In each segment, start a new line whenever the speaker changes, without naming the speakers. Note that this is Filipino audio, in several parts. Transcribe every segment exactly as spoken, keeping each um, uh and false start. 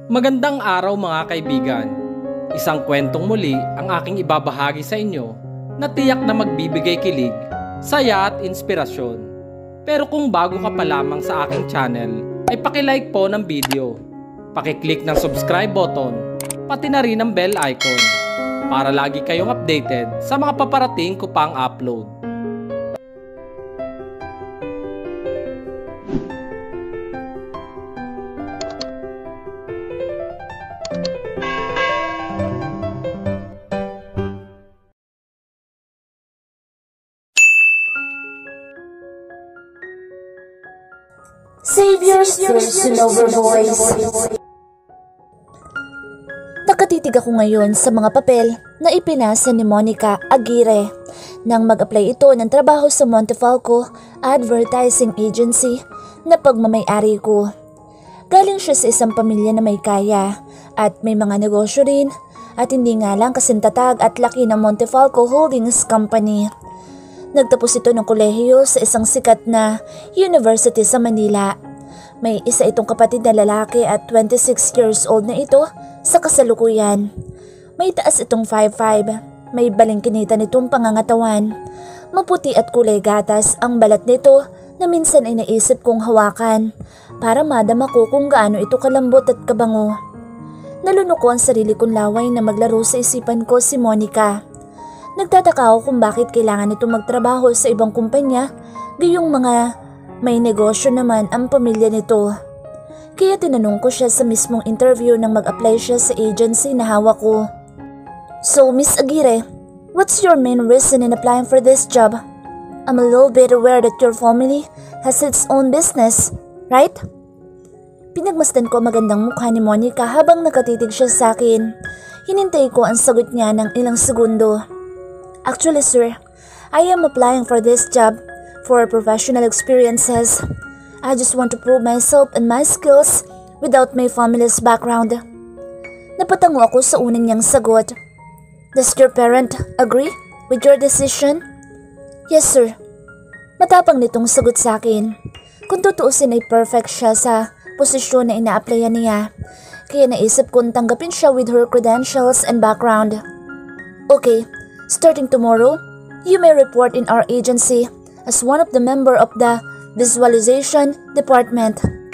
Magandang araw mga kaibigan. Isang kwentong muli ang aking ibabahagi sa inyo na tiyak na magbibigay kilig, saya at inspirasyon. Pero kung bago ka pa lamang sa aking channel, ay pakilike po ng video. Pakiclick ng subscribe button, pati na rin ang bell icon para lagi kayong updated sa mga paparating ko pang upload.
Savior's Thirst to Lover Voice. Nakatitig ako ngayon sa mga papel na ipinasa ni Monica Aguirre nang mag-apply ito ng trabaho sa Montefalco Advertising Agency na pagmamay-ari ko. Galing siya sa isang pamilya na may kaya at may mga negosyo rin at hindi nga lang kasintatag at laki ng Montefalco Holdings Company. Nagtapos ito ng kolehiyo sa isang sikat na university sa Manila. May isa itong kapatid na lalaki at twenty-six years old na ito sa kasalukuyan. May taas itong five five, may balingkinita nitong pangangatawan. Maputi at kulay gatas ang balat nito na minsan ay naisip kong hawakan para madama ko kung gaano ito kalambot at kabango. Nalunok ko ang sarili kong laway na maglaro sa isipan ko si Monica. Nagtataka ako kung bakit kailangan nito magtrabaho sa ibang kumpanya, gayong mga may negosyo naman ang pamilya nito. Kaya tinanong ko siya sa mismong interview nang mag-apply siya sa agency na hawak ko. So, Miss Aguirre, what's your main reason in applying for this job? I'm a little bit aware that your family has its own business, right? Pinagmasdan ko magandang mukha ni Monica habang nakatitig siya sa akin. Hinintay ko ang sagot niya ng ilang segundo. Actually, sir, I am applying for this job for professional experiences. I just want to prove myself and my skills without my family's background. Napatango ako sa unang niyang sagot. Does your parent agree with your decision? Yes, sir. Matapang nitong sagot sa akin. Kung tutuusin ay perfect siya sa posisyon na ina-applyan niya. Kaya naisip kong tanggapin siya with her credentials and background. Okay. Starting tomorrow, you may report in our agency as one of the member of the visualization department.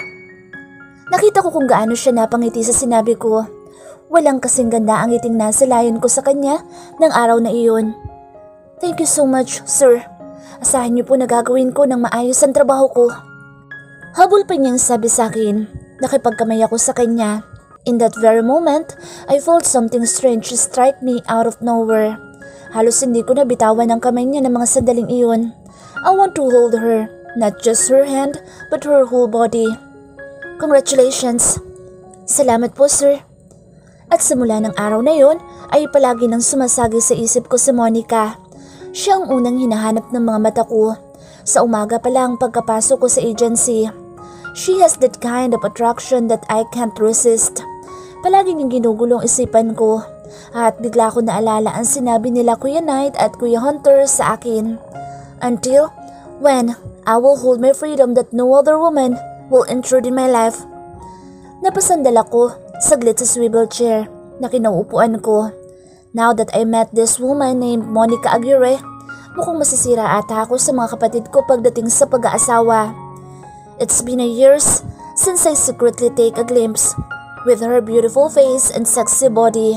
Nakita ko kung gaano siya napangiti sa sinabi ko. Walang kasing ganda ang ngiting nasa layon ko sa kanya ng araw na iyon. Thank you so much, sir. Asahan niyo po na gagawin ko ng maayos ang trabaho ko. Habol pa niyang sabi sa akin. Nakipagkamay ako sa kanya. In that very moment, I felt something strange strike me out of nowhere. Halos hindi ko nabitawan ang kamay niya ng mga sandaling iyon. I want to hold her, not just her hand, but her whole body. Congratulations! Salamat po, sir. At sa mula ng araw na yon, ay palagi nang sumasagi sa isip ko si Monica. Siya ang unang hinahanap ng mga mata ko. Sa umaga pa lang pagkapasok ko sa agency. She has that kind of attraction that I can't resist. Palagi niyang ginugulong isipan ko. At bigla ko naalala ang sinabi nila Kuya Knight at Kuya Hunter sa akin. Until when I will hold my freedom that no other woman will intrude in my life. Napasandal ako saglit sa swivel chair na kinauupuan ko. Now that I met this woman named Monica Aguirre, mukhang masisira ata ako sa mga kapatid ko pagdating sa pag-aasawa. It's been a years since I secretly take a glimpse with her beautiful face and sexy body.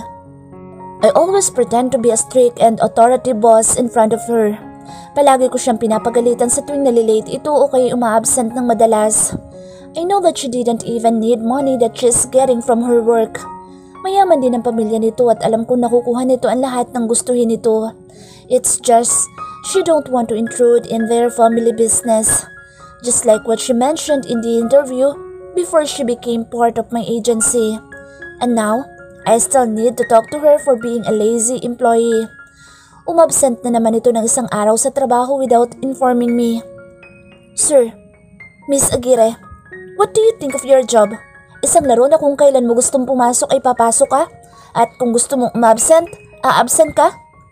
I always pretend to be a strict and authoritative boss in front of her. Palagi ko siyang pinapagalitan sa tuwing nalilate ito o kaya uma-absent ng madalas. I know that she didn't even need money that she's getting from her work. Mayaman din ang pamilya nito at alam ko nakukuha nito ang lahat ng gustuhin nito. It's just, she don't want to intrude in their family business. Just like what she mentioned in the interview before she became part of my agency. And now, I still need to talk to her for being a lazy employee. Umabsent na naman ito ng isang araw sa trabaho without informing me. Sir, Miss Aguirre, what do you think of your job? Isang laro na kung kailan mo gustong pumasok ay papasok ka? At kung gusto mong umabsent, a-absent ka?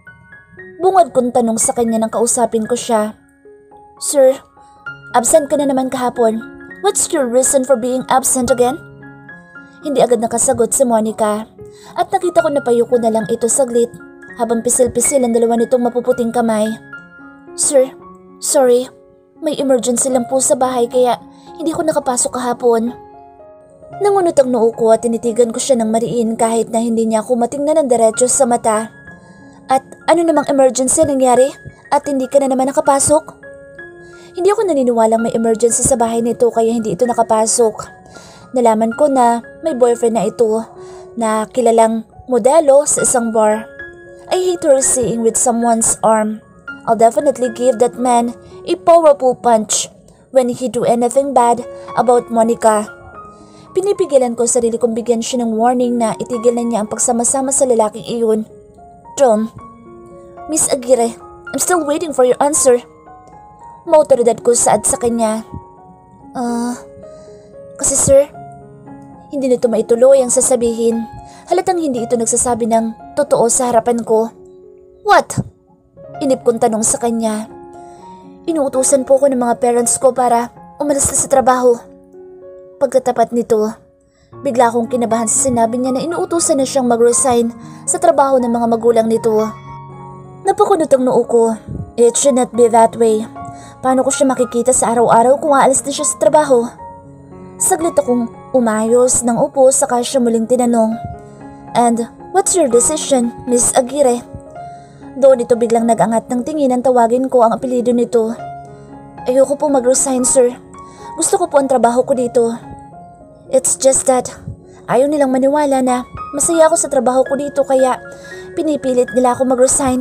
Bungad kong tanong sa kanya nang kausapin ko siya. Sir, absent ka na naman kahapon. What's your reason for being absent again? Hindi agad nakasagot si Monica at nakita ko na payuko na lang ito saglit habang pisil-pisil ang dalawa nitong mapuputing kamay. Sir, sorry. May emergency lang po sa bahay kaya hindi ko nakapasok kahapon. Nangunot ang noo ko at tinitigan ko siya ng mariin kahit na hindi niya ako matingnan ng diretso sa mata. At ano namang emergency nangyari at hindi ka na naman nakapasok? Hindi ako naniniwalang may emergency sa bahay nito kaya hindi ito nakapasok. Nalaman ko na may boyfriend na ito na kilalang modelo sa isang bar. I hate her seeing with someone's arm. I'll definitely give that man a powerful punch when he do anything bad about Monica. Pinipigilan ko sarili kong bigyan siya ng warning na itigil na niya ang pagsama-sama sa lalaking iyon. Tom, Miss Aguirre, I'm still waiting for your answer. Mautoridad ko saad sa kanya. Ah, uh, kasi sir, hindi nito maituloy ang sasabihin. Halatang hindi ito nagsasabi ng totoo sa harapan ko. What? Inip kong tanong sa kanya. Inuutusan po ko ng mga parents ko para umalis na sa trabaho. Pagkatapat nito, bigla akong kinabahan sa sinabi niya na inuutusan na siyang mag-resign sa trabaho ng mga magulang nito. Napakunot ang noo ko. It should not be that way. Paano ko siya makikita sa araw-araw kung aalis na siya sa trabaho? Saglit akong umayos ng upo saka siya muling tinanong. And what's your decision, Miss Aguirre? Doon ito biglang nag-angat ng tingin ang tawagin ko ang apelyido nito. Ayoko po mag-resign, sir. Gusto ko po ang trabaho ko dito. It's just that ayaw nilang maniwala na masaya ako sa trabaho ko dito kaya pinipilit nila ako mag-resign.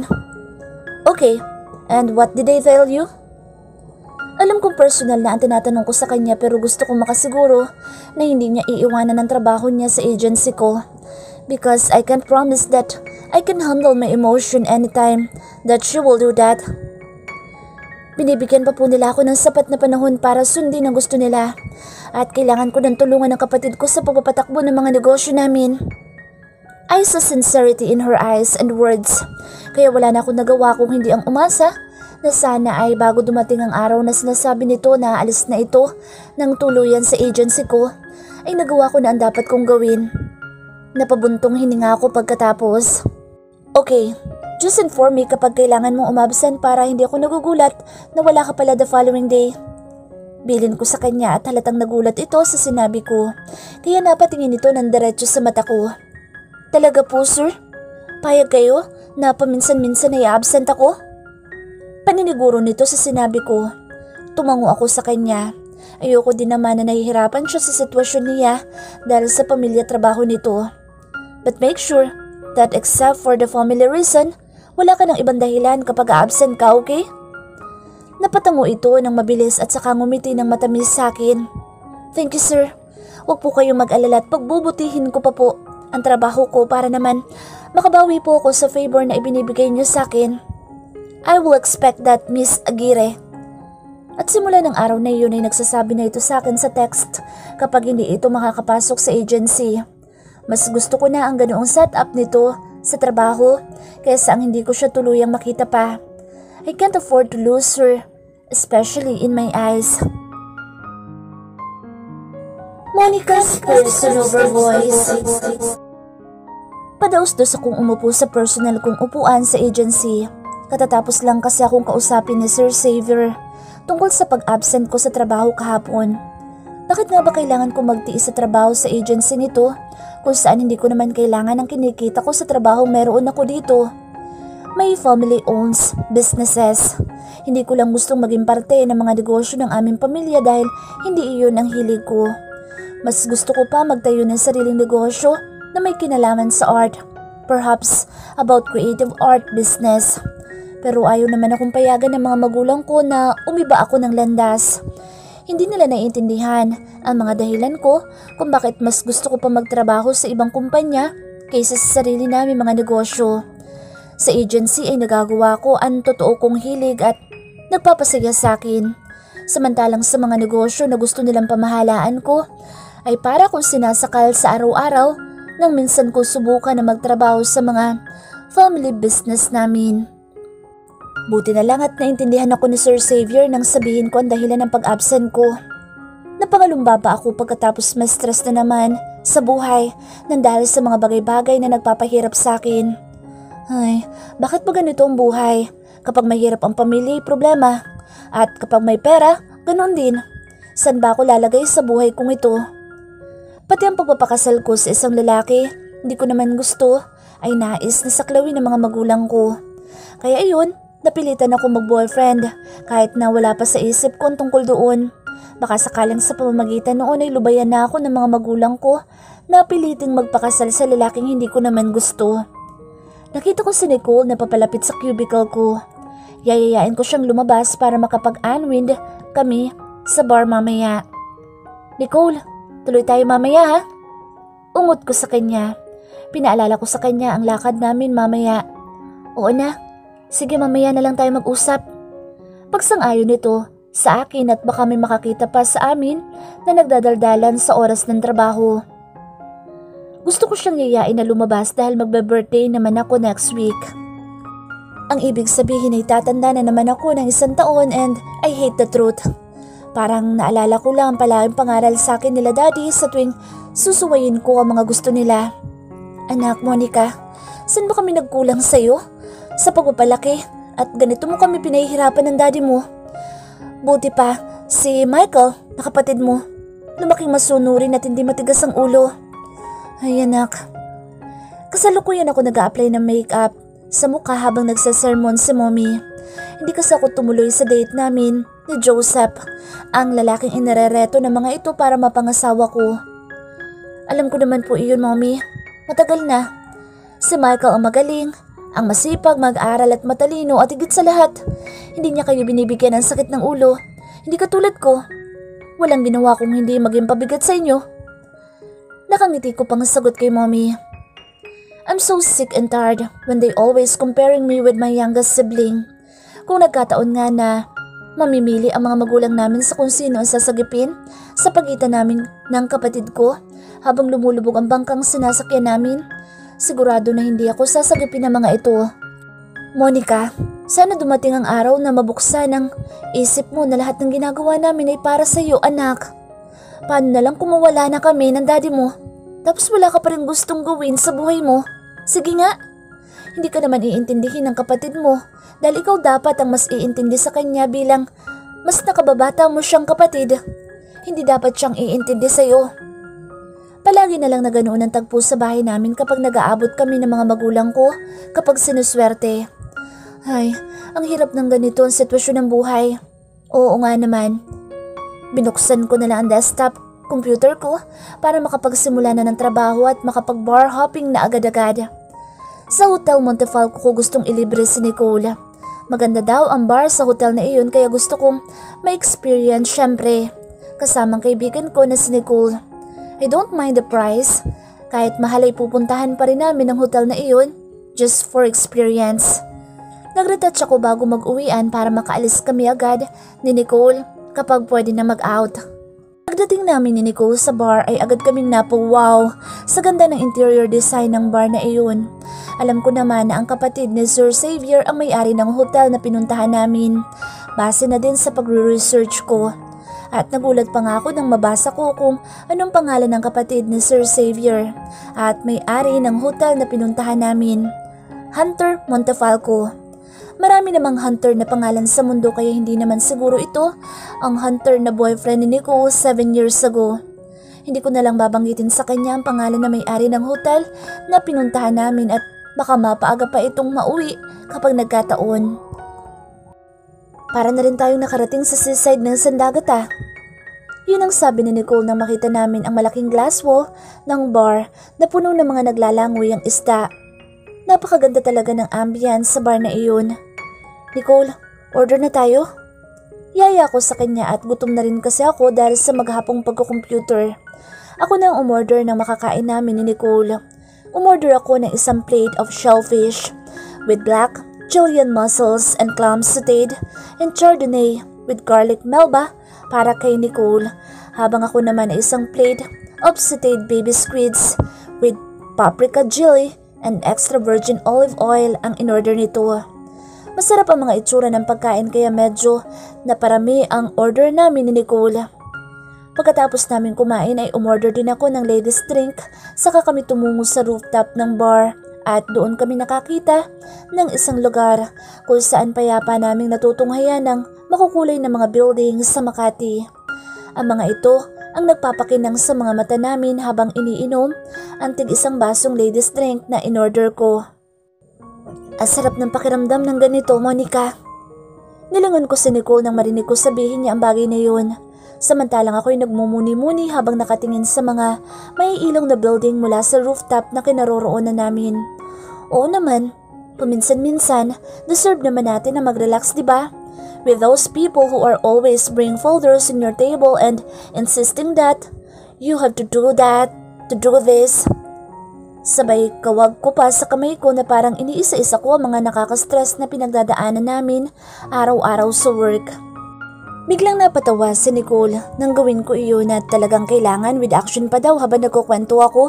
Okay, and what did they tell you? Alam kong personal na ang tinatanong ko sa kanya pero gusto kong makasiguro na hindi niya iiwanan ang trabaho niya sa agency ko. Because I can promise that I can handle my emotion anytime that she will do that. Binibigyan pa po nila ako ng sapat na panahon para sundin ang gusto nila at kailangan ko ng tulungan ng kapatid ko sa pagpapatakbo ng mga negosyo namin. I saw sincerity in her eyes and words kaya wala na akong nagawa kung hindi ang umasa na sana ay bago dumating ang araw na sinasabi nito na aalis na ito ng tuluyan sa agency ko ay nagawa ko na ang dapat kong gawin. Napabuntong hininga ako pagkatapos. Okay, just inform me kapag kailangan mong umabsent para hindi ako nagugulat na wala ka pala the following day. Bilin ko sa kanya at halatang nagulat ito sa sinabi ko, kaya napatingin ito ng diretso sa mata ko. Talaga po, sir? Payag kayo na paminsan-minsan ay absent ako? Paniniguro nito sa sinabi ko. Tumango ako sa kanya. Ayoko din naman na nahihirapan siya sa sitwasyon niya dahil sa pamilya trabaho nito. But make sure that except for the family reason, wala ka ng ibang dahilan kapag absent ka, okay? Napatango ito ng mabilis at saka ngumiti ng matamis sa akin. Thank you, sir. Huwag po kayong mag-alala at pagbubutihin ko pa po ang trabaho ko para naman makabawi po ako sa favor na ibinibigay niyo sa akin. I will expect that, Miss Aguirre. At simula ng araw na iyon ay nagsasabi na ito sa akin sa text kapag hindi ito makakapasok sa agency. Mas gusto ko na ang ganoong setup nito sa trabaho kaysa ang hindi ko siya tuluyang makita pa. I can't afford to lose her, especially in my eyes. Monica's personal voice. Padaos-dos akong umupo sa personal kong upuan sa agency. Katatapos lang kasi akong kausapin ni Sir Xavier tungkol sa pag-absent ko sa trabaho kahapon. Bakit nga ba kailangan ko magtiis sa trabaho sa agency nito kung saan hindi ko naman kailangan ang kinikita ko sa trabaho meron ako dito? May family owns businesses. Hindi ko lang gustong maging parte ng mga negosyo ng aming pamilya dahil hindi iyon ang hilig ko. Mas gusto ko pa magtayo ng sariling negosyo na may kinalaman sa art. Perhaps about creative art business. Pero ayaw naman akong payagan ng mga magulang ko na umiba ako ng landas. Hindi nila naiintindihan ang mga dahilan ko kung bakit mas gusto ko pa magtrabaho sa ibang kumpanya kaysa sa sarili namin mga negosyo. Sa agency ay nagagawa ko ang totoo kong hilig at nagpapasaya sa akin. Samantalang sa mga negosyo na gusto nilang pamahalaan ko ay para kong sinasakal sa araw-araw nang minsan ko subukan na magtrabaho sa mga family business namin. Buti na lang at naintindihan ako ni Sir Xavier nang sabihin ko ang dahilan ng pag-absent ko. Napangalumba pa ako pagkatapos ma-stress na naman sa buhay nang dahil sa mga bagay-bagay na nagpapahirap sa akin. Ay, bakit ba ganito ang buhay? Kapag mahirap ang pamilya, problema. At kapag may pera, ganoon din. Saan ba ako lalagay sa buhay kong ito? Pati ang pagpapakasal ko sa isang lalaki, hindi ko naman gusto, ay nais na saklawin ng mga magulang ko. Kaya ayun, napilitan ako mag-boyfriend kahit na wala pa sa isip ko tungkol doon. Baka sakaling sa pamamagitan noon ay lubayan na ako ng mga magulang ko na piliting magpakasal sa lalaking hindi ko naman gusto. Nakita ko si Nicole na papalapit sa cubicle ko. Yayayain ko siyang lumabas para makapag-unwind kami sa bar mamaya. Nicole, tuloy tayo mamaya ha? Ungot ko sa kanya. Pinaalala ko sa kanya ang lakad namin mamaya. Oo na, sige mamaya na lang tayo mag-usap. Pagsang-ayon nito sa akin at baka may makakita pa sa amin na nagdadaldalan sa oras ng trabaho. Gusto ko siyang yayain na lumabas dahil magbe-birthday naman ako next week. Ang ibig sabihin ay tatanda na naman ako ng isang taon and I hate the truth. Parang naalala ko lang pala ang pangaral sa akin nila daddy sa tuwing susuwayin ko ang mga gusto nila. Anak Monica, saan ba kami nagkulang sa'yo? Sa pagpapalaki at ganito mo kami pinahihirapan ng daddy mo. Buti pa, si Michael, na kapatid mo, lumaking masunurin at hindi matigas ang ulo. Ay anak, kasalukuyan ako nag-a-apply ng makeup sa mukha habang nagsasermon si mommy. Hindi kasi ako tumuloy sa date namin ni Joseph, ang lalaking inarereto ng mga ito para mapangasawa ko. Alam ko naman po iyon, mommy. Matagal na. Si Michael ang magaling, ang masipag, mag-aral at matalino at higit sa lahat, hindi niya kayo binibigyan ng sakit ng ulo. Hindi katulad ko. Walang ginawa kong hindi maging pabigat sa inyo. Nakangiti ko pang sagot kay mommy. I'm so sick and tired when they always comparing me with my youngest sibling. Kung nagkataon nga na mamimili ang mga magulang namin sa kung sino ang sasagipin sa pagitan namin ng kapatid ko habang lumulubog ang bangkang sinasakyan namin, sigurado na hindi ako sasagipin ng mga ito. Monica, sana dumating ang araw na mabuksan ang isip mo na lahat ng ginagawa namin ay para sa iyo, anak. Paano na lang kung mawala na kami ng daddy mo, tapos wala ka pa rin gustong gawin sa buhay mo? Sige nga, hindi ka naman iintindihin ng kapatid mo dahil ikaw dapat ang mas iintindi sa kanya bilang mas nakababata mo siyang kapatid. Hindi dapat siyang iintindi sa iyo. Palagi na lang na ganoon ang tagpo sa bahay namin kapag nag-aabot kami ng mga magulang ko kapag sinuswerte. Ay, ang hirap ng ganito ang sitwasyon ng buhay. Oo nga naman. Binuksan ko na lang ang desktop computer ko para makapagsimula na ng trabaho at makapag-bar hopping na agad-agad. Sa Hotel Montefalco ko gustong ilibre si Nicole. Maganda daw ang bar sa hotel na iyon kaya gusto kong ma-experience syempre. Kasamang kaibigan ko na si Nicole. I don't mind the price. Kahit mahal ay pupuntahan pa rin namin ang hotel na iyon just for experience. Nag-retouch ako bago mag-uwian para makaalis kami agad ni Nicole kapag pwede na mag-out. Pagdating namin ni Nicole sa bar ay agad kaming napo-wow sa ganda ng interior design ng bar na iyon. Alam ko naman na ang kapatid ni Sir Xavier ang may-ari ng hotel na pinuntahan namin. Base na din sa pagre-research ko. At nagulat pa nga ako nang mabasa ko kung anong pangalan ng kapatid ni Sir Xavier at may-ari ng hotel na pinuntahan namin. Hunter Montefalco. Marami namang Hunter na pangalan sa mundo kaya hindi naman siguro ito ang Hunter na boyfriend ni Nicole seven years ago. Hindi ko na lang babanggitin sa kanya ang pangalan na may-ari ng hotel na pinuntahan namin at baka mapaaga pa itong mauwi kapag nagkataon. Para na rin tayong nakarating sa seaside ng Sandagat ah. Yun ang sabi ni Nicole nang makita namin ang malaking glass wall ng bar na puno ng mga naglalangoy ang isda. Napakaganda talaga ng ambience sa bar na iyon. Nicole, order na tayo? Yaya ako sa kanya at gutom na rin kasi ako dahil sa maghapong pagkukomputer. Ako na ang umorder ng makakain namin ni Nicole. Umorder ako ng isang plate of shellfish with black Chilean mussels and clams sauteed and chardonnay with garlic melba para kay Nicole. Habang ako naman ay isang plate of sauteed baby squids with paprika jelly and extra virgin olive oil ang in-order nito. Masarap ang mga itsura ng pagkain kaya medyo naparami ang order namin ni Nicole. Pagkatapos namin kumain ay umorder din ako ng ladies drink, saka kami tumungo sa rooftop ng bar at doon kami nakakita ng isang lugar kung saan payapa naming natutunghayan ng makukulay na mga buildings sa Makati. Ang mga ito ang nagpapakinang sa mga mata namin habang iniinom ang tig isang basong ladies drink na inorder ko. Ang sarap ng pakiramdam ng ganito, Monica. Nilingon ko si Nicole nang marinig ko sabihin niya ang bagay na yun. Samantalang ako'y nagmumuni-muni habang nakatingin sa mga may ilong na building mula sa rooftop na kinaroroonan namin. Oo naman, paminsan-minsan, deserve naman natin na mag-relax, diba? With those people who are always bring folders in your table and insisting that you have to do that, to do this. Sabay kawag ko pa sa kamay ko na parang iniisa-isa ko ang mga nakaka-stress na pinagdadaanan namin araw-araw sa work. Biglang napatawa si Nicole nang gawin ko iyon at talagang kailangan with action pa daw habang nagkukwento ako.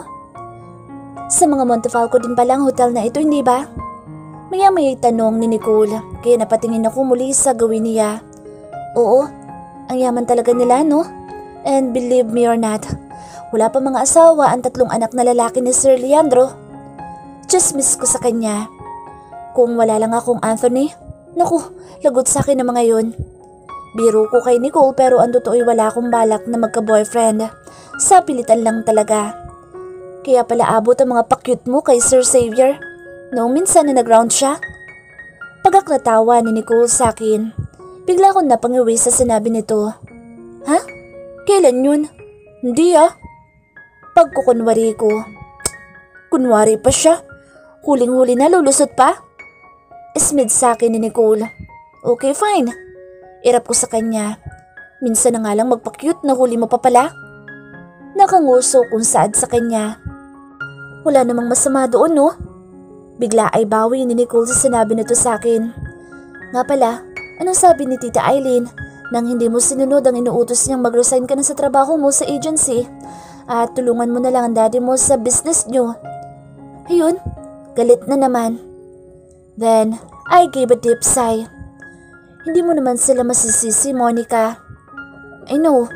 Sa mga Montefalco din palang hotel na ito, hindi ba? Maya-maya'y tanong ni Nicole kaya napatingin ako muli sa gawin niya. Oo, ang yaman talaga nila, no? And believe me or not, wala pa mga asawa ang tatlong anak na lalaki ni Sir Leandro. Just miss ko sa kanya. Kung wala lang akong Anthony, naku, lagot sa akin ang mga yun. Biro ko kay Nicole pero ang totoo ay wala akong balak na magka-boyfriend. Sa pilitan lang talaga. Kaya pala abot ang mga pakyut mo kay Sir Xavier noong minsan na nag-round siya. Pagak natawa ni Nicole sa akin, bigla akong napangiwi sa sinabi nito. Ha? Kailan yun? Hindi ah. Pagkukunwari ko. Kunwari pa siya. Huling-huli na lulusot pa. Ismid sa akin ni Nicole. Okay, fine. Irap ko sa kanya. Minsan na nga lang magpa-cute na huli mo pa pala. Nakanguso kung saad sa kanya. Wala namang masama doon, no? Bigla ay bawi ni Nicole sa sinabi nito sa akin. Nga pala, anong sabi ni Tita Eileen nang hindi mo sinunod ang inuutos niyang mag-resign ka na sa trabaho mo sa agency at tulungan mo na lang ang daddy mo sa business niyo? Ayun, galit na naman. Then, I gave a deep sigh. Hindi mo naman sila masisisi, Monica. I know.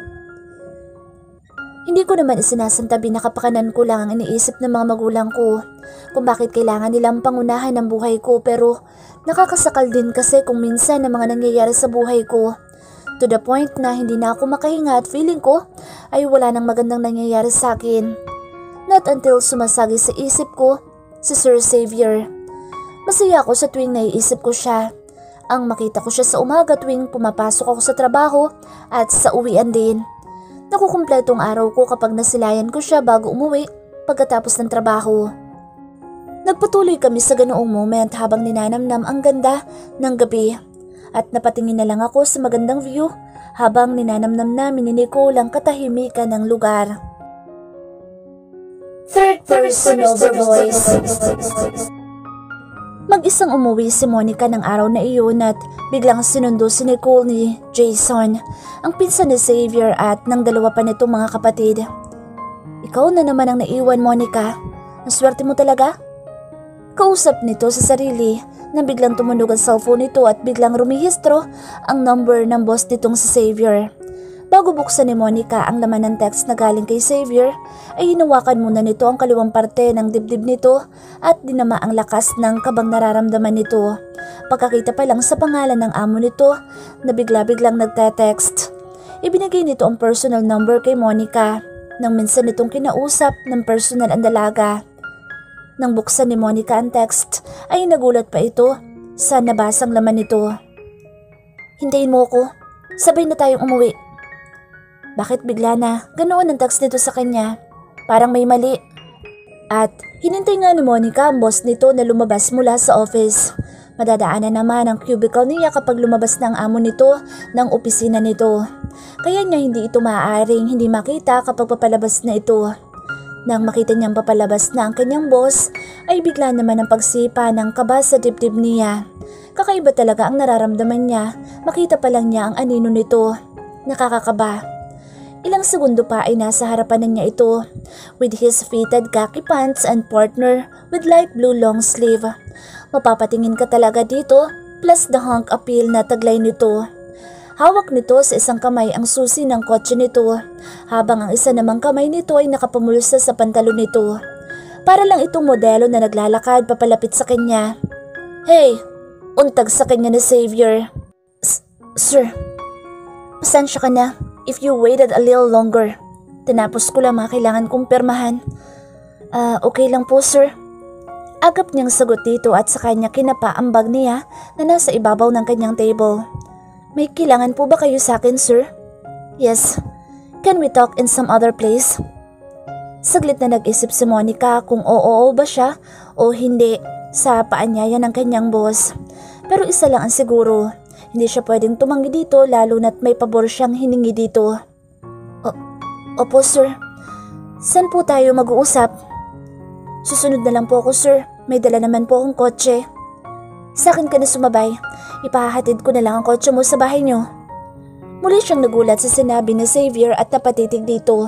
Hindi ko naman isinasantabi na kapakanan ko lang ang iniisip ng mga magulang ko kung bakit kailangan nilang pangunahan ang buhay ko, pero nakakasakal din kasi kung minsan ang mga nangyayari sa buhay ko. To the point na hindi na ako makahinga at feeling ko ay wala nang magandang nangyayari sa akin. Not until sumasagi sa isip ko si Sir Xavier. Masaya ako sa tuwing naiisip ko siya. Ang makita ko siya sa umaga tuwing pumapasok ako sa trabaho at sa uwian din. Nakukumpletong araw ko kapag nasilayan ko siya bago umuwi pagkatapos ng trabaho. Nagpatuloy kami sa ganoong moment habang ninanamnam ang ganda ng gabi at napatingin na lang ako sa magandang view habang ninanamnam namin ni Nicole ang katahimikan ng lugar. Third person over voice. Mag-isang umuwi si Monica ng araw na iyon at biglang sinundo si Nicole ni Jason, ang pinsan ni Xavier at ng dalawa pa nitong mga kapatid. Ikaw na naman ang naiwan, Monica. Ang swerte mo talaga? Kausap nito sa sarili nang biglang tumunog ang cellphone nito at biglang rumihistro ang number ng boss nitong si Xavier. Bago buksan ni Monica ang laman ng text na galing kay Xavier, ay hinawakan muna nito ang kaliwang parte ng dibdib nito at dinama ang lakas ng kabang nararamdaman nito. Pagkakita pa lang sa pangalan ng amo nito na bigla-biglang nagte-text. Ibinigay nito ang personal number kay Monica nang minsan nitong kinausap ng personal ang dalaga. Nang buksan ni Monica ang text ay nagulat pa ito sa nabasang laman nito. Hintayin mo ko, sabay na tayong umuwi. Bakit bigla na ganoon ang text nito sa kanya? Parang may mali. At hinintay nga ni Monica ang boss nito na lumabas mula sa office. Madadaanan naman ang cubicle niya kapag lumabas na ang amo nito ng opisina nito. Kaya niya hindi ito maaaring hindi makita kapag papalabas na ito. Nang makita niyang papalabas na ang kanyang boss, ay bigla naman ang pagsipa ng kaba sa dibdib niya. Kakaiba talaga ang nararamdaman niya, makita pa lang niya ang anino nito. Nakakakaba. Ilang segundo pa ay nasa harapan na niya ito, with his fitted khaki pants and partner with light blue long sleeve. Mapapatingin ka talaga dito, plus the hunk appeal na taglay nito. Hawak nito sa isang kamay ang susi ng kotse nito, habang ang isa namang kamay nito ay nakapamulsa sa pantalon nito. Para lang itong modelo na naglalakad papalapit sa kanya. Hey! Untag sa kanya ni Xavier. Sir, pasensya ka na if you waited a little longer. Tinapos ko lang mga kailangan kong permahan. Ah, uh, okay lang po sir. Agap niyang sagot dito at sa kanya kinapa ang bag niya na nasa ibabaw ng kanyang table. May kailangan po ba kayo sa akin, sir? Yes. Can we talk in some other place? Saglit na nag-isip si Monica kung oo ba siya o hindi sa paanyaya ng kanyang boss. Pero isa lang ang siguro, hindi siya pwedeng tumanggi dito lalo na't may pabor siyang hiningi dito. O, opo, sir. Saan po tayo mag-uusap? Susunod na lang po ako, sir. May dala naman po akong kotse. Sa akin ka na sumabay. Ipahahatid ko na lang ang kotse mo sa bahay niyo. Muli siyang nagulat sa sinabi ni Xavier at napatitig dito.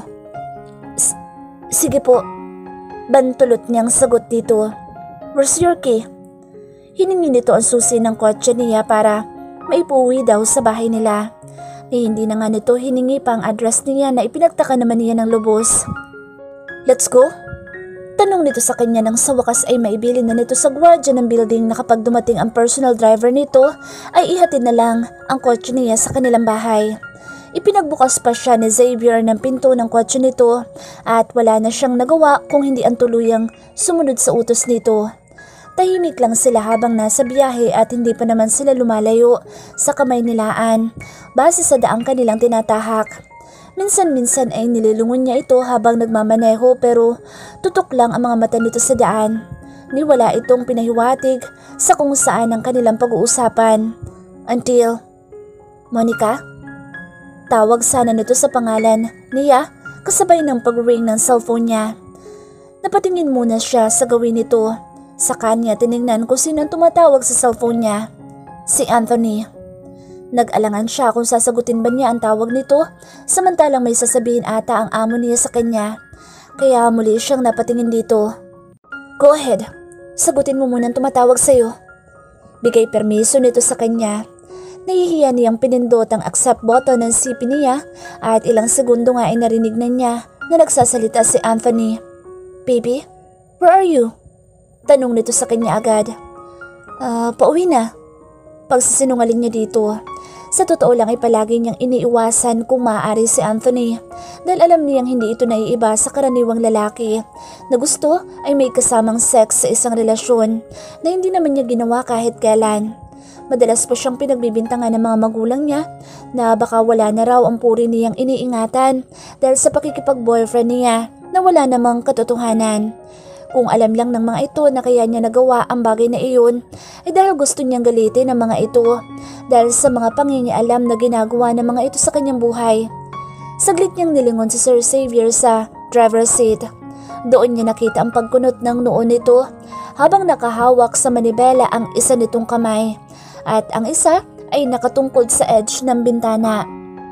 Sige po. Bantulot niyang sagot dito. Where's your key? Hiningi nito ang susi ng kotse niya para maipuwi daw sa bahay nila. Eh, hindi na nga nito hiningi pa ang address niya na ipinagtaka naman niya ng lubos. Let's go? Tanong nito sa kanya nang sa wakas ay maibilin na nito sa gwardiya ng building na kapag dumating ang personal driver nito ay ihatid na lang ang kotse niya sa kanilang bahay. Ipinagbukas pa siya ni Xavier ng pinto ng kotse nito at wala na siyang nagawa kung hindi ang tuluyang sumunod sa utos nito. Tahimik lang sila habang nasa biyahe at hindi pa naman sila lumalayo sa kamay nilaan base sa daang kanilang tinatahak. Minsan-minsan ay nililungon niya ito habang nagmamaneho pero tutok lang ang mga mata nito sa daan. Niwala itong pinahiwatig sa kung saan ang kanilang pag-uusapan. Until, Monica? Tawag sana nito sa pangalan niya kasabay ng pag-ring ng cellphone niya. Napatingin muna siya sa gawin nito. Sa kanya tinignan kung sino ang tumatawag sa cellphone niya. Si Anthony. Nag-alangan siya kung sasagutin ba niya ang tawag nito, samantalang may sasabihin ata ang amo niya sa kanya. Kaya muli siyang napatingin dito. Go ahead, sagutin mo muna ang tumatawag sa'yo. Bigay permiso nito sa kanya. Nahihiya niyang pinindot ang accept button ng C P niya at ilang segundo nga ay narinig na niya na nagsasalita si Anthony. Baby, where are you? Tanong nito sa kanya agad. Ah, uh, pauwi na. Pagsisinungaling niya dito. Sa totoo lang ay palagi niyang iniiwasan kung maaari si Anthony dahil alam niyang hindi ito naiiba sa karaniwang lalaki na gusto ay may kasamang sex sa isang relasyon na hindi naman niya ginawa kahit kailan. Madalas pa siyang pinagbibintangan ng mga magulang niya na baka wala na raw ang puri niyang iniingatan dahil sa pakikipag-boyfriend niya na wala namang katotohanan. Kung alam lang ng mga ito na kaya niya nagawa ang bagay na iyon, ay dahil gusto niyang galitin ang mga ito dahil sa mga pangingialam na ginagawa ng mga ito sa kanyang buhay. Saglit niyang nilingon si Sir Xavier sa driver's seat. Doon niya nakita ang pagkunot ng noo nito habang nakahawak sa manibela ang isa nitong kamay at ang isa ay nakatungkod sa edge ng bintana.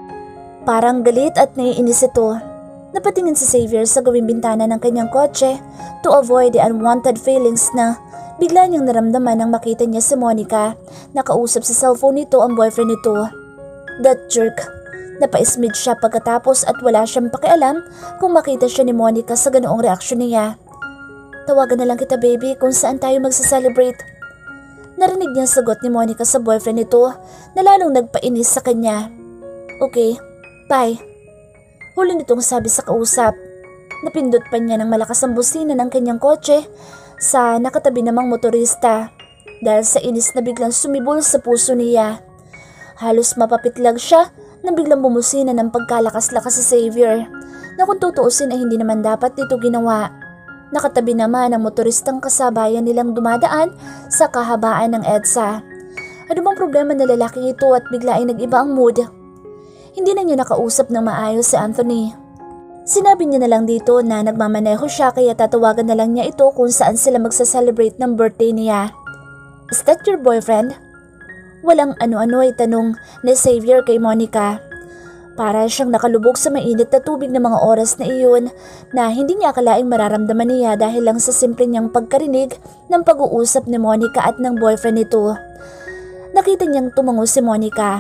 Parang galit at naiinis ito. Napatingin si Xavier sa gawing bintana ng kanyang kotse to avoid the unwanted feelings na bigla niyang naramdaman nang makita niya si Monica. Nakausap sa cellphone nito ang boyfriend nito. That jerk. Napaismid siya pagkatapos at wala siyang pakialam kung makita siya ni Monica sa ganoong reaksyon niya. Tawagan na lang kita baby kung saan tayo magsa-celebrate. Narinig niyang sagot ni Monica sa boyfriend nito na lalong nagpainis sa kanya. Okay, bye. Huli nitong sabi sa kausap. Napindot pa niya ng malakas ang busina ng kanyang kotse sa nakatabi namang motorista dahil sa inis na biglang sumibol sa puso niya. Halos mapapitlag siya nang biglang bumusina ng pagkalakas-lakas si Xavier na kung tutuusin ay hindi naman dapat dito ginawa. Nakatabi naman ang motoristang kasabayan nilang dumadaan sa kahabaan ng EDSA. Ano bang problema na lalaking ito at bigla ay nag-iba ang mood? Hindi na niya nakausap ng maayos si Anthony. Sinabi niya na lang dito na nagmamaneho siya kaya tatawagan na lang niya ito kung saan sila magsa-celebrate ng birthday niya. Is that your boyfriend? Walang ano-ano ay tanong ni Xavier kay Monica. Para siyang nakalubog sa mainit na tubig ng mga oras na iyon na hindi niya akalaing mararamdaman niya dahil lang sa simple niyang pagkarinig ng pag-uusap ni Monica at ng boyfriend nito. Nakita niyang tumango si Monica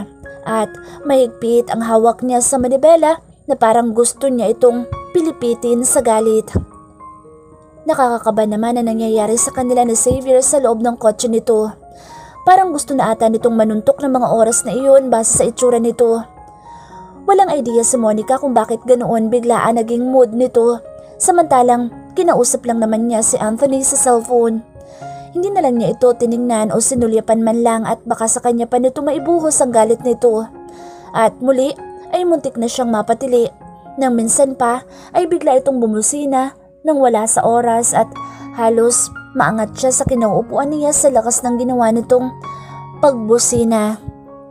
at mahigpit ang hawak niya sa manibela na parang gusto niya itong pilipitin sa galit. Nakakakaba naman na nangyayari sa kanila ni Xavier sa loob ng kotse nito. Parang gusto na ata nitong manuntok ng mga oras na iyon base sa itsura nito. Walang idea si Monica kung bakit ganoon biglaan naging mood nito, samantalang kinausap lang naman niya si Anthony sa cellphone. Hindi na lang niya ito tiningnan o sinulyapan man lang at baka sa kanya pa nito maibuhos ang galit nito. At muli ay muntik na siyang mapatili. Nang minsan pa ay bigla itong bumusina nang wala sa oras at halos maangat siya sa kinauupuan niya sa lakas ng ginawa nitong pagbusina.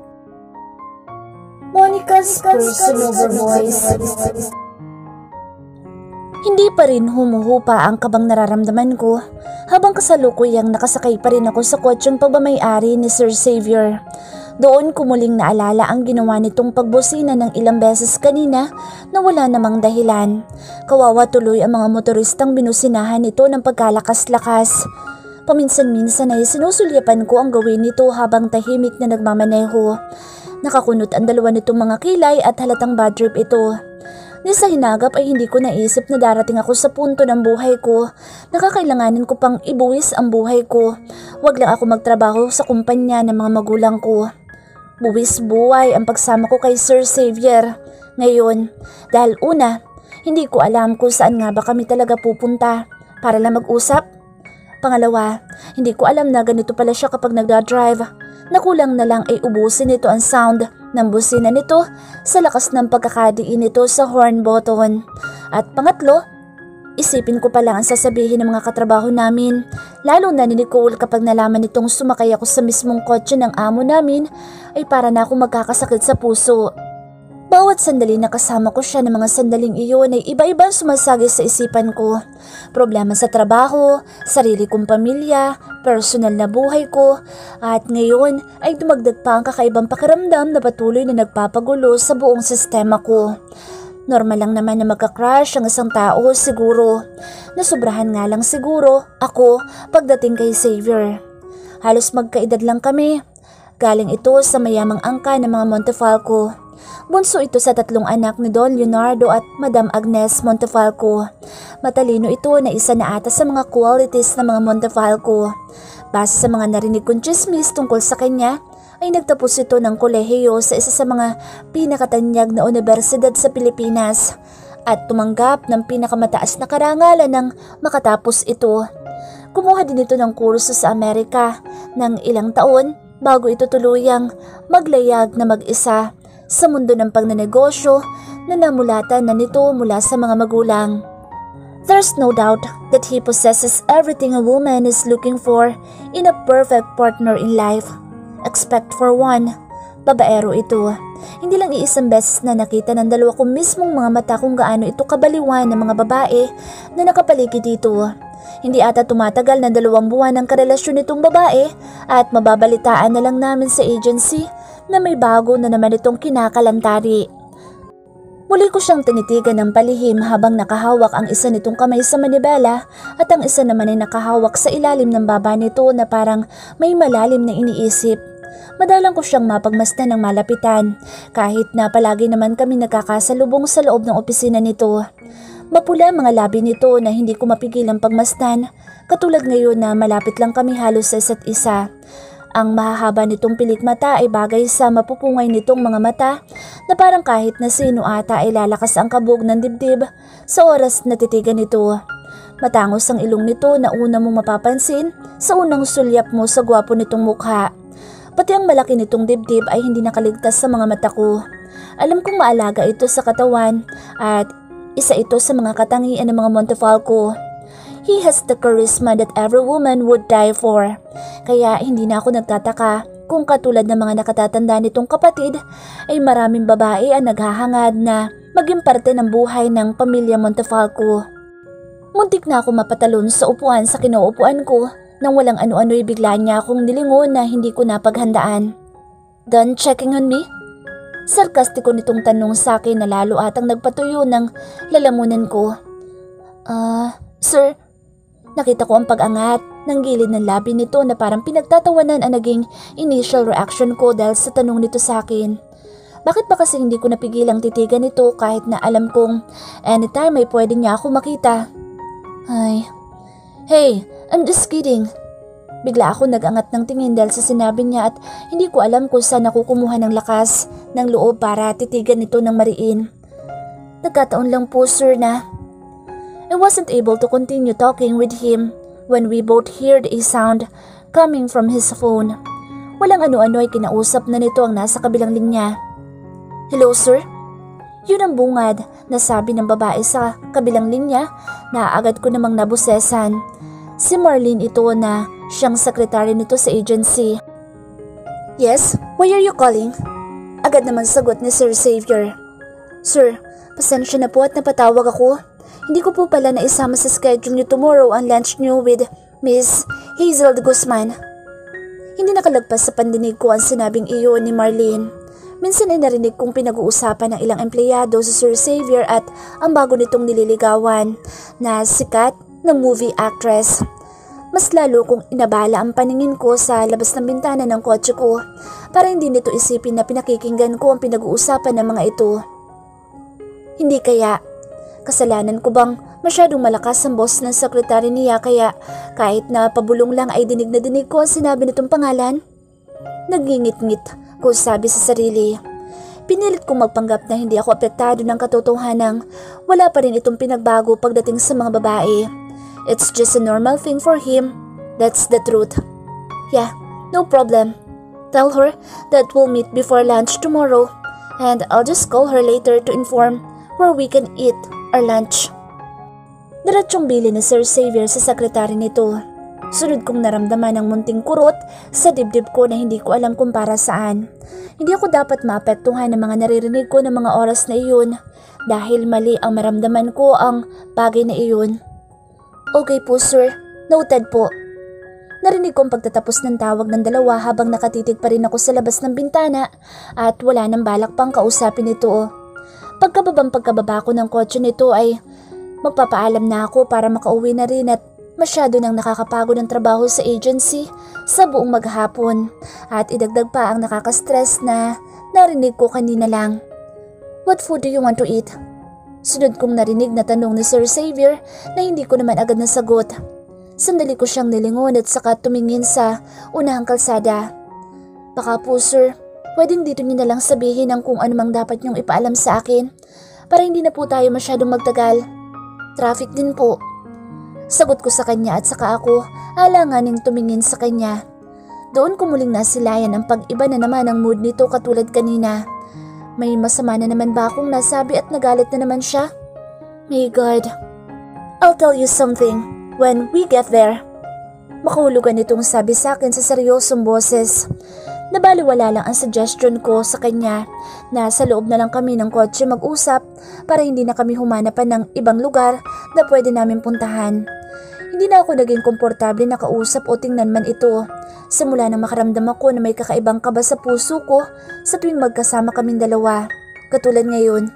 Monica's personal voice. Hindi pa rin humuhupa ang kabang nararamdaman ko habang kasalukuyang nakasakay pa rin ako sa kotseng pagmamayari ni Sir Xavier. Doon ko muling naalala ang ginawa nitong pagbusina ng ilang beses kanina na wala namang dahilan. Kawawa tuloy ang mga motoristang binusinahan nito ng pagkalakas-lakas. Paminsan-minsan ay sinusulyapan ko ang gawin nito habang tahimik na nagmamaneho. Nakakunot ang dalawa nitong mga kilay at halatang bad trip ito. Ni sa hinagap ay hindi ko naisip na darating ako sa punto ng buhay ko. Nakakailanganin ko pang ibuwis ang buhay ko. Huwag lang ako magtrabaho sa kumpanya ng mga magulang ko. Buwis buhay ang pagsama ko kay Sir Xavier. Ngayon, dahil una, hindi ko alam kung saan nga ba kami talaga pupunta para lang mag-usap. Pangalawa, hindi ko alam na ganito pala siya kapag nagdadrive. Nakulang na lang ay ubusin nito ang sound ng busina nito sa lakas ng pagkakadiin nito sa horn button. At pangatlo, isipin ko pala ang sasabihin ng mga katrabaho namin, lalo na ni Nicole kapag nalaman nitong sumakay ako sa mismong kotse ng amo namin ay para na ako magkakasakit sa puso. Bawat sandali na kasama ko siya ng mga sandaling iyon ay iba-ibang sumasagi sa isipan ko. Problema sa trabaho, sarili kong pamilya, personal na buhay ko, at ngayon ay dumagdag pa ang kakaibang pakiramdam na patuloy na nagpapagulo sa buong sistema ko. Normal lang naman na magka-crush ang isang tao siguro. Nasobrahan nga lang siguro ako pagdating kay Xavier. Halos magkaedad lang kami. Galing ito sa mayamang angka ng mga Montefalco. Bunso ito sa tatlong anak ni Don Leonardo at Madam Agnes Montefalco. Matalino ito na isa na ata sa mga qualities ng mga Montefalco. Base sa mga narinig kong chismis tungkol sa kanya, ay nagtapos ito ng kolehiyo sa isa sa mga pinakatanyag na universidad sa Pilipinas at tumanggap ng pinakamataas na karangalan ng makatapos ito. Kumuha din ito ng kurso sa Amerika ng ilang taon bago ito tuluyang maglayag na mag-isa sa mundo ng pagnanegosyo na namulatan na nito mula sa mga magulang. There's no doubt that he possesses everything a woman is looking for in a perfect partner in life. Except for one, babaero ito. Hindi lang iisang beses na nakita ng dalawa kong mismong mga mata kung gaano ito kabaliwan ng mga babae na nakapaligid dito. Hindi ata tumatagal na dalawang buwan ang karelasyon nitong babae at mababalitaan na lang namin sa agency na may bago na naman itong kinakalantari. Muli ko siyang tinitigan ng palihim habang nakahawak ang isa nitong kamay sa manibela at ang isa naman ay nakahawak sa ilalim ng baba nito na parang may malalim na iniisip. Madalang ko siyang mapagmasdan ng malapitan kahit na palagi naman kami nagkakasalubong sa loob ng opisina nito. Mapula ang mga labi nito na hindi ko mapigilang pagmasdan, katulad ngayon na malapit lang kami halos sa isa't isa. Ang mahahaba nitong pilik mata ay bagay sa mapupungay nitong mga mata na parang kahit na sino ata ay lalakas ang kabog ng dibdib sa oras na titigan nito. Matangos ang ilong nito na una mong mapapansin sa unang sulyap mo sa gwapo nitong mukha. Pati ang malaki nitong dibdib ay hindi nakaligtas sa mga mata ko. Alam kong maalaga ito sa katawan at isa ito sa mga katangian ng mga Montefalco. He has the charisma that every woman would die for. Kaya hindi na ako nagtataka kung katulad ng mga nakatatanda nitong kapatid ay maraming babae ang naghahangad na maging parte ng buhay ng pamilya Montefalco. Muntik na ako mapatalon sa upuan sa kinuupuan ko nang walang ano-ano'y bigla niya akong nilingon na hindi ko napaghandaan. Done checking on me? Sarkastiko nitong tanong sa akin na lalo atang nagpatuyo ng lalamunan ko. Ah, uh, sir, nakita ko ang pag-angat ng gilid ng labi nito na parang pinagtatawanan ang naging initial reaction ko dahil sa tanong nito sa akin. Bakit ba kasi hindi ko napigilang titigan ito kahit na alam kong anytime ay pwede niya ako makita? Ay, hey, I'm just kidding. Bigla ako nag-angat ng tingin dahil sa sinabi niya at hindi ko alam kung saan ako kumuha ng lakas ng loob para titigan ito ng mariin. Nagkataon lang po sir na I wasn't able to continue talking with him when we both heard a sound coming from his phone. Walang ano-ano ay kinausap na nito ang nasa kabilang linya. Hello sir? Yun ang bungad na sabi ng babae sa kabilang linya na agad ko namang nabusesan. Si Marlene ito na siyang sekretary nito sa agency. Yes, why are you calling? Agad naman sagot ni Sir Xavier. Sir, pasensya na po at napatawag ako. Hindi ko po pala naisama sa schedule niyo tomorrow ang lunch niyo with Miss Hazel de Guzman. Hindi nakalagpas sa pandinig ko ang sinabing iyon ni Marlene. Minsan ay narinig kong pinag-uusapan ng ilang empleyado si Sir Xavier at ang bago nitong nililigawan na sikat na movie actress. Mas lalo kong inabala ang paningin ko sa labas ng bintana ng kotse ko para hindi nito isipin na pinakikinggan ko ang pinag-uusapan ng mga ito. Hindi kaya, kasalanan ko bang masyadong malakas ang boss ng sekretary niya kaya kahit na pabulong lang ay dinig na dinig ko ang sinabi nitong pangalan? Nagingit-ngit ko sabi sa sarili. Pinilit kong magpanggap na hindi ako apektado ng katotohanang wala pa rin itong pinagbago pagdating sa mga babae. It's just a normal thing for him. That's the truth. Yeah, no problem. Tell her that we'll meet before lunch tomorrow and I'll just call her later to inform where we can eat our lunch. Diretsyong bili ni Sir Xavier sa sekretary nito. Sunod kong naramdaman ang munting kurot sa dibdib ko na hindi ko alam kung para saan. Hindi ako dapat maapektuhan ng mga naririnig ko ng mga oras na iyon dahil mali ang maramdaman ko ang bagay na iyon. Okay po sir, noted po. Narinig ko ang pagtatapos ng tawag ng dalawa habang nakatitig pa rin ako sa labas ng bintana at wala nang balak pang kausapin ito. Pagkababang pagkababa ko ng kotse nito ay magpapaalam na ako para makauwi na rin at masyado nang nakakapagod ang trabaho sa agency sa buong maghapon at idagdag pa ang nakaka-stress na narinig ko kanina lang. What food do you want to eat? Sunod kong narinig na tanong ni Sir Xavier na hindi ko naman agad nasagot. Sandali ko siyang nilingon at saka tumingin sa unahang kalsada. Baka po sir, pwedeng dito niyo na lang sabihin ang kung anumang dapat niyong ipaalam sa akin para hindi na po tayo masyadong magtagal. Traffic din po. Sagot ko sa kanya at saka ako alanganing tumingin sa kanya. Doon ko muling nasilayan ang pag-iba na naman ang mood nito katulad kanina. May masama na naman ba akong nasabi at nagalit na naman siya? May God. I'll tell you something when we get there. Makahulugan itong sabi sa akin sa seryosong boses. Nabaliwala lang ang suggestion ko sa kanya na sa loob na lang kami ng kotse mag-usap para hindi na kami humanapan ng ibang lugar na pwede namin puntahan. Hindi na ako naging komportable na kausap o tingnan man ito. Simula nang makaramdam ako na may kakaibang kaba sa puso ko sa tuwing magkasama kaming dalawa. Katulad ngayon.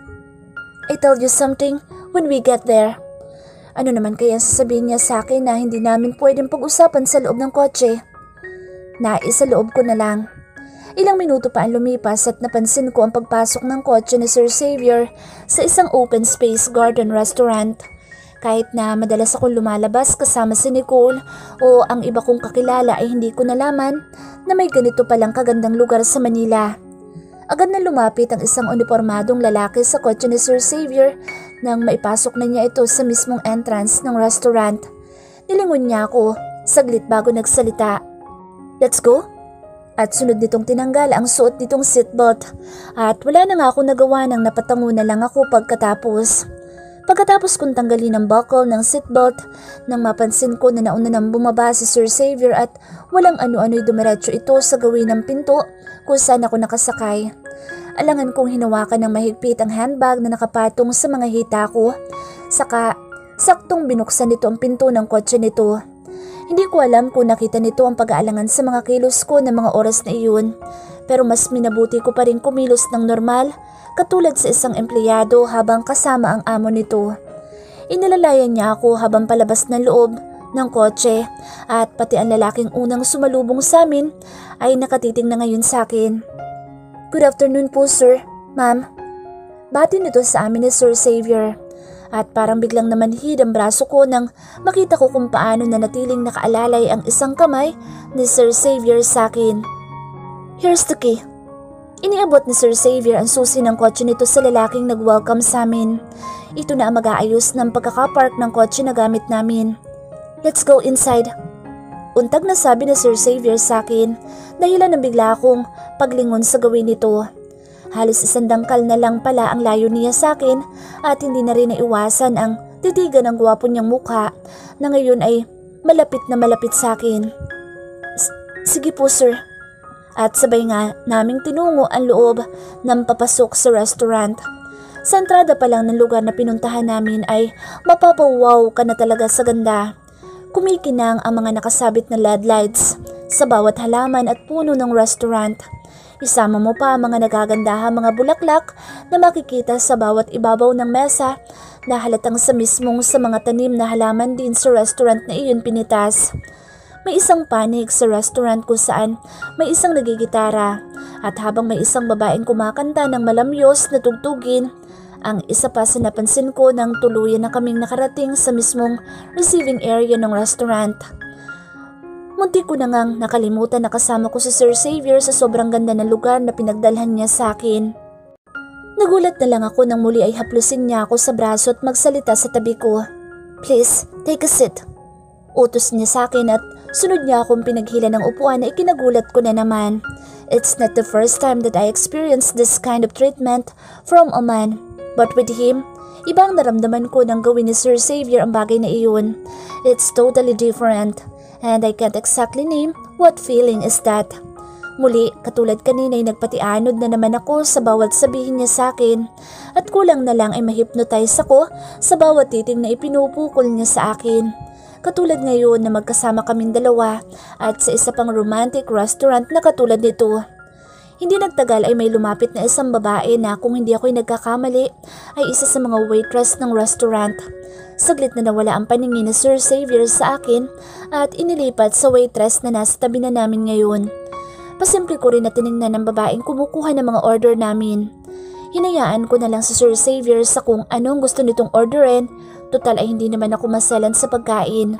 I tell you something when we get there. Ano naman kaya sasabihin niya sa akin na hindi namin pwedeng pag-usapan sa loob ng kotse? Nais sa loob ko na lang. Ilang minuto pa ang lumipas at napansin ko ang pagpasok ng kotse ni Sir Xavier sa isang open space garden restaurant. Kahit na madalas akong lumalabas kasama si Nicole o ang iba kong kakilala ay hindi ko nalaman na may ganito palang kagandang lugar sa Manila. Agad na lumapit ang isang uniformadong lalaki sa kotse ni Sir Xavier nang maipasok na niya ito sa mismong entrance ng restaurant. Nilingon niya ako saglit bago nagsalita. Let's go? At sunod nitong tinanggal ang suot nitong seatbelt at wala na nga ako nagawa nang napatango na lang ako pagkatapos. Pagkatapos kong tanggalin ang buckle ng seatbelt nang mapansin ko na nauna nang bumaba si Sir Xavier at walang ano-ano'y dumiretso ito sa gawin ng pinto kung saan ako nakasakay. Alangan kong hinawakan ng mahigpit ang handbag na nakapatong sa mga hita ko. Saka saktong binuksan nito ang pinto ng kotse nito. Hindi ko alam kung nakita nito ang pag-aalangan sa mga kilos ko ng mga oras na iyon. Pero mas minabuti ko pa rin kumilos ng normal katulad sa isang empleyado habang kasama ang amo nito. Inilalayan niya ako habang palabas ng loob ng kotse at pati ang lalaking unang sumalubong sa amin ay nakatiting na ngayon sa akin. Good afternoon po sir. Ma'am, bati nito sa amin ni Sir Xavier. At parang biglang namanhid ang braso ko nang makita ko kung paano nanatiling nakaalalay ang isang kamay ni Sir Xavier sa akin. Here's the key. Iniabot ni Sir Xavier ang susi ng kotse nito sa lalaking nag-welcome sa amin. Ito na ang mag-aayos ng pagkakapark ng kotse na gamit namin. Let's go inside. Untag na sabi ni Sir Xavier sa akin, dahilan ng bigla akong paglingon sa gawin nito. Halos isang dangkal na lang pala ang layo niya sa akin at hindi na rin naiwasan ang titigan ng gwapo niyang mukha na ngayon ay malapit na malapit sa akin. Sige po sir. At sabay nga naming tinungo ang loob ng papasok sa restaurant. Sa entrada pa lang ng lugar na pinuntahan namin ay mapapawaw ka na talaga sa ganda. Kumikinang ang mga nakasabit na L E D lights sa bawat halaman at puno ng restaurant. Isama mo pa ang mga nagagandahang mga bulaklak na makikita sa bawat ibabaw ng mesa na halatang sa mismong sa mga tanim na halaman din sa restaurant na iyon pinitas. May isang panig sa restaurant kung saan may isang nagigitara at habang may isang babaeng kumakanta ng malamyos na tugtugin, ang isa pa sa napansin ko nang tuluyan na kaming nakarating sa mismong receiving area ng restaurant. Munti ko na ngang nakalimutan na kasama ko si Sir Xavier sa sobrang ganda ng lugar na pinagdalhan niya sa akin. Nagulat na lang ako nang muli ay haplusin niya ako sa braso at magsalita sa tabi ko. Please, take a seat. Utos niya sa akin at sunod niya akong pinaghila ng upuan na ikinagulat ko na naman. It's not the first time that I experienced this kind of treatment from a man. But with him, ibang naramdaman ko nang gawin ni Sir Xavier ang bagay na iyon. It's totally different. And I can't exactly name what feeling is that. Muli, katulad kanina ay nagpatianod na naman ako sa bawat sabihin niya sa akin at kulang na lang ay mahipnotize ako sa bawat titing na ipinupukol niya sa akin. Katulad ngayon na magkasama kaming dalawa at sa isa pang romantic restaurant na katulad nito. Hindi nagtagal ay may lumapit na isang babae na kung hindi ako'y nagkakamali ay isa sa mga waitress ng restaurant. Saglit na nawala ang paningin ni Sir Xavier sa akin at inilipat sa waitress na nasa tabi na namin ngayon. Pasimple ko rin na tinignan ng babaeng kumukuha ng mga order namin. Hinayaan ko na lang si Sir Xavier sa kung anong gusto nitong orderin, total ay hindi naman ako maselan sa pagkain.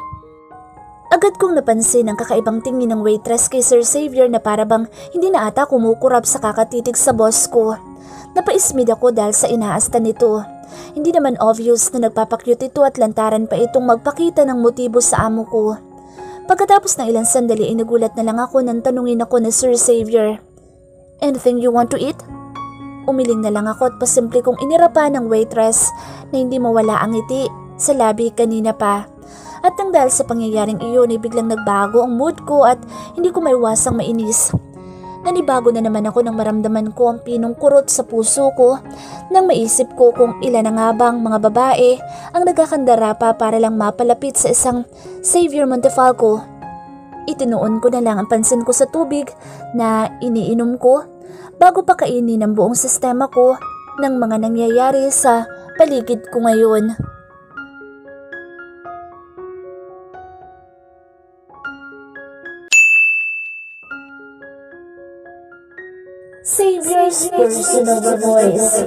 Agad kong napansin ang kakaibang tingin ng waitress kay Sir Xavier na parabang hindi na ata kumukurap sa kakatitig sa boss ko. Napaismid ako dahil sa inaasta nito. Hindi naman obvious na nagpapakyut ito at lantaran pa itong magpakita ng motibo sa amo ko. Pagkatapos ng ilang sandali ay nagulat na lang ako nang tanungin ako ni Sir Xavier. Anything you want to eat? Umiling na lang ako at pasimple kong inirapa ng waitress na hindi mawala ang ngiti sa labi kanina pa. At nang dahil sa pangyayaring iyon ay biglang nagbago ang mood ko at hindi ko maiwasang mainis. Nanibago na naman ako nang maramdaman ko ang pinong kurot sa puso ko nang maisip ko kung ilan na nga bang mga babae ang nagkakandara pa para lang mapalapit sa isang Xavier Montefalco. Itinuon ko na lang ang pansin ko sa tubig na iniinom ko bago pa kainin ang buong sistema ko ng mga nangyayari sa paligid ko ngayon. Xavier's personal voice.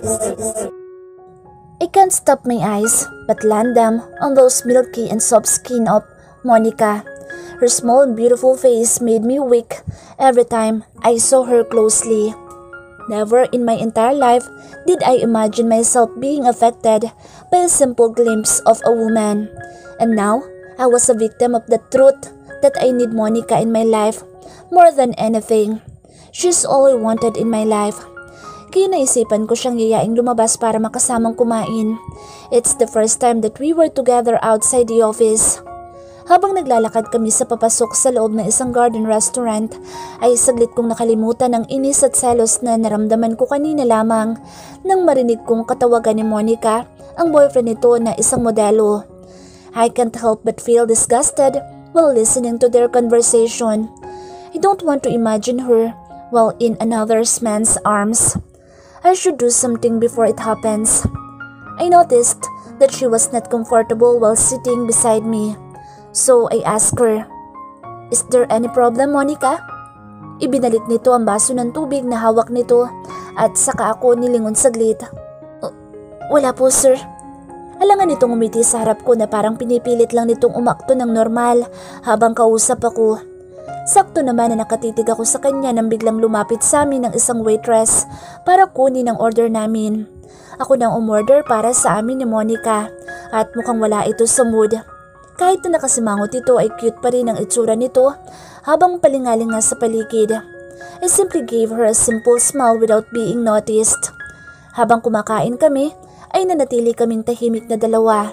I can't stop my eyes but land them on those milky and soft skin of Monica. Her small and beautiful face made me weak every time I saw her closely. Never in my entire life did I imagine myself being affected by a simple glimpse of a woman. And now, I was a victim of the truth that I need Monica in my life more than anything. She's all I wanted in my life. Kaya naisipan ko siyang yayaing lumabas para makasamang kumain. It's the first time that we were together outside the office. Habang naglalakad kami sa papasok sa loob ng isang garden restaurant, ay saglit kong nakalimutan ang inis at selos na naramdaman ko kanina lamang nang marinig kong katawagan ni Monica, ang boyfriend nito na isang modelo. I can't help but feel disgusted while listening to their conversation. I don't want to imagine her while in another man's arms. I should do something before it happens. I noticed that she was not comfortable while sitting beside me. So I asked her, "Is there any problem, Monica?" Ibinalik nito ang baso ng tubig na hawak nito at saka ako nilingon saglit. "Uh, Wala po sir." Alangan nitong umiti sa harap ko na parang pinipilit lang nitong umakto ng normal habang kausap ako. Sakto naman na nakatitig ako sa kanya nang biglang lumapit sa amin ng isang waitress para kunin ang order namin. Ako nang umorder para sa amin ni Monica at mukhang wala ito sa mood. Kahit na nakasimangot ito ay cute pa rin ang itsura nito habang palingaling nga sa paligid. I simply gave her a simple smile without being noticed. Habang kumakain kami ay nanatili kaming tahimik na dalawa.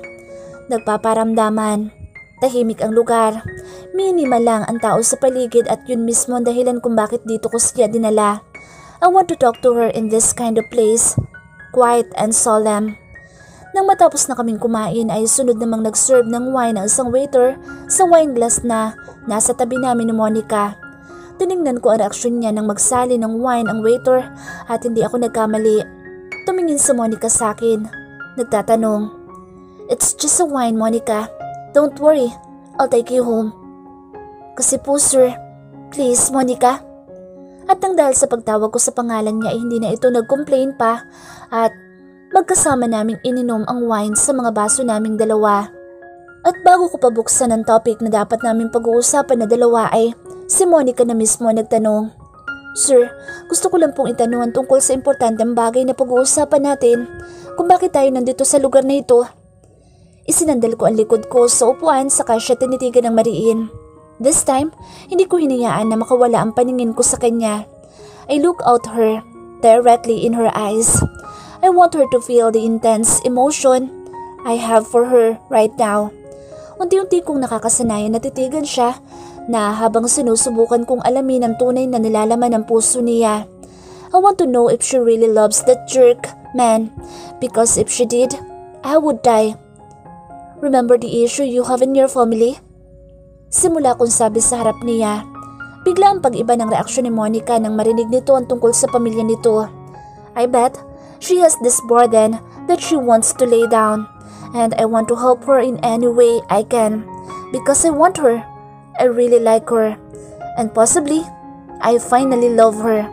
Nagpaparamdaman. Tahimik ang lugar. Minimal lang ang tao sa paligid at yun mismo ang dahilan kung bakit dito ko siya dinala. I want to talk to her in this kind of place. Quiet and solemn. Nang matapos na kaming kumain ay sunod namang nag-serve ng wine ang isang waiter sa wine glass na nasa tabi namin ni Monica. Tiningnan ko ang reaksyon niya nang magsali ng wine ang waiter at hindi ako nagkamali. Tumingin si Monica sa akin. Nagtatanong, "It's just a wine, Monica. Don't worry, I'll take you home." "Kasi po sir, please Monica." At nang dahil sa pagtawag ko sa pangalan niya ay hindi na ito nag-complain pa at magkasama naming ininom ang wine sa mga baso naming dalawa. At bago ko pabuksan ang topic na dapat namin pag-uusapan na dalawa ay si Monica na mismo nagtanong, "Sir, gusto ko lang pong itanungan tungkol sa importanteng bagay na pag-uusapan natin kung bakit tayo nandito sa lugar na ito." Isinandal ko ang likod ko sa upuan saka siya tinitigan ng mariin. This time, hindi ko hinayaan na makawala ang paningin ko sa kanya. I look out her, directly in her eyes. I want her to feel the intense emotion I have for her right now. Unti-unti kong nakakasanayan na titigan siya na habang sinusubukan kong alamin ang tunay na nilalaman ng puso niya. I want to know if she really loves that jerk man, because if she did, I would die. "Remember the issue you have in your family?" Simula kong sabi sa harap niya. Bigla ang pag-iba ng reaksyon ni Monica nang marinig nito ang tungkol sa pamilya nito. I bet she has this burden that she wants to lay down, and I want to help her in any way I can, because I want her. I really like her, and possibly, I finally love her.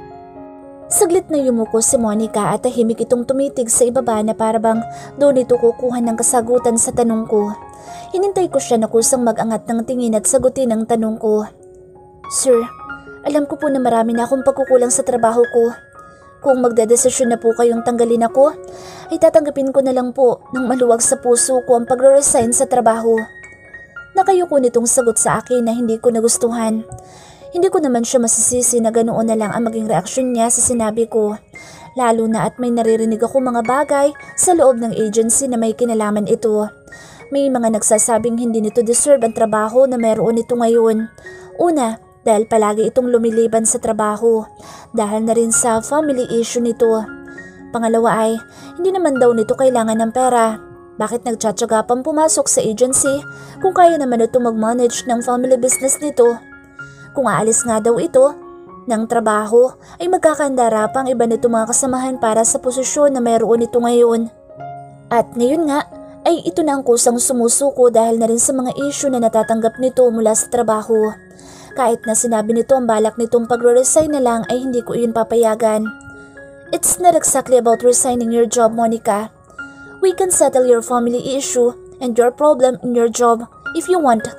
Saglit na yumuko si Monica at tahimik itong tumitig sa ibaba na parabang doon ito kukuha ng kasagutan sa tanong ko. Hinintay ko siya na kusang mag-angat ng tingin at sagutin ang tanong ko. "Sir, alam ko po na marami na akong pagkukulang sa trabaho ko. Kung magdedesisyon na po kayong tanggalin ako, ay tatanggapin ko na lang po ng maluwag sa puso ko ang pagre-resign sa trabaho." Nakayuko nitong sagot sa akin na hindi ko nagustuhan. Hindi ko naman siya masisisi na ganoon na lang ang maging reaksyon niya sa sinabi ko. Lalo na at may naririnig ako mga bagay sa loob ng agency na may kinalaman ito. May mga nagsasabing hindi nito deserve ang trabaho na meron ito ngayon. Una, dahil palagi itong lumiliban sa trabaho. Dahil na rin sa family issue nito. Pangalawa ay, hindi naman daw nito kailangan ng pera. Bakit nagtsatsaga pang pumasok sa agency kung kaya naman ito mag-manage ng family business nito? Kung aalis nga daw ito ng trabaho ay magkakandara pang iba nito mga kasamahan para sa posisyon na mayroon ito ngayon. At ngayon nga ay ito na ang kusang sumusuko dahil na rin sa mga issue na natatanggap nito mula sa trabaho. Kahit na sinabi nito ang balak nitong pagre-resign na lang ay hindi ko iyon papayagan. It's not exactly about resigning your job, Monica. We can settle your family issue and your problem in your job if you want.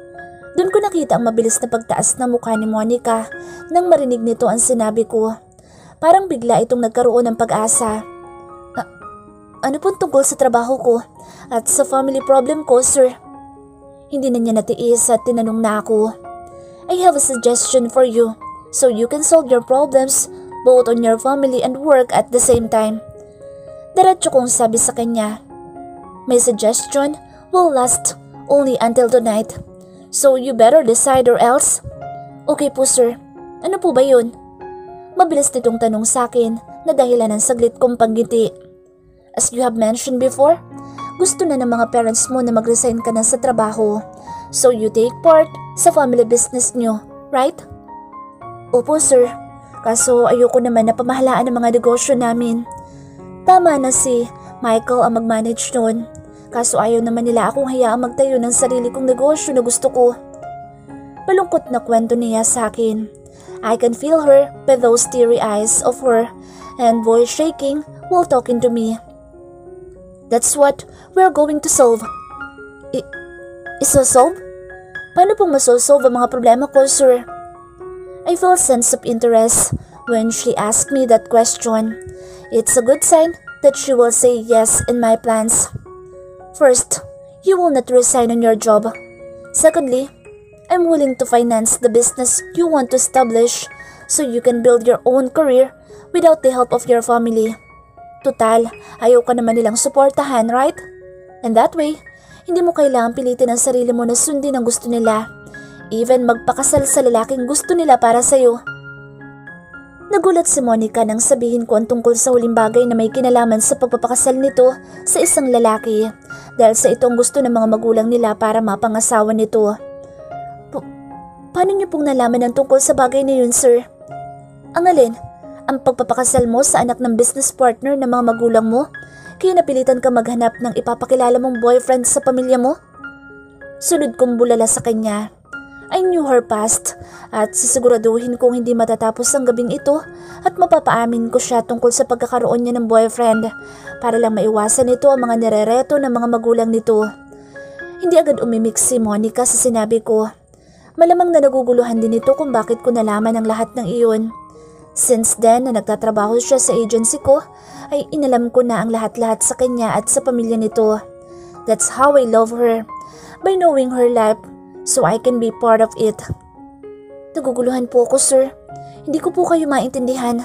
Doon ko nakita ang mabilis na pagtaas na mukha ni Monica nang marinig nito ang sinabi ko. Parang bigla itong nagkaroon ng pag-asa. Ah, ano pong tungkol sa trabaho ko at sa family problem ko, sir? Hindi na niya natiis at tinanong na ako. I have a suggestion for you so you can solve your problems both on your family and work at the same time. Diretso kong sabi sa kanya. My suggestion will last only until tonight. So you better decide or else. Okay po sir. Ano po ba yun? Mabilis nitong tanong sa akin na dahilan ng saglit kong panggiti. As you have mentioned before, gusto na ng mga parents mo na mag-resign ka na sa trabaho. So you take part sa family business nyo, right? Opo sir. Kaso ayoko naman na pamahalaan ang mga negosyo namin. Tama na si Michael ang mag-manage nun. Kaso ayaw naman nila akong hayaang magtayo ng sarili kong negosyo na gusto ko. Malungkot na kwento niya sa akin. I can feel her with those teary eyes of her and voice shaking while talking to me. That's what we're going to solve. I isosolve? Paano pong masosolve ang mga problema ko, sir? I felt a sense of interest when she asked me that question. It's a good sign that she will say yes in my plans. First, you will not resign on your job. Secondly, I'm willing to finance the business you want to establish so you can build your own career without the help of your family. Tutal, ayaw ka naman nilang suportahan, right? And that way, hindi mo kailangang pilitin ang sarili mo na sundin ang gusto nila. Even magpakasal sa lalaking gusto nila para sa'yo. Nagulat si Monica nang sabihin ko ang tungkol sa huling bagay na may kinalaman sa pagpapakasal nito sa isang lalaki dahil sa itong gusto ng mga magulang nila para mapangasawa nito. Pa- paano niyo pong nalaman ang tungkol sa bagay na yun, sir? Ang alin? Ang pagpapakasal mo sa anak ng business partner ng mga magulang mo? Kaya napilitan ka maghanap ng ipapakilala mong boyfriend sa pamilya mo? Sunod kong bulala sa kanya. I knew her past at sisiguraduhin kong hindi matatapos ang gabing ito at mapapaamin ko siya tungkol sa pagkakaroon niya ng boyfriend para lang maiwasan nito ang mga nirereto ng mga magulang nito. Hindi agad umimik si Monica sa sinabi ko. Malamang na naguguluhan din ito kung bakit ko nalaman ang lahat ng iyon. Since then na nagtatrabaho siya sa agency ko ay inalam ko na ang lahat-lahat sa kanya at sa pamilya nito. That's how I love her, by knowing her life so I can be part of it. Naguguluhan po ako, sir. Hindi ko po kayo maintindihan.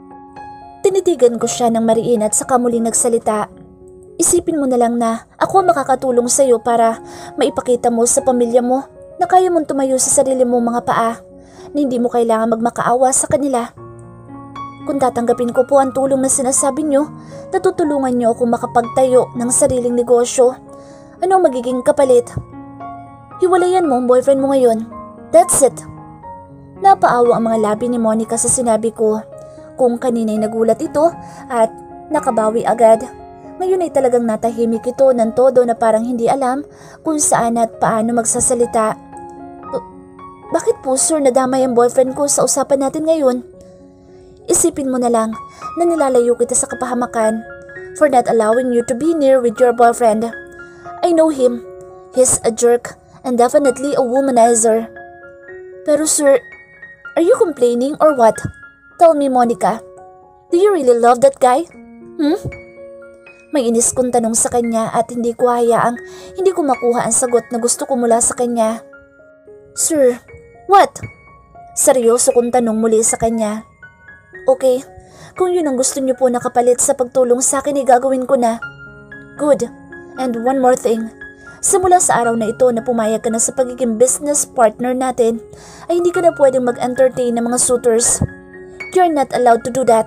Tinitigan ko siya ng mariin at saka muling nagsalita. Isipin mo na lang na ako makakatulong sa iyo para maipakita mo sa pamilya mo na kaya mong tumayo sa sarili mong mga paa na hindi mo kailangan magmakaawa sa kanila. Kung tatanggapin ko po ang tulong na sinasabi niyo, natutulungan niyo akong makapagtayo ng sariling negosyo. Ano ang magiging kapalit? Hiwalayan mo ang boyfriend mo ngayon. That's it. Napaawa ang mga labi ni Monica sa sinabi ko. Kung kanina'y nagulat ito at nakabawi agad. Ngayon ay talagang natahimik ito ng todo na parang hindi alam kung saan at paano magsasalita. Bakit po, sir, nadamay ang boyfriend ko sa usapan natin ngayon? Isipin mo na lang na nilalayo kita sa kapahamakan for not allowing you to be near with your boyfriend. I know him. He's a jerk and definitely a womanizer. Pero sir, are you complaining or what? Tell me, Monica. Do you really love that guy? Hmm? May inis kong tanong sa kanya at hindi ko hayaang hindi ko makuha ang sagot na gusto ko mula sa kanya. Sir, what? Seryoso kong tanong muli sa kanya. Okay, kung yun ang gusto niyo po na kapalit sa pagtulong sa akin ay gagawin ko na. Good. And one more thing. Simula sa araw na ito na pumayag ka na sa pagiging business partner natin, ay hindi ka na pwedeng mag-entertain ng mga suitors. You're not allowed to do that.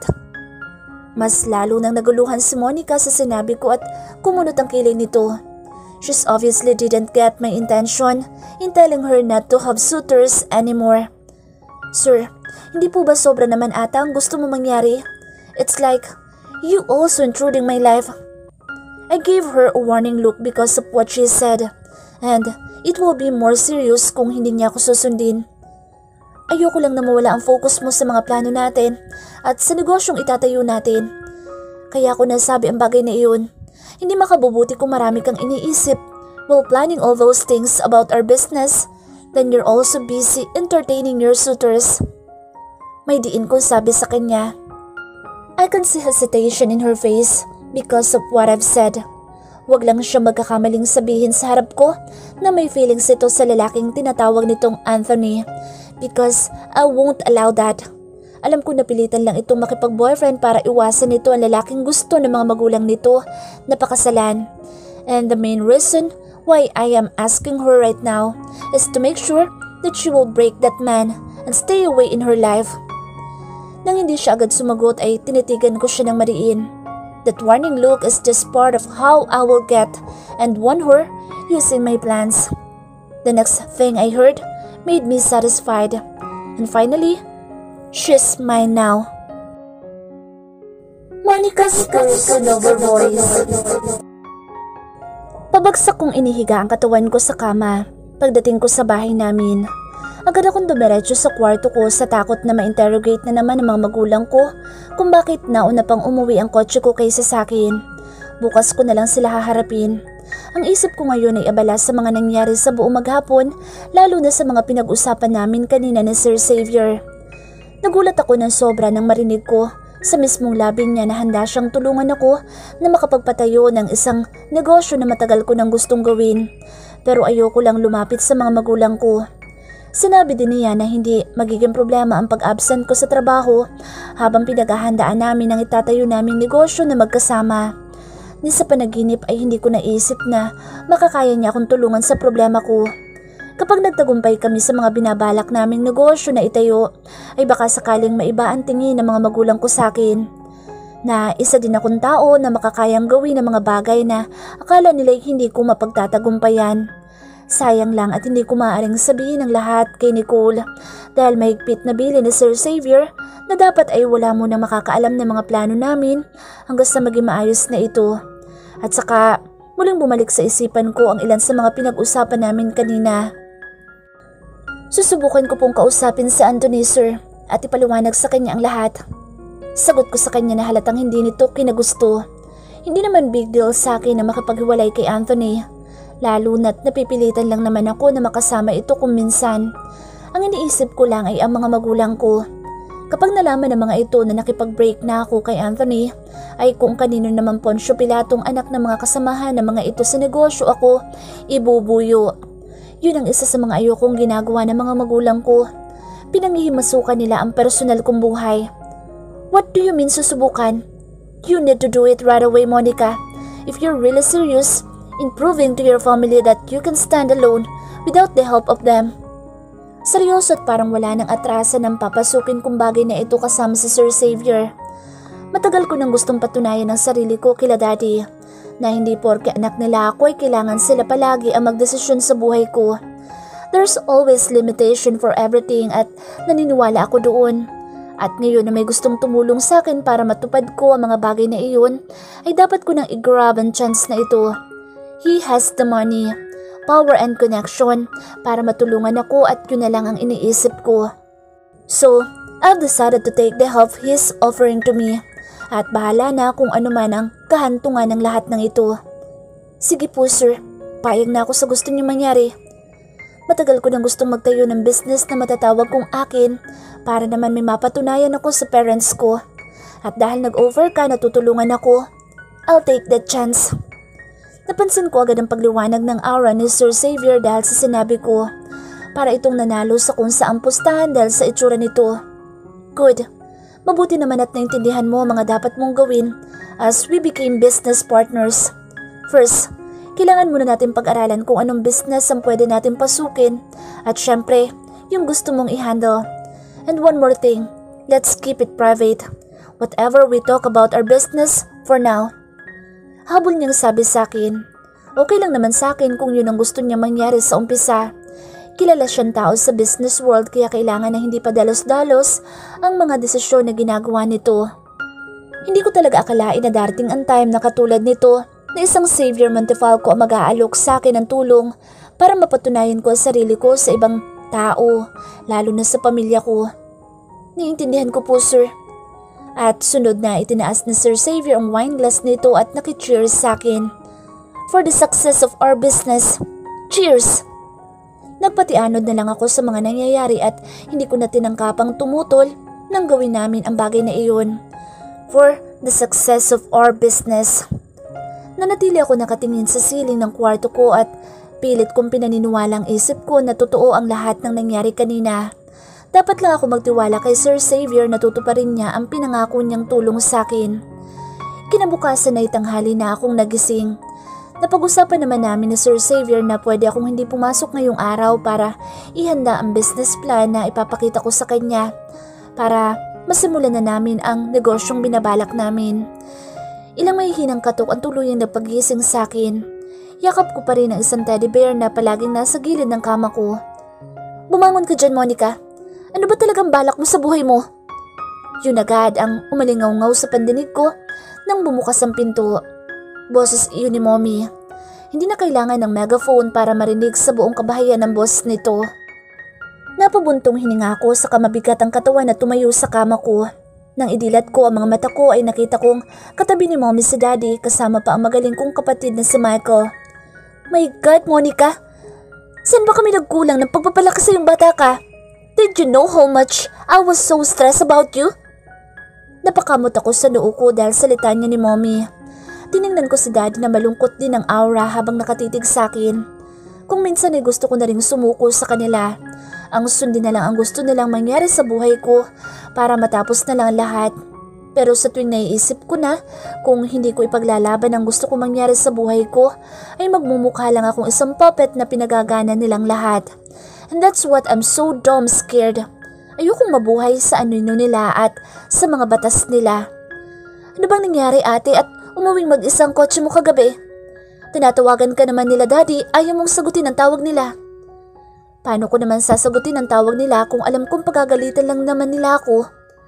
Mas lalo nang naguluhan si Monica sa sinabi ko at kumunot ang kilay nito. She obviously didn't get my intention in telling her not to have suitors anymore. Sir, hindi po ba sobra naman ata ang gusto mo mangyari? It's like, you also intruding my life. I gave her a warning look because of what she said, and it will be more serious kung hindi niya ako susundin. Ayoko lang na mawala ang focus mo sa mga plano natin at sa negosyong itatayo natin. Kaya ako nasabi ang bagay na iyon. Hindi makabubuti kung marami kang iniisip while planning all those things about our business, then you're also busy entertaining your suitors. May diin kong sabi sa kanya. I can see hesitation in her face because of what I've said. Huwag lang siya magkakamaling sabihin sa harap ko na may feelings ito sa lalaking tinatawag nitong Anthony because I won't allow that. Alam ko napilitan lang itong makipag-boyfriend para iwasan nito ang lalaking gusto ng mga magulang nito na pakasalan. And the main reason why I am asking her right now is to make sure that she will break that man and stay away in her life. Nang hindi siya agad sumagot ay tinitigan ko siya ng mariin. That warning look is just part of how I will get and won her using my plans. The next thing I heard made me satisfied. And finally, she's mine now. Monica's over voice. Pabagsak kong inihiga ang katawan ko sa kama pagdating ko sa bahay namin. Agad akong dumiretso sa kwarto ko sa takot na ma-interrogate na naman ng mga magulang ko kung bakit nauna pang umuwi ang kotse ko kaysa sa akin. Bukas ko na lang sila haharapin. Ang isip ko ngayon ay abala sa mga nangyari sa buong maghapon, lalo na sa mga pinag-usapan namin kanina ni Sir Xavier. Nagulat ako ng sobra nang marinig ko sa mismong labi niya na handa siyang tulungan ako na makapagpatayo ng isang negosyo na matagal ko nang gustong gawin. Pero ayoko lang lumapit sa mga magulang ko. Sinabi din niya na hindi magiging problema ang pag-absent ko sa trabaho habang pinaghahandaan namin ang itatayo naming negosyo na magkasama. Ni sa panaginip ay hindi ko naisip na makakaya niya akong tulungan sa problema ko. Kapag nagtagumpay kami sa mga binabalak naming negosyo na itayo, ay baka sakaling maiba ang tingin ng mga magulang ko sa akin. Na isa din akong tao na makakayang gawin ng mga bagay na akala nila'y hindi ko mapagtatagumpayan. Sayang lang at hindi ko maaaring sabihin ang lahat kay Nicole dahil mahigpit na bili ni Sir Xavier na dapat ay wala mo nang makakaalam ng mga plano namin hanggang sa maging maayos na ito. At saka muling bumalik sa isipan ko ang ilan sa mga pinag-usapan namin kanina. Susubukan ko pong kausapin si Anthony, sir, at ipaliwanag sa kanya ang lahat. Sagot ko sa kanya na halatang hindi nito kinagusto. Hindi naman big deal sa akin na makipaghiwalay kay Anthony. Lalo na't napipilitan lang naman ako na makasama ito kung minsan. Ang iniisip ko lang ay ang mga magulang ko. Kapag nalaman ng mga ito na nakipag-break na ako kay Anthony, ay kung kanino naman Poncio Pilatong anak ng mga kasamahan ng mga ito sa negosyo ako ibubuyo. Yun ang isa sa mga ayokong ginagawa ng mga magulang ko. Pinanghihimasukan nila ang personal kong buhay. What do you mean susubukan? You need to do it right away, Monica. If you're really serious in proving to your family that you can stand alone without the help of them. Seryoso at parang wala nang atrasan ng papasukin kong bagay na ito kasama si Sir Xavier. Matagal ko nang gustong patunayan ang sarili ko kila Daddy na hindi porke anak nila ako ay kailangan sila palagi ang magdesisyon sa buhay ko. There's always limitation for everything at naniniwala ako doon. At ngayon na may gustong tumulong sa akin para matupad ko ang mga bagay na iyon, ay dapat ko nang i-grab ang chance na ito. He has the money, power and connection para matulungan ako at yun na lang ang iniisip ko. So, I've decided to take the help he's offering to me at bahala na kung ano man ang kahantungan ng lahat ng ito. Sige po sir, payag na ako sa gusto niyo mangyari. Matagal ko nang gustong magtayo ng business na matatawag kong akin para naman may mapatunayan ako sa parents ko. At dahil nag-offer ka na tutulungan ako, I'll take that chance. Napansin ko agad ang pagliwanag ng aura ni Sir Xavier dahil sa sinabi ko para itong nanalo sa kung saang pustahan dahil sa itsura nito. Good. Mabuti naman at naintindihan mo ang mga dapat mong gawin as we became business partners. First, kailangan muna natin pag-aralan kung anong business ang pwede natin pasukin at syempre, yung gusto mong i-handle. And one more thing, let's keep it private. Whatever we talk about our business for now. Habol niyang sabi sa akin. Okay lang naman sa akin kung yun ang gusto niya mangyari sa umpisa. Kilala siyang tao sa business world kaya kailangan na hindi pa dalos-dalos ang mga desisyon na ginagawa nito. Hindi ko talaga akalain na darating ang time na katulad nito na isang Xavier Montefalco ang mag-aalok sa akin ng tulong para mapatunayan ko ang sarili ko sa ibang tao, lalo na sa pamilya ko. Naiintindihan ko po sir. At sunod na itinaas ni Sir Xavier ang wine glass nito at naki-cheers sa akin. For the success of our business. Cheers! Nagpatianod na lang ako sa mga nangyayari at hindi ko na tinangkapang tumutol nang gawin namin ang bagay na iyon. For the success of our business. Nanatili ako nakatingin sa siling ng kwarto ko at pilit kong pinaniniwalang isip ko na totoo ang lahat ng nangyari kanina. Dapat lang ako magtiwala kay Sir Xavier na tutuparin niya ang pinangako niyang tulong sa akin. Kinabukasan na itanghali na akong nagising. Napag-usapan naman namin ni Sir Xavier na pwede akong hindi pumasok ngayong araw para ihanda ang business plan na ipapakita ko sa kanya para masimulan na namin ang negosyong binabalak namin. Ilang mahihinang katok ang tuluyang nagpagising sa akin. Yakap ko pa rin ang isang teddy bear na palaging nasa gilid ng kama ko. Bumangon ka dyan, Monica. Ano ba talagang balak mo sa buhay mo? Yun agad ang umalingaw-ngaw sa pandinig ko nang bumukas ang pinto. Boses iyon ni Mommy. Hindi na kailangan ng megaphone para marinig sa buong kabahayan ng boss nito. Napabuntong hininga ako sa kamabigat ang katawan na tumayo sa kama ko. Nang idilat ko ang mga mata ko ay nakita kong katabi ni Mommy si Daddy kasama pa ang magaling kong kapatid na si Michael. My God, Monica! Saan ba kami nagkulang ng pagpapalaki sa yung bata ka? Did you know how much I was so stressed about you? Napakamot ako sa noo ko dahil salita niya ni Mommy. Tiningnan ko si Daddy na malungkot din ang aura habang nakatitig sa akin. Kung minsan ay gusto ko na ring sumuko sa kanila. Ang sundin na lang ang gusto nilang mangyari sa buhay ko para matapos na lang lahat. Pero sa tuwing naiisip ko na kung hindi ko ipaglalaban ang gusto ko mangyari sa buhay ko, ay magmumukha lang akong isang puppet na pinagagana nilang lahat. And that's what I'm so dumb scared. Ayokong mabuhay sa anino nila at sa mga batas nila. Ano bang nangyari ate at umuwing mag-isang kotse mo kagabi? Tinatawagan ka naman nila Daddy, ayaw mong sagutin ang tawag nila. Paano ko naman sasagutin ang tawag nila kung alam kong pagagalitan lang naman nila ako?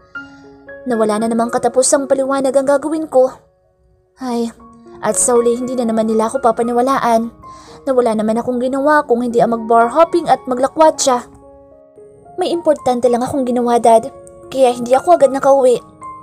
Nawala na namang katapusang paliwanag ang gagawin ko. Ay, at sa uli hindi na naman nila ako papaniwalaan. Nawala naman akong ginawa kung hindi ang mag-bar hopping at maglakwatsa. May importante lang akong ginawa Dad, kaya hindi ako agad nakauwi.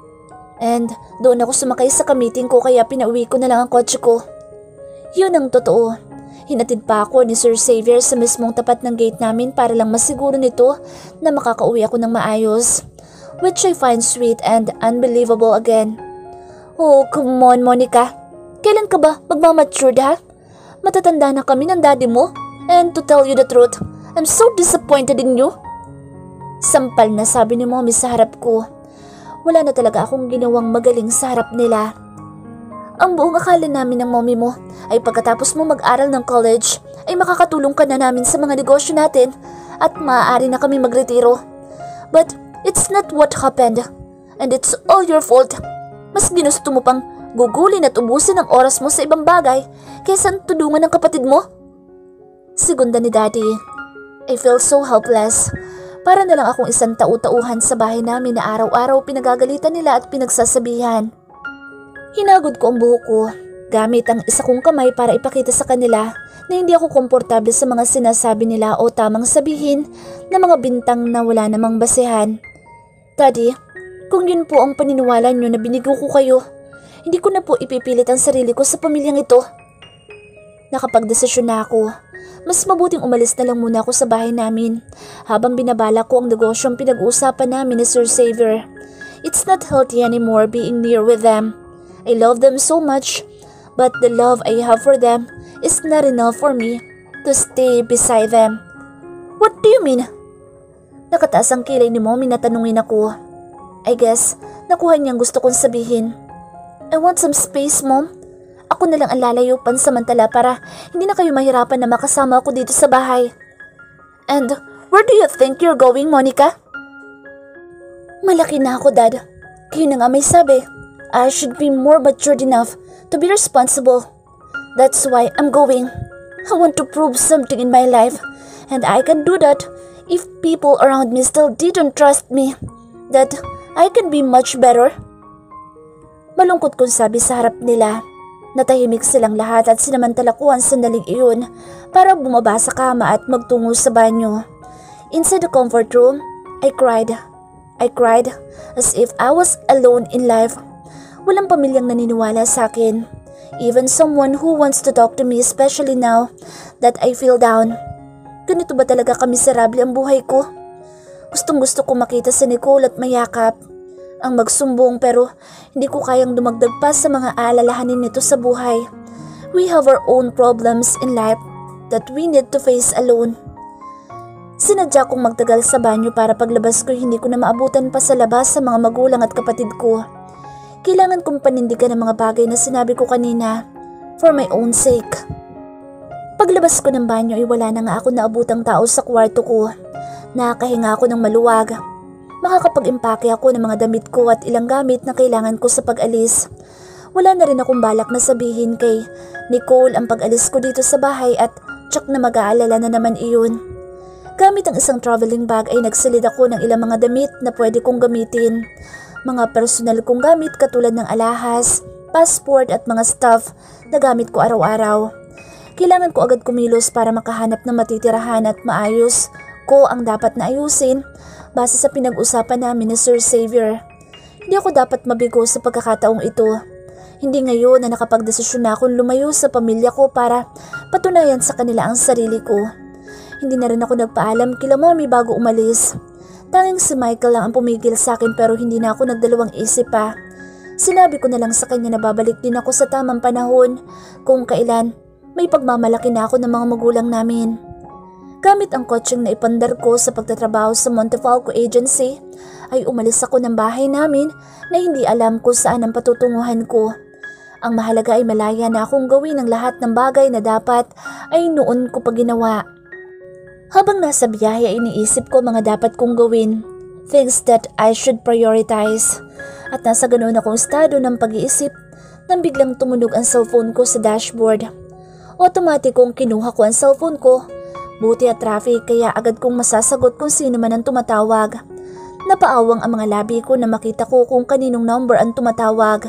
And doon ako sumakay sa kamiting ko kaya pinauwi ko na lang ang kotse ko. Yun ang totoo. Hinatid pa ako ni Sir Xavier sa mismong tapat ng gate namin para lang masiguro nito na makakauwi ako ng maayos. Which I find sweet and unbelievable again. Oh, come on Monica. Kailan ka ba magmamatured ha? Matatanda na kami ng daddy mo. And to tell you the truth, I'm so disappointed in you. Sampal na sabi ni Mommy sa harap ko. Wala na talaga akong ginawang magaling sa harap nila. Ang buong akala namin ng Mommy mo ay pagkatapos mo mag-aral ng college ay makakatulong ka na namin sa mga negosyo natin at maaari na kami magretiro. But it's not what happened and it's all your fault. Mas ginusto mo pang gugulin at ubusin ang oras mo sa ibang bagay kaysa tulungan ng kapatid mo. Segunda ni Daddy. I feel so helpless. Para na lang akong isang tau-tauhan sa bahay namin na araw-araw pinagagalitan nila at pinagsasabihan. Hinagod ko ang buhok ko, gamit ang isa kong kamay para ipakita sa kanila na hindi ako komportable sa mga sinasabi nila o tamang sabihin na mga bintang na wala namang basehan. Daddy, kung yun po ang paniniwala nyo na binigo ko kayo, hindi ko na po ipipilit ang sarili ko sa pamilyang ito. Nakapagdesisyon na ako. Mas mabuting umalis na lang muna ako sa bahay namin habang binabala ko ang negosyong pinag-uusapan namin ni Sir Xavier. It's not healthy anymore being near with them. I love them so much, but the love I have for them is not enough for me to stay beside them. What do you mean? Nakataas ang kilay ni Mommy na tanungin ako. I guess, nakuha niyang gusto kong sabihin. I want some space, Mom. Ako na lang ang lalayo pansamantala para hindi na kayo mahirapan na makasama ako dito sa bahay. And where do you think you're going, Monica? Malaki na ako, Dad. Kayo na nga may sabi. I should be more matured enough to be responsible. That's why I'm going. I want to prove something in my life, and I can do that if people around me still didn't trust me, that I can be much better. Malungkot kong sabi sa harap nila. Natahimik silang lahat at sinamantala ko ang sandaling iyon para bumaba sa kama at magtungo sa banyo. Inside the comfort room, I cried. I cried as if I was alone in life. Walang pamilyang naniniwala sa akin. Even someone who wants to talk to me, especially now that I feel down. Ganito ba talaga kamiserable ang buhay ko? Gustong gusto ko makita si Nicole at mayakap. Ang magsumbong pero hindi ko kayang dumagdag pa sa mga alalahanin nito sa buhay. We have our own problems in life that we need to face alone. Sinadya kong magtagal sa banyo para paglabas ko hindi ko na maabutan pa sa labas sa mga magulang at kapatid ko. Kailangan kong panindigan ang mga bagay na sinabi ko kanina for my own sake. Paglabas ko ng banyo ay wala na nga ako naabutang tao sa kwarto ko. Nakakahinga ako ng maluwag. Makakapag-impake ako ng mga damit ko at ilang gamit na kailangan ko sa pag-alis. Wala na rin akong balak na sabihin kay Nicole ang pag-alis ko dito sa bahay at tsak na mag-aalala na naman iyon. Gamit ang isang traveling bag ay nagsilid ako ng ilang mga damit na pwede kong gamitin. Mga personal kong gamit katulad ng alahas, passport at mga stuff na gamit ko araw-araw. Kailangan ko agad kumilos para makahanap ng matitirahan at maayos ko ang dapat na ayusin base sa pinag-usapan namin ni Sir Xavier. Hindi ako dapat mabigo sa pagkakataong ito. Hindi ngayon na nakapagdesisyon na akong lumayo sa pamilya ko para patunayan sa kanila ang sarili ko. Hindi na rin ako nagpaalam kila mommy bago umalis. Tanging si Michael lang ang pumigil sa akin pero hindi na ako nagdalawang isip pa. Sinabi ko na lang sa kanya na babalik din ako sa tamang panahon kung kailan may pagmamalaki na ako ng mga magulang namin. Gamit ang kotseng na ipandar ko sa pagtatrabaho sa Montefalco Agency, ay umalis ako ng bahay namin na hindi alam kung saan ang patutunguhan ko. Ang mahalaga ay malaya na akong gawin ang lahat ng bagay na dapat ay noon ko pa ginawa. Habang nasa biyahe ay iniisip ko mga dapat kong gawin, things that I should prioritize. At nasa ganoon akong estado ng pag-iisip nang biglang tumunog ang cellphone ko sa dashboard. Otomatikong kinuha ko ang cellphone ko. Buti at traffic kaya agad kong masasagot kung sino man ang tumatawag. Napaawang ang mga labi ko na makita ko kung kaninong number ang tumatawag.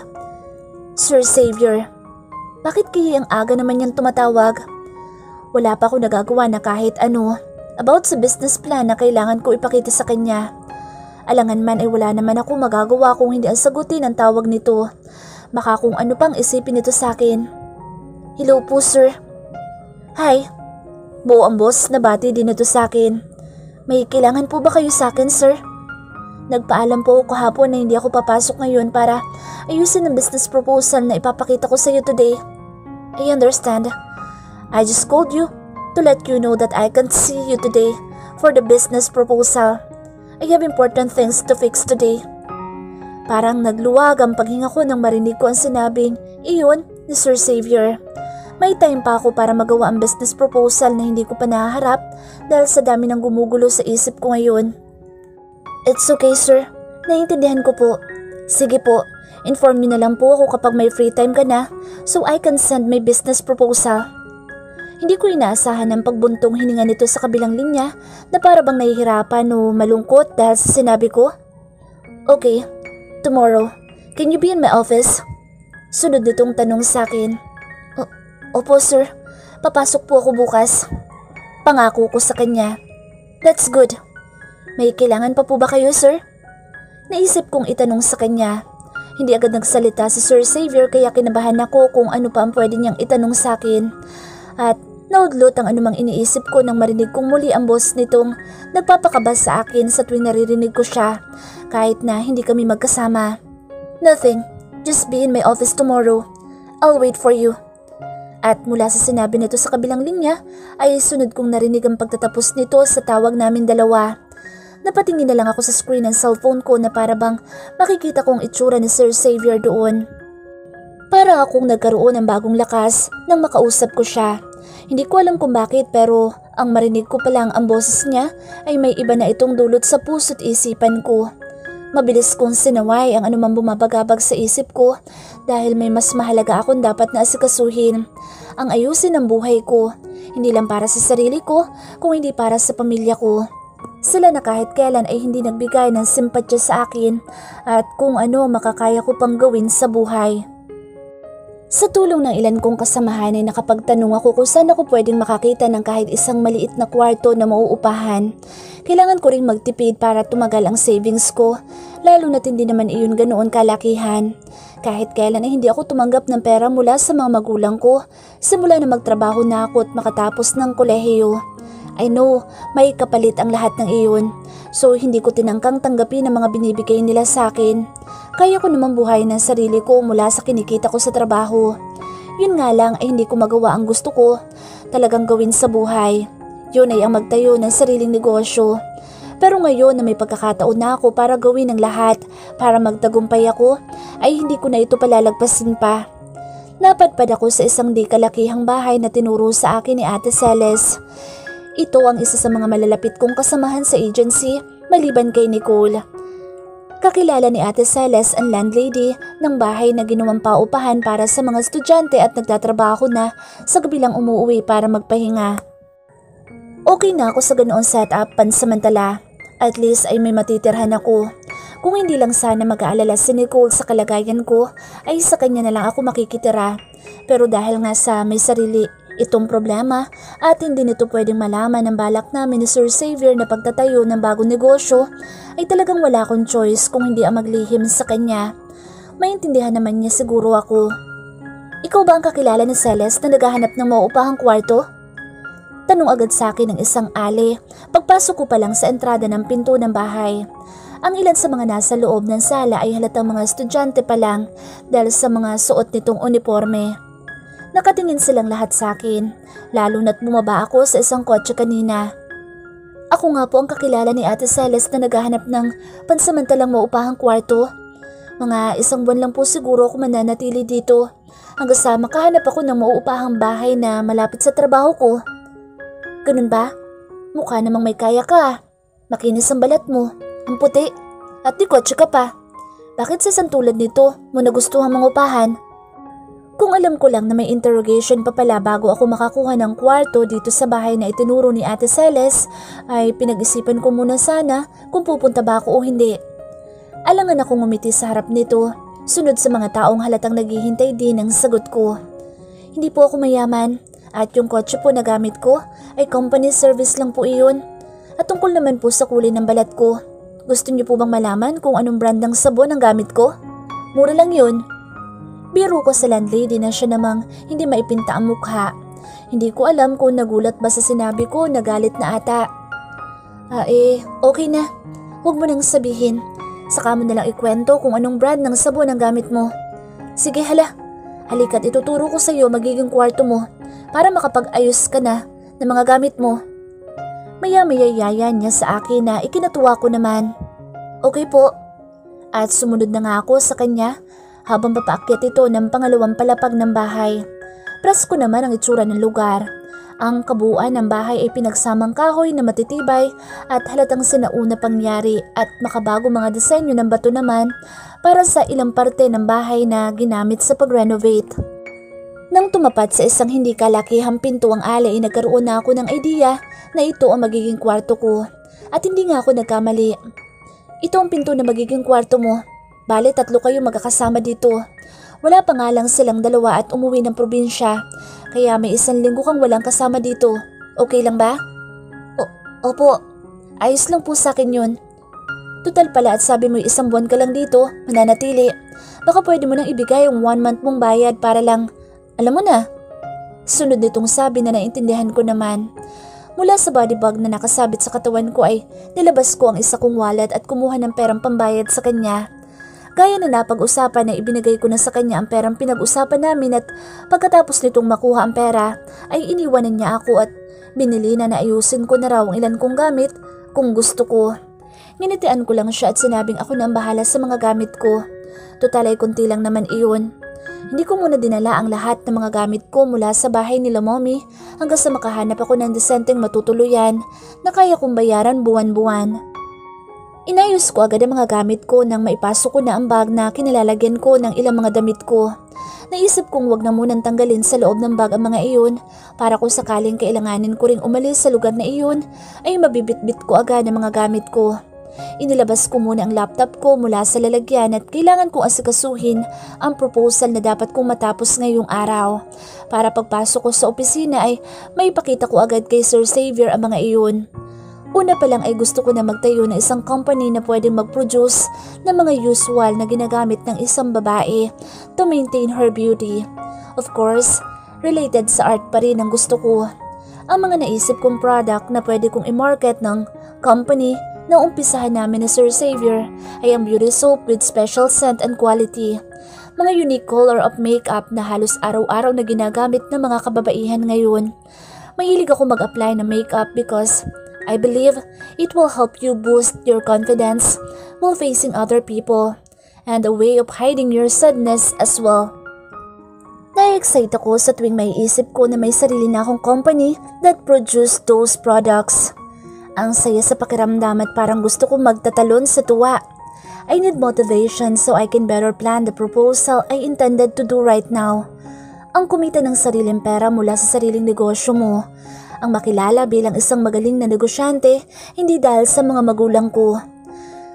Sir Xavier. Bakit kaya ang aga naman niyang tumatawag? Wala pa ako nagagawa na kahit ano about sa business plan na kailangan ko ipakita sa kanya. Alangan man ay wala naman ako magagawa kung hindi ang sagutin ang tawag nito. Baka kung ano pang isipin nito sa akin. Hello po sir. Hi. Buo ang boss na bati din ito sa akin. May kailangan po ba kayo sa akin sir? Nagpaalam po ako kahapon na hindi ako papasok ngayon para ayusin ang business proposal na ipapakita ko sa iyo today. I understand. I just called you to let you know that I can't see you today for the business proposal. I have important things to fix today. Parang nagluwag ang paghinga ko nang marinig ko ang sinabing iyon ni Sir Xavier. May time pa ako para magawa ang business proposal na hindi ko pa nahaharap dahil sa dami ng gumugulo sa isip ko ngayon. It's okay sir, naiintindihan ko po. Sige po, inform niyo na lang po ako kapag may free time ka na so I can send my business proposal. Hindi ko inaasahan ang pagbuntong hininga nito sa kabilang linya na para bang nahihirapan o malungkot dahil sa sinabi ko. Okay, tomorrow, can you be in my office? Sunod nitong tanong sa akin. Opo sir, papasok po ako bukas. Pangako ko sa kanya. That's good. May kailangan pa po ba kayo sir? Naisip kong itanong sa kanya. Hindi agad nagsalita si Sir Xavier kaya kinabahan ako kung ano pa ang pwede niyang itanong sa akin. At naudlot ang anumang iniisip ko nang marinig kong muli ang boss nitong nagpapakabas sa akin sa tuwing naririnig ko siya kahit na hindi kami magkasama. Nothing, just be in my office tomorrow. I'll wait for you. At mula sa sinabi nito sa kabilang linya ay sunod kong narinig ang pagtatapos nito sa tawag namin dalawa. Napatingin na lang ako sa screen ng cellphone ko na para bang makikita kong itsura ni Sir Xavier doon. Para akong nagkaroon ng bagong lakas nang makausap ko siya. Hindi ko alam kung bakit pero ang marinig ko pa lang ang boses niya ay may iba na itong dulot sa puso't isipan ko. Mabilis kong sinaway ang anumang bumabagabag sa isip ko dahil may mas mahalaga akong dapat na asikasuhin. Ang ayusin ang buhay ko, hindi lang para sa sarili ko kung hindi para sa pamilya ko. Sila na kahit kailan ay hindi nagbigay ng simpatya sa akin at kung ano makakaya ko pang gawin sa buhay. Sa tulong ng ilan kong kasamahan ay nakapagtanong ako kung saan ako pwedeng makakita ng kahit isang maliit na kwarto na mauupahan. Kailangan ko ring magtipid para tumagal ang savings ko, lalo na't hindi naman iyon ganoon kalakihan. Kahit kailan ay hindi ako tumanggap ng pera mula sa mga magulang ko, simula na magtrabaho na ako at makatapos ng kolehiyo. I know, may kapalit ang lahat ng iyon, so hindi ko tinangkang tanggapin ang mga binibigay nila sa akin. Kaya ko naman buhayin ng sarili ko mula sa kinikita ko sa trabaho. Yun nga lang ay hindi ko magawa ang gusto ko talagang gawin sa buhay. Yun ay ang magtayo ng sariling negosyo. Pero ngayon na may pagkakataon na ako para gawin ang lahat para magtagumpay ako, ay hindi ko na ito palalagpasin pa. Napadpad ako sa isang di kalakihang bahay na tinuro sa akin ni Ate Celes. Ito ang isa sa mga malalapit kong kasamahan sa agency maliban kay Nicole. Kakilala ni Ate Celes ang landlady ng bahay na ginawang paupahan para sa mga estudyante at nagtatrabaho na sa kabilang umuwi para magpahinga. Okay na ako sa ganoon setup pansamantala. At least ay may matitirhan ako. Kung hindi lang sana mag-aalala si Nicole sa kalagayan ko, ay sa kanya na lang ako makikitira. Pero dahil nga sa may sarili itong problema at hindi nito pwedeng malaman ang balak namin ni Sir Xavier na pagtatayo ng bagong negosyo, ay talagang wala akong choice kung hindi ang maglihim sa kanya. Maintindihan naman niya siguro ako. Ikaw ba ang kakilala ni Celeste na naghahanap ng mauupahang kwarto? Tanong agad sa akin ng isang ali, pagpasok ko pa lang sa entrada ng pinto ng bahay. Ang ilan sa mga nasa loob ng sala ay halatang mga estudyante pa lang dahil sa mga suot nitong uniforme. Nakatingin silang lahat sa akin, lalo na't bumaba ako sa isang kotse kanina. Ako nga po ang kakilala ni Ate Celeste na naghahanap ng pansamantalang maupahang kwarto. Mga isang buwan lang po siguro ako mananatili dito hanggang sa makahanap ako ng mauupahang bahay na malapit sa trabaho ko. Ganun ba? Mukha namang may kaya ka. Makinis ang balat mo, ang puti, at di kotse ka pa. Bakit sa isang tulad nito mo nagustuhan mangupahan? Kung alam ko lang na may interrogation pa pala bago ako makakuha ng kwarto dito sa bahay na itinuro ni Ate Celeste, ay pinag-isipan ko muna sana kung pupunta ba ako o hindi. Alangan akong umiti sa harap nito, sunod sa mga taong halatang naghihintay din ng sagot ko. Hindi po ako mayaman. At yung kotse po na gamit ko ay company service lang po iyon. At tungkol naman po sa kulay ng balat ko, gusto niyo po bang malaman kung anong brand ng sabon ang gamit ko? Mura lang yun. Biro ko sa landlady na siya namang hindi maipinta ang mukha. Hindi ko alam kung nagulat ba sa sinabi ko, nagalit na ata. Ah eh, okay na. Huwag mo nang sabihin. Saka mo nalang ikwento kung anong brand ng sabon ang gamit mo. Sige hala, halika't ituturo ko sa iyo magiging kwarto mo para makapag-ayos ka na ng mga gamit mo. Maya-maya yaya niya sa akin na ikinatuwa ko naman. Okay po. At sumunod na nga ako sa kanya habang papaakyat ito ng pangalawang palapag ng bahay. Presko naman ang itsura ng lugar. Ang kabuuan ng bahay ay pinagsamang kahoy na matitibay at halatang sinauna pangyari at makabago mga disenyo ng bato naman para sa ilang parte ng bahay na ginamit sa pag-renovate. Nang tumapat sa isang hindi kalakihang pinto ang ali ay nagkaroon na ako ng idea na ito ang magiging kwarto ko. At hindi nga ako nagkamali. Ito ang pinto na magiging kwarto mo. Bale, tatlo kayo magkakasama dito. Wala pa nga lang silang dalawa at umuwi ng probinsya. Kaya may isang linggo kang walang kasama dito. Okay lang ba? O opo. Ayos lang po sa akin yun. Total pala at sabi mo isang buwan ka lang dito, mananatili. Baka pwede mo nang ibigay yung one month mong bayad para lang. Alam mo na. Sunod nitong sabi na naintindihan ko naman. Mula sa body bag na nakasabit sa katawan ko ay nilabas ko ang isa kong wallet at kumuha ng perang pambayad sa kanya. Gaya na napag-usapan na ibinigay ko na sa kanya ang perang pinag-usapan namin at pagkatapos nitong makuha ang pera ay iniwanan niya ako at binili na naayusin ko na raw ang ilan kong gamit kung gusto ko. Nginitian ko lang siya at sinabing ako na ang bahala sa mga gamit ko. Total ay kunti lang naman iyon. Hindi ko muna dinala ang lahat ng mga gamit ko mula sa bahay nila mommy hanggang sa makahanap ako ng desenteng matutuluyan na kaya kong bayaran buwan-buwan. Inayos ko agad ang mga gamit ko nang maipasok ko na ang bag na kinilalagyan ko ng ilang mga damit ko. Naisip kong wag na munang tanggalin sa loob ng bag ang mga iyon para kung sakaling kailanganin ko ring umalis sa lugar na iyon ay mabibitbit ko agad ang mga gamit ko. Inilabas ko muna ang laptop ko mula sa lalagyan at kailangan kong asikasuhin ang proposal na dapat kong matapos ngayong araw. Para pagpasok ko sa opisina ay maipakita ko agad kay Sir Xavier ang mga iyon. Una pa lang ay gusto ko na magtayo ng isang company na pwedeng mag-produce ng mga usual na ginagamit ng isang babae to maintain her beauty. Of course, related sa art pa rin ang gusto ko. Ang mga naisip kong product na pwede kong i-market ng company na umpisahan namin ni Sir Xavier ay ang beauty soap with special scent and quality. Mga unique color of makeup na halos araw-araw na ginagamit ng mga kababaihan ngayon. Mahilig ako mag-apply ng makeup because I believe it will help you boost your confidence while facing other people and a way of hiding your sadness as well. Na-excite ako sa tuwing may isip ko na may sarili na akong company that produce those products. Ang saya sa pakiramdam at parang gusto kong magtatalon sa tuwa. I need motivation so I can better plan the proposal I intended to do right now. Ang kumita ng sariling pera mula sa sariling negosyo mo. Ang makilala bilang isang magaling na negosyante, hindi dahil sa mga magulang ko.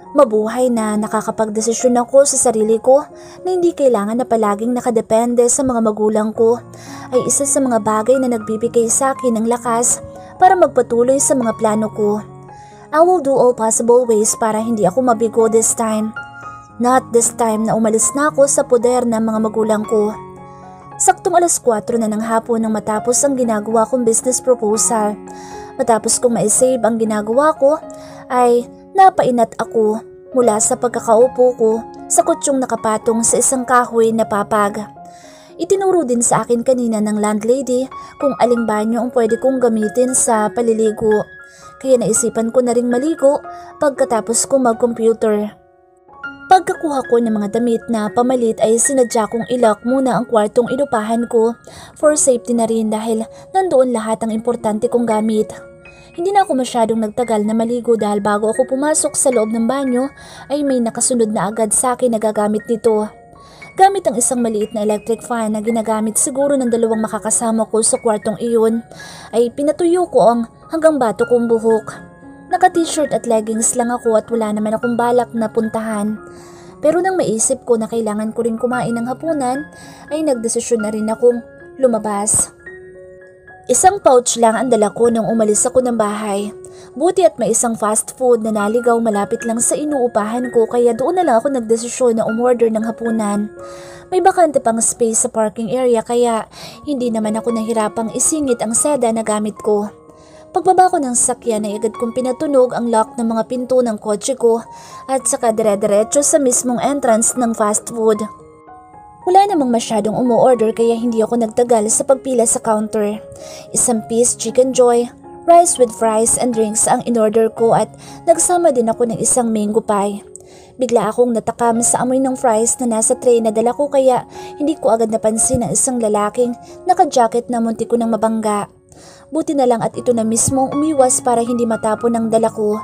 Mabuhay na nakakapagdesisyon ako sa sarili ko na hindi kailangan na palaging nakadepende sa mga magulang ko ay isa sa mga bagay na nagbibigay sa akin ng lakas para magpatuloy sa mga plano ko. I will do all possible ways para hindi ako mabigo this time. Not this time na umalis na ako sa poder ng mga magulang ko. Saktong alas kwatro na ng hapon nang matapos ang ginagawa kong business proposal. Matapos kong ma-save ang ginagawa ko ay napainat ako mula sa pagkakaupo ko sa kutsong nakapatong sa isang kahoy na papag. Itinuro din sa akin kanina ng landlady kung aling banyo ang pwede kong gamitin sa paliligo. Kaya naisipan ko na ring maligo pagkatapos kong mag-computer. Pagkakuha ko ng mga damit na pamalit ay sinadya kong ilock muna ang kwartong inupahan ko for safety na rin dahil nandoon lahat ang importante kong gamit. Hindi na ako masyadong nagtagal na maligo dahil bago ako pumasok sa loob ng banyo ay may nakasunod na agad sa akin na gagamit nito. Gamit ang isang maliit na electric fan na ginagamit siguro ng dalawang makakasama ko sa kwartong iyon ay pinatuyo ko ang hanggang bato kong buhok. Naka-t-shirt at leggings lang ako at wala naman akong balak na puntahan. Pero nang maisip ko na kailangan ko rin kumain ng hapunan ay nagdesisyon na rin akong lumabas. Isang pouch lang ang dala ko nang umalis ako ng bahay. Buti at may isang fast food na naligaw malapit lang sa inuupahan ko kaya doon na lang ako nagdesisyon na umorder ng hapunan. May bakante pang space sa parking area kaya hindi naman ako nahirapang isingit ang seda na gamit ko. Pagbaba ko ng sakyan ay agad kong pinatunog ang lock ng mga pinto ng kotse ko at saka dire-diretso sa mismong entrance ng fast food. Wala namang masyadong umu-order kaya hindi ako nagtagal sa pagpila sa counter. Isang piece chicken joy, rice with fries and drinks ang in-order ko at nagsama din ako ng isang mango pie. Bigla akong natakam sa amoy ng fries na nasa tray na dala ko kaya hindi ko agad napansin ang isang lalaking naka-jacket na munti ko nang mabangga. Buti na lang at ito na mismo umiwas para hindi matapon ang dala ko.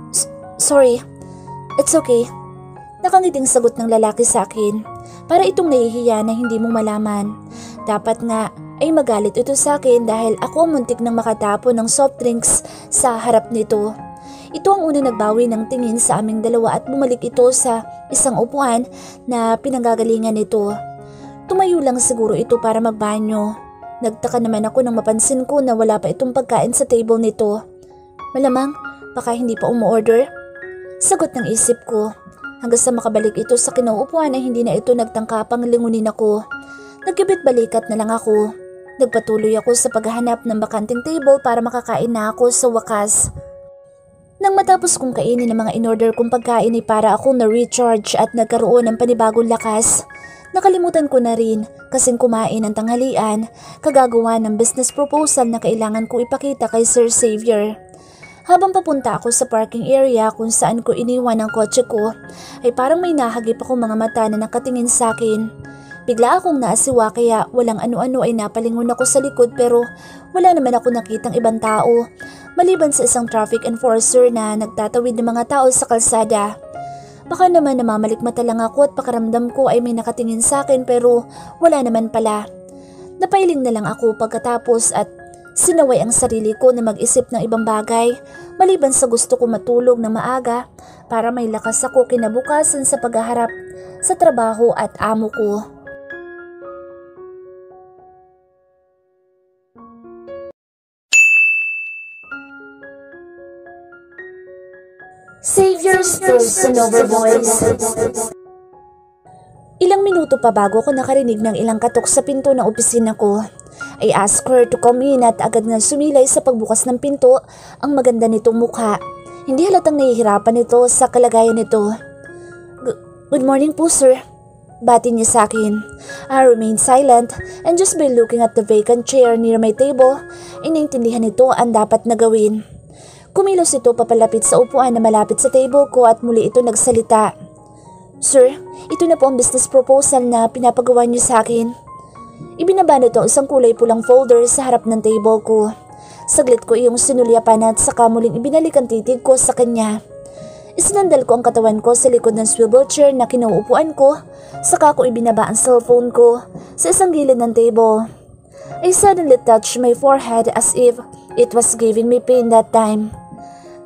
Sorry, it's okay. Nakangiting sagot ng lalaki sa akin. Para itong nahihiya na hindi mo malaman. Dapat nga ay magalit ito sa akin dahil ako ang muntik nang makatapon ng soft drinks sa harap nito. Ito ang una nagbawi ng tingin sa aming dalawa at bumalik ito sa isang upuan na pinanggagalingan nito. Tumayo lang siguro ito para magbanyo. Nagtaka naman ako nang mapansin ko na wala pa itong pagkain sa table nito. Malamang baka hindi pa umu-order? Sagot ng isip ko. Hanggang sa makabalik ito sa kinauupuan ay hindi na ito nagtangka pang lingunin ako. Nagkibit-balikat na lang ako. Nagpatuloy ako sa paghahanap ng bakanting table para makakain na ako sa wakas. Nang matapos kong kainin ang mga in-order kong pagkain ay para akong na-recharge at nagkaroon ng panibagong lakas. Nakalimutan ko na rin kasing kumain ng tanghalian, kagagawa ng business proposal na kailangan ko ipakita kay Sir Xavier. Habang papunta ako sa parking area kung saan ko iniwan ang kotse ko, ay parang may nahagip akong mga mata na nakatingin sa akin. Bigla akong naasiwa kaya walang ano-ano ay napalingon ako sa likod pero wala naman ako nakitang ibang tao, maliban sa isang traffic enforcer na nagtatawid ng mga tao sa kalsada. Baka naman namamalikmata lang ako at pakaramdam ko ay may nakatingin sa akin pero wala naman pala. Napailing na lang ako pagkatapos at sinaway ang sarili ko na mag-isip ng ibang bagay maliban sa gusto ko matulog ng maaga para may lakas ako kinabukasan sa paghaharap sa trabaho at amo ko. Xavier's Crossover Voice. Ilang minuto pa bago ko nakarinig ng ilang katok sa pinto ng opisina ko. I asked her to come in at agad nga sumilay sa pagbukas ng pinto ang maganda nitong mukha. Hindi halatang nahihirapan nito sa kalagayan nito. Good morning po, sir. Bati niya sa akin. I remained silent and just by looking at the vacant chair near my table, inintindihan nito ang dapat na gawin. Kumilos ito papalapit sa upuan na malapit sa table ko at muli ito nagsalita. Sir, ito na po ang business proposal na pinapagawa niyo sa akin. Ibinaba nito isang kulay pulang folder sa harap ng table ko. Saglit ko iyong sinulyapan at saka muling ibinalik ang titig ko sa kanya. Isinandal ko ang katawan ko sa likod ng swivel chair na kinuupuan ko, saka ko ibinaba ang cellphone ko sa isang gilid ng table. I suddenly touched my forehead as if it was giving me pain that time.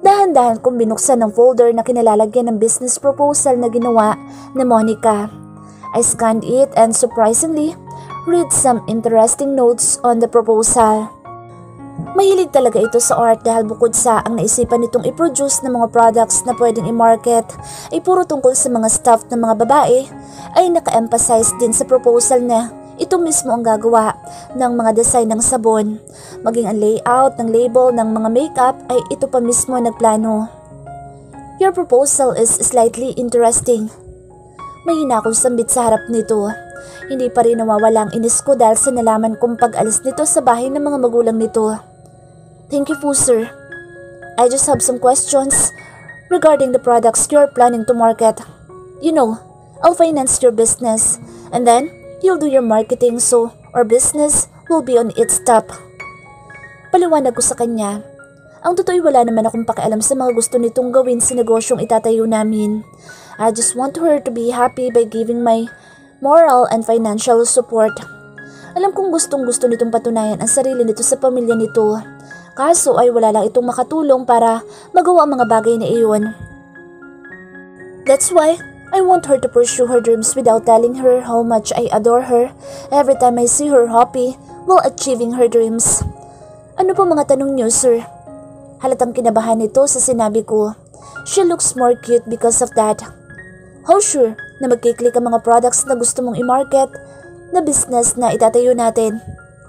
Dahan-dahan kong binuksan ng folder na kinalalagyan ng business proposal na ginawa ni Monica. I scanned it and surprisingly, read some interesting notes on the proposal. Mahilig talaga ito sa art dahil bukod sa ang naisipan nitong i-produce ng mga products na pwedeng i-market ay puro tungkol sa mga stuff ng mga babae, ay naka-emphasize din sa proposal na ito mismo ang gagawa ng mga design ng sabon. Maging ang layout ng label ng mga makeup ay ito pa mismo nagplano. Your proposal is slightly interesting. Mahina akong sambit sa harap nito. Hindi pa rin nawawala ang inis ko dahil sa nalaman kong pag-alis nito sa bahay ng mga magulang nito. Thank you po, sir. I just have some questions regarding the products you're planning to market. You know, I'll finance your business and then you'll do your marketing so our business will be on its top. Paliwanag ko sa kanya. Ang totoo'y wala naman akong pakialam sa mga gusto nitong gawin sa negosyong itatayo namin. I just want her to be happy by giving my moral and financial support. Alam kong gustong gusto nitong patunayan ang sarili nito sa pamilya nito. Kaso ay wala lang itong makatulong para magawa ang mga bagay na iyon. That's why I want her to pursue her dreams without telling her how much I adore her every time I see her happy while achieving her dreams. Ano po mga tanong niyo, sir? Halatang kinabahan nito sa sinabi ko. She looks more cute because of that. How sure na magkiklik ang mga products na gusto mong i-market na business na itatayo natin?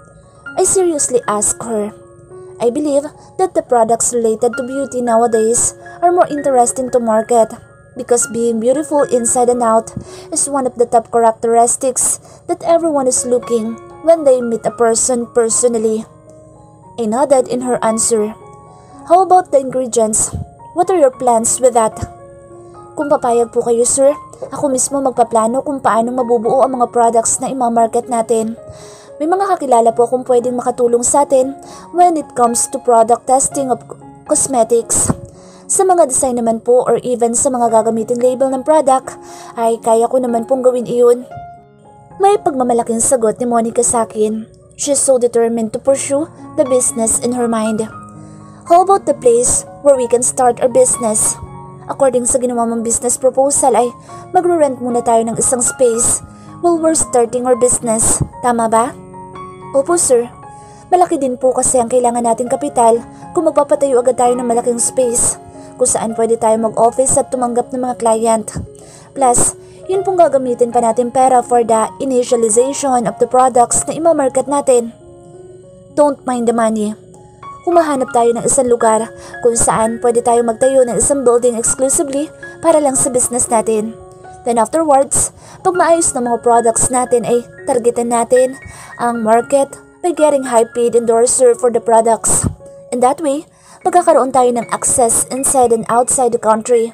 I seriously asked her. I believe that the products related to beauty nowadays are more interesting to market because being beautiful inside and out is one of the top characteristics that everyone is looking when they meet a person personally. I nodded in her answer. How about the ingredients? What are your plans with that? Kung papayag po kayo, sir, ako mismo magpaplano kung paano mabubuo ang mga products na imamarket natin. May mga kakilala po akong pwedeng makatulong sa atin when it comes to product testing of cosmetics. Sa mga design naman po or even sa mga gagamitin label ng product, ay kaya ko naman pong gawin iyon. May pagmamalaking sagot ni Monica sa akin. She's so determined to pursue the business in her mind. How about the place where we can start our business? According sa ginawa mong business proposal ay magre-rent muna tayo ng isang space while we're starting our business. Tama ba? Opo, sir. Malaki din po kasi ang kailangan nating kapital kung magpapatayo agad tayo ng malaking space kung saan pwede tayo mag-office at tumanggap ng mga client. Plus, yun pong gagamitin pa natin pera for the initialization of the products na imamarket natin. Don't mind the money. Humahanap tayo ng isang lugar kung saan pwede tayo magtayo ng isang building exclusively para lang sa business natin. Then afterwards, pag maayos na mga products natin ay targetan natin ang market by getting high-paid endorser for the products. In that way, magkakaroon tayo ng access inside and outside the country.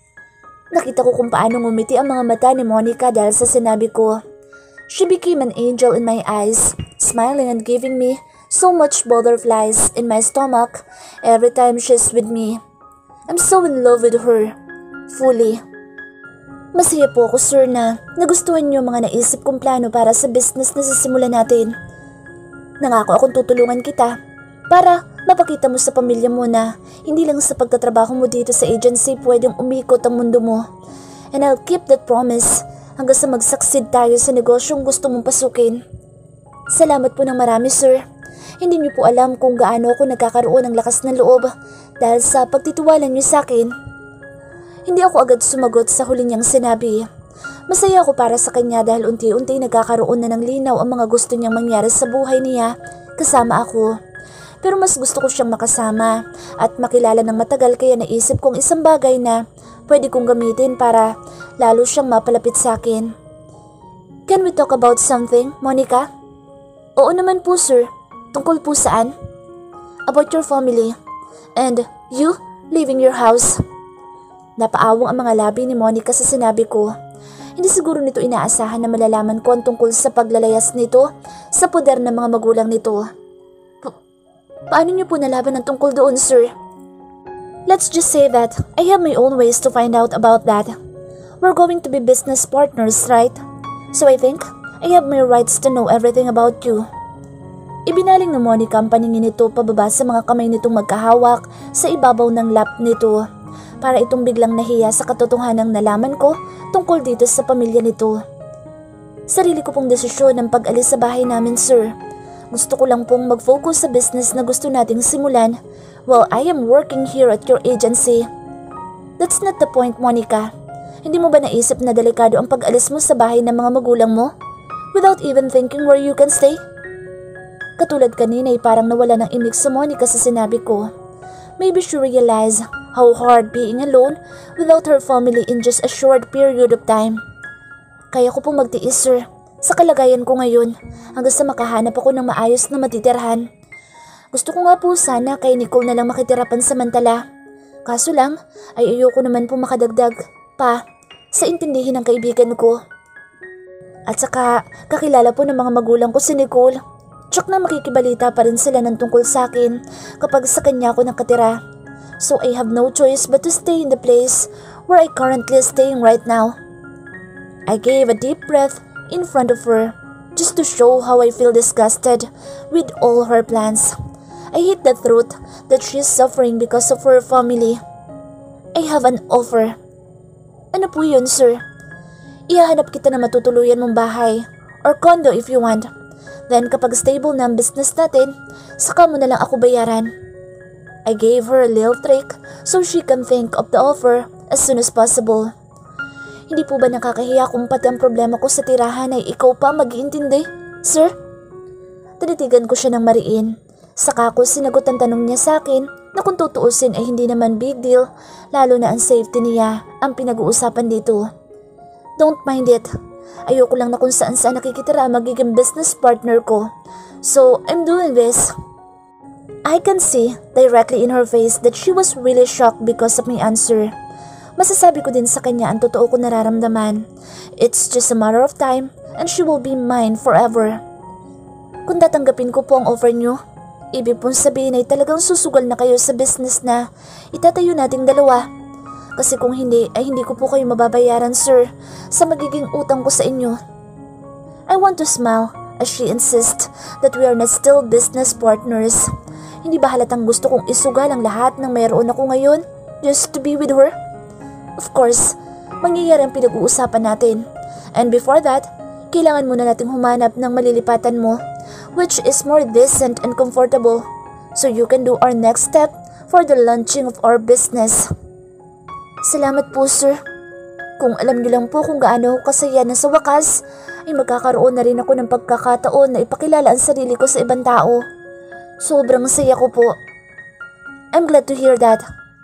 Nakita ko kung paano ngumiti ang mga mata ni Monica dahil sa sinabi ko. She became an angel in my eyes, smiling and giving me so much butterflies in my stomach every time she's with me. I'm so in love with her, fully. Masaya po ako, sir, na nagustuhan niyo mga naisip kong plano para sa business na sisimulan natin. Nangako akong tutulungan kita para mapakita mo sa pamilya mo na hindi lang sa pagtatrabaho mo dito sa agency pwedeng umikot ang mundo mo. And I'll keep that promise hanggang sa mag-succeed tayo sa negosyong gusto mong pasukin. Salamat po ng marami, sir. Hindi niyo po alam kung gaano ako nagkakaroon ng lakas ng loob dahil sa pagtitiwala niyo sa akin. Hindi ako agad sumagot sa huli niyang sinabi. Masaya ako para sa kanya dahil unti-unti nagkakaroon na ng linaw ang mga gusto niyang mangyari sa buhay niya kasama ako. Pero mas gusto ko siyang makasama at makilala ng matagal kaya naisip kong isang bagay na pwede kong gamitin para lalo siyang mapalapit sa akin. Can we talk about something, Monica? Oo naman po, sir. Tungkol po saan? About your family and you leaving your house. Napaawang ang mga labi ni Monica sa sinabi ko. Hindi siguro nito inaasahan na malalaman ko ang tungkol sa paglalayas nito sa poder ng mga magulang nito. Pa- paano niyo po nalaban ang tungkol doon, sir? Let's just say that I have my own ways to find out about that. We're going to be business partners, right? So I think I have my rights to know everything about you. Ibinaling ni Monica ang paningin nito pababa sa mga kamay nitong magkahawak sa ibabaw ng lap nito. Para itong biglang nahiya sa katotohanang nalaman ko tungkol dito sa pamilya nito. Sarili ko pong desisyon ng pag-alis sa bahay namin, sir. Gusto ko lang pong mag-focus sa business na gusto nating simulan while I am working here at your agency. That's not the point, Monica. Hindi mo ba naisip na delikado ang pag-alis mo sa bahay ng mga magulang mo without even thinking where you can stay? Katulad kanina ay parang nawala ng imik sa Monica sa sinabi ko. Maybe she realized how hard being alone without her family in just a short period of time. Kaya ko pong magtiis, sir, sa kalagayan ko ngayon hanggang sa makahanap ako ng maayos na matitirhan. Gusto ko nga po sana kay Nicole na lang makitira pansamantala. Kaso lang ay ayoko naman po makadagdag pa sa intindihin ng kaibigan ko. At saka kakilala po ng mga magulang ko si Nicole. Tsak na makikibalita pa rin sila ng tungkol sa akin kapag sa kanya ako nakatira. So I have no choice but to stay in the place where I currently staying right now. I gave a deep breath in front of her just to show how I feel disgusted with all her plans. I hate the truth that she is suffering because of her family. I have an offer. Ano po yun, sir? Ihahanap kita na matutuluyan mong bahay or condo if you want. Then kapag stable na ang business natin, saka mo na lang ako bayaran. I gave her a little trick so she can think of the offer as soon as possible. Hindi po ba nakakahiya kung pati ang problema ko sa tirahan ay ikaw pa mag-iintindi, sir? Tinitigan ko siya ng mariin. Saka ko sinagot ang tanong niya sa akin na kung tutuusin ay hindi naman big deal, lalo na ang safety niya ang pinag-uusapan dito. Don't mind it. Ayoko lang na kung saan saan nakikitira magiging business partner ko. So, I'm doing this. I can see directly in her face that she was really shocked because of my answer. Masasabi ko din sa kanya ang totoo ko nararamdaman. It's just a matter of time and she will be mine forever. Kung tatanggapin ko po ang offer niyo, ibig pong sabihin ay talagang susugal na kayo sa business na itatayo nating dalawa. Kasi kung hindi, ay hindi ko po kayo mababayaran, sir, sa magiging utang ko sa inyo. I want to smile as she insists that we are not still business partners. Hindi ba halatang gusto kong isugal ang lahat ng mayroon ako ngayon just to be with her? Of course, mangyayari ang pinag-uusapan natin. And before that, kailangan muna nating humanap ng malilipatan mo, which is more decent and comfortable, so you can do our next step for the launching of our business. Salamat po, sir. Kung alam niyo lang po kung gaano ako kasaya na sa wakas, ay magkakaroon na rin ako ng pagkakataon na ipakilala ang sarili ko sa ibang tao. Sobrang saya ko po. I'm glad to hear that.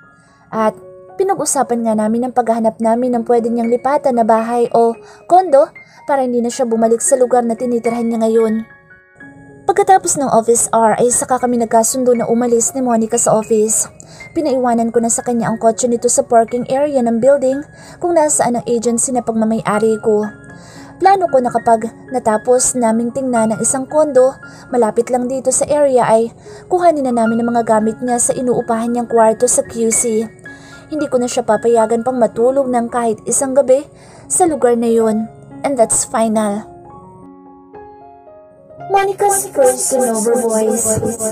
At pinag-usapan nga namin ang paghahanap namin ng pwede niyang lipatan na bahay o kondo para hindi na siya bumalik sa lugar na tinitirhan niya ngayon. Pagkatapos ng office hour ay saka kami nagkasundo na umalis ni Monica sa office. Pinaiwanan ko na sa kanya ang kotse nito sa parking area ng building kung nasaan ang agency na pagmamay-ari ko. Plano ko na kapag natapos naming tingnan ng isang kondo malapit lang dito sa area ay kuhanin na namin ang mga gamit niya sa inuupahan niyang kwarto sa Q C. Hindi ko na siya papayagan pang matulog ng kahit isang gabi sa lugar na yun. And that's final. Monica's first Sonova voice.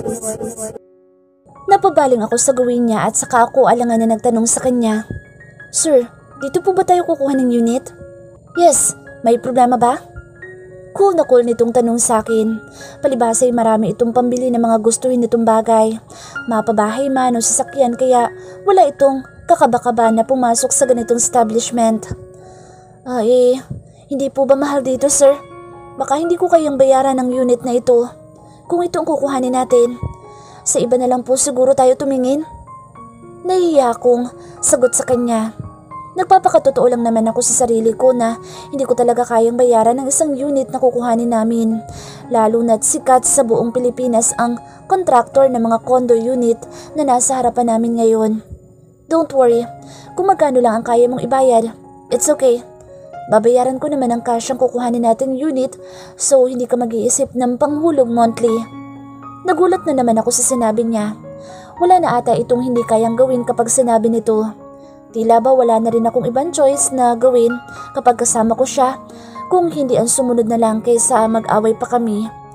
Napabaling ako sa gawin niya at saka ako alangan na nagtanong sa kanya. Sir, dito po ba tayo kukuha ng unit? Yes, may problema ba? Cool na cool nitong tanong sa akin. Palibasa ay marami itong pambili ng mga gustuhin nitong bagay. Mapabahay man o sasakyan kaya wala itong kakaba-kaba na pumasok sa ganitong establishment. Ay, hindi po ba mahal dito, sir? Baka hindi ko kayang bayaran ng unit na ito kung ito ang kukuhanin natin. Sa iba na lang po siguro tayo tumingin. Nahihiya akong sagot sa kanya. Nagpapakatotoo lang naman ako sa sarili ko na hindi ko talaga kayang bayaran ng isang unit na kukuhanin namin. Lalo na't sikat sa buong Pilipinas ang kontraktor ng mga condo unit na nasa harapan namin ngayon. Don't worry, kung magkano lang ang kaya mong ibayad, it's okay. Babayaran ko naman ang cash ang kukuhanin nating unit so hindi ka mag-iisip ng panghulog monthly. Nagulat na naman ako sa sinabi niya. Wala na ata itong hindi kayang gawin kapag sinabi nito. Tila ba wala na rin akong ibang choice na gawin kapag kasama ko siya kung hindi ang sumunod na lang kaysa mag-away pa kami.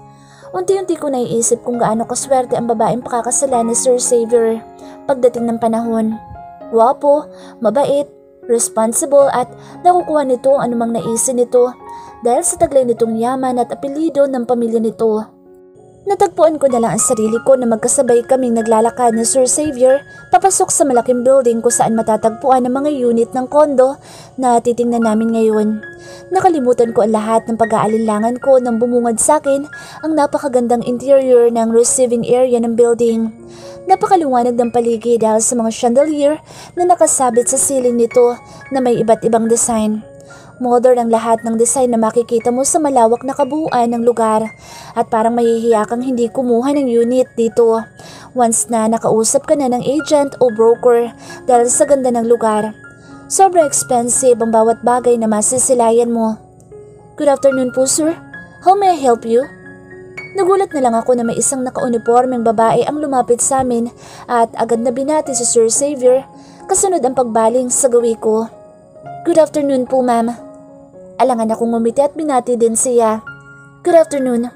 Unti-unti ko naiisip kung gaano kaswerte ang babaeng pakakasalan ni Sir Xavier pagdating ng panahon. Guwapo, mabait, responsible at nakukuha nito ang anumang naisin nito dahil sa taglay nitong yaman at apelyido ng pamilya nito. Natagpuan ko na lang ang sarili ko na magkasabay kaming naglalakad ni Sir Xavier papasok sa malaking building kung saan matatagpuan ang mga unit ng kondo na titingnan namin ngayon. Nakalimutan ko ang lahat ng pag-aalinlangan ko nang bumungad sa akin ang napakagandang interior ng receiving area ng building. Napakaliwanag ng paligid dahil sa mga chandelier na nakasabit sa ceiling nito na may iba't ibang design. Modern ang lahat ng design na makikita mo sa malawak na kabuuan ng lugar at parang mahihiya kang hindi kumuha ng unit dito once na nakausap ka na ng agent o broker dahil sa ganda ng lugar. Sobrang expensive ang bawat bagay na masisilayan mo. Good afternoon po, sir. How may I help you? Nagulat na lang ako na may isang naka-uniformeng babae ang lumapit sa amin at agad na binati si Sir Xavier kasunod ang pagbaling sa gawi ko. Good afternoon po, ma'am. Alangan akong ngumiti at binati din siya. Good afternoon.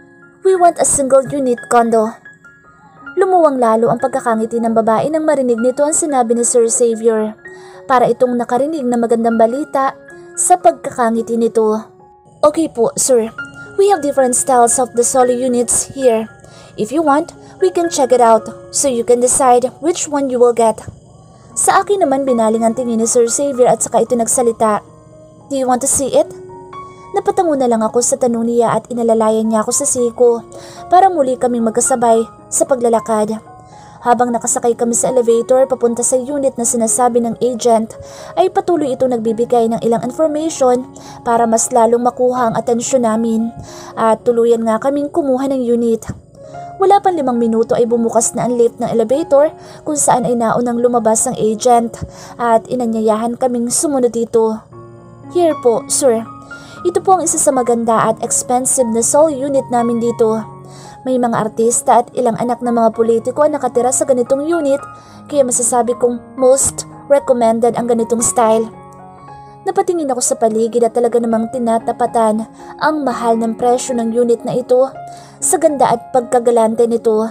We want a single unit condo. Lumuwang lalo ang pagkakangiti ng babae nang marinig nito ang sinabi ni Sir Xavier. Para itong nakarinig na magandang balita sa pagkakangiti nito. Okay po, sir. We have different styles of the solo units here. If you want, we can check it out so you can decide which one you will get. Sa akin naman binaling ang tingin ni Sir Xavier at saka ito nagsalita. Do you want to see it? Napatango na lang ako sa tanong niya at inalalayan niya ako sa siko para muli kaming magkasabay sa paglalakad. Habang nakasakay kami sa elevator papunta sa unit na sinasabi ng agent, ay patuloy itong nagbibigay ng ilang information para mas lalong makuha ang atensyon namin at tuluyan nga kaming kumuha ng unit. Wala pang limang minuto ay bumukas na ang lift ng elevator kung saan ay naunang lumabas ang agent at inanyayahan kaming sumunod dito. Here po, sir. Ito po ang isa sa maganda at expensive na solo unit namin dito. May mga artista at ilang anak na mga politiko ang nakatira sa ganitong unit kaya masasabi kong most recommended ang ganitong style. Napatingin ako sa paligid at talaga namang tinatapatan ang mahal ng presyo ng unit na ito sa ganda at pagkagalante nito.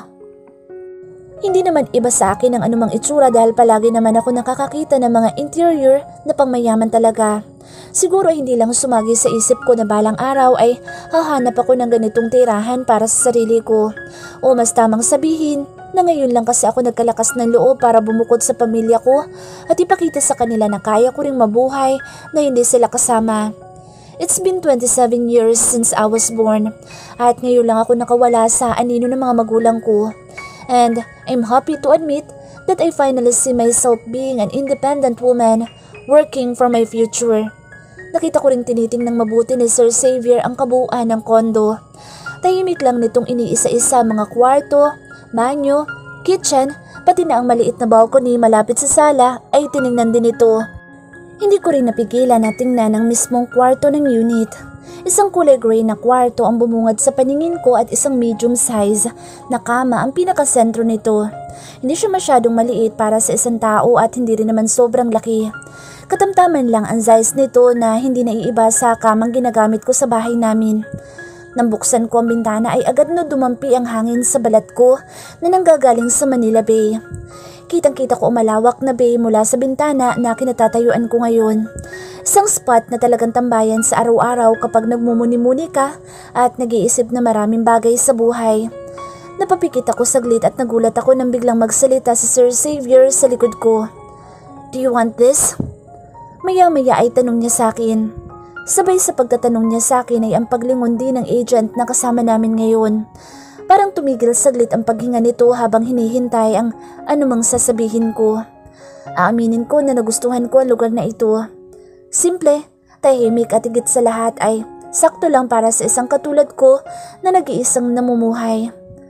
Hindi naman iba sa akin ang anumang itsura dahil palagi naman ako nakakakita ng mga interior na pangmayaman talaga. Siguro hindi lang sumagi sa isip ko na balang araw ay hahanap ako ng ganitong tirahan para sa sarili ko. O mas tamang sabihin na ngayon lang kasi ako nagkalakas ng loob para bumukod sa pamilya ko at ipakita sa kanila na kaya ko ring mabuhay na hindi sila kasama. It's been twenty-seven years since I was born at ngayon lang ako nakawala sa anino ng mga magulang ko. And I'm happy to admit that I finally see myself being an independent woman working for my future. Nakita ko rin tinitingnang mabuti ni Sir Xavier ang kabuuan ng kondo. Tahimik lang nitong iniisa-isa mga kwarto, banyo, kitchen, pati na ang maliit na balcony malapit sa sala ay tiningnan din ito. Hindi ko rin napigilan na tingnan ang mismong kwarto ng unit. Isang kulay gray na kwarto ang bumungad sa paningin ko at isang medium size na kama ang pinakasentro nito. Hindi siya masyadong maliit para sa isang tao at hindi rin naman sobrang laki. Katamtaman lang ang size nito na hindi naiiba sa kamang ginagamit ko sa bahay namin. Nang buksan ko ang bintana ay agad na dumampi ang hangin sa balat ko na nanggagaling sa Manila Bay. Kitang-kita ko umalawak na bay mula sa bintana na kinatatayuan ko ngayon. Isang spot na talagang tambayan sa araw-araw kapag nagmumuni-muni ka at nag-iisip na maraming bagay sa buhay. Napapikit ako saglit at nagulat ako nang biglang magsalita si Sir Xavier sa likod ko. Do you want this? Maya-maya ay tanong niya sa akin. Sabay sa pagtatanong niya sa akin ay ang paglingon din ng agent na kasama namin ngayon. Parang tumigil saglit ang paghinga nito habang hinihintay ang anumang sasabihin ko. Aaminin ko na nagustuhan ko ang lugar na ito. Simple, tahimik at higit sa lahat ay sakto lang para sa isang katulad ko na nag-iisang namumuhay.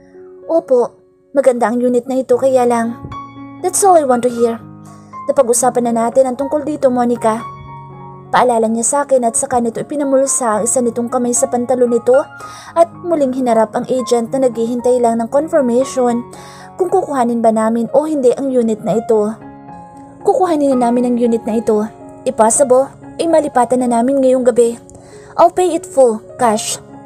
Opo, maganda ang unit na ito kaya lang. That's all I want to hear. Napag-usapan na natin ang tungkol dito, Monica. Paalala niya sa akin at saka nito ipinamulsa ang isa nitong kamay sa pantalon nito at muling hinarap ang agent na naghihintay lang ng confirmation kung kukuhanin ba namin o hindi ang unit na ito. Kukuhanin na namin ang unit na ito. If possible, ay malipatan na namin ngayong gabi. I'll pay it full, cash.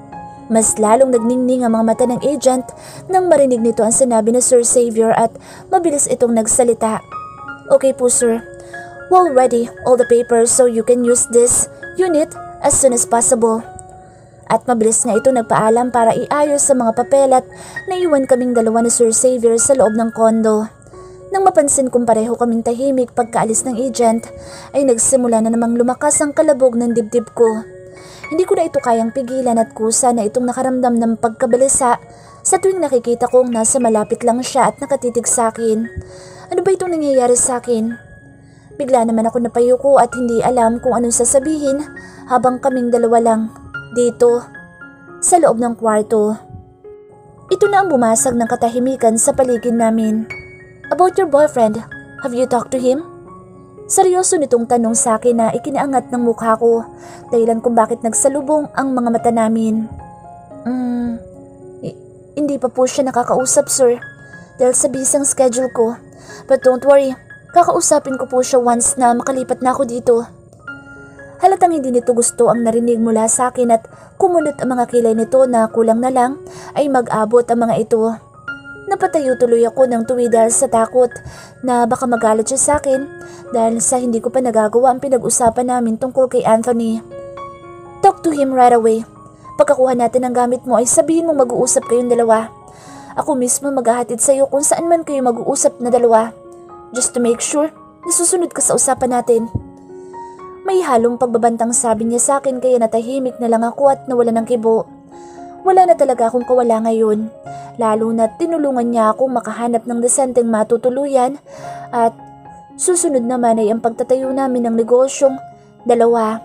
Mas lalong nagningning ang mga mata ng agent nang marinig nito ang sinabi ni Sir Xavier at mabilis itong nagsalita. Okay po sir. We'll ready all the papers so you can use this unit as soon as possible. At mabilis nga ito nagpaalam para iayos sa mga papel at naiwan kaming dalawa ni Sir Xavier sa loob ng kondo. Nang mapansin kong pareho kaming tahimik pagkaalis ng agent, ay nagsimula na namang lumakas ang kalabog ng dibdib ko. Hindi ko na ito kayang pigilan at kusa na itong nakaramdam ng pagkabalisa sa tuwing nakikita kong nasa malapit lang siya at nakatitig sa akin. Ano ba itong nangyayari sa akin? Bigla naman ako napayuko at hindi alam kung anong sasabihin habang kaming dalawa lang dito sa loob ng kwarto. Ito na ang bumasag ng katahimikan sa paligid namin. About your boyfriend, have you talked to him? Seryoso nitong tanong sa akin na ikinaangat ng mukha ko, dahilan kung bakit nagsalubong ang mga mata namin. Hmm, hindi pa po siya nakakausap sir, dahil sa bisang schedule ko. But don't worry, kakausapin ko po siya once na makalipat na ako dito. Halatang hindi nito gusto ang narinig mula sa akin at kumunot ang mga kilay nito na kulang na lang ay mag-abot ang mga ito. Napatayo tuloy ako ng tuwi dahil sa takot na baka magalit siya sa akin dahil sa hindi ko pa nagagawa ang pinag-usapan namin tungkol kay Anthony. Talk to him right away. Pagkakuha natin ng gamit mo ay sabihin mo mag-uusap kayong dalawa. Ako mismo maghahatid sa iyo kung saan man kayo mag-uusap na dalawa. Just to make sure na susunod ka sa usapan natin. May halong pagbabantang sabi niya sa akin kaya natahimik na lang ako at nawala ng kibo. Wala na talaga akong kawala ngayon, lalo na tinulungan niya akong makahanap ng desenteng matutuluyan at susunod naman ay ang pagtatayo namin ng negosyong dalawa.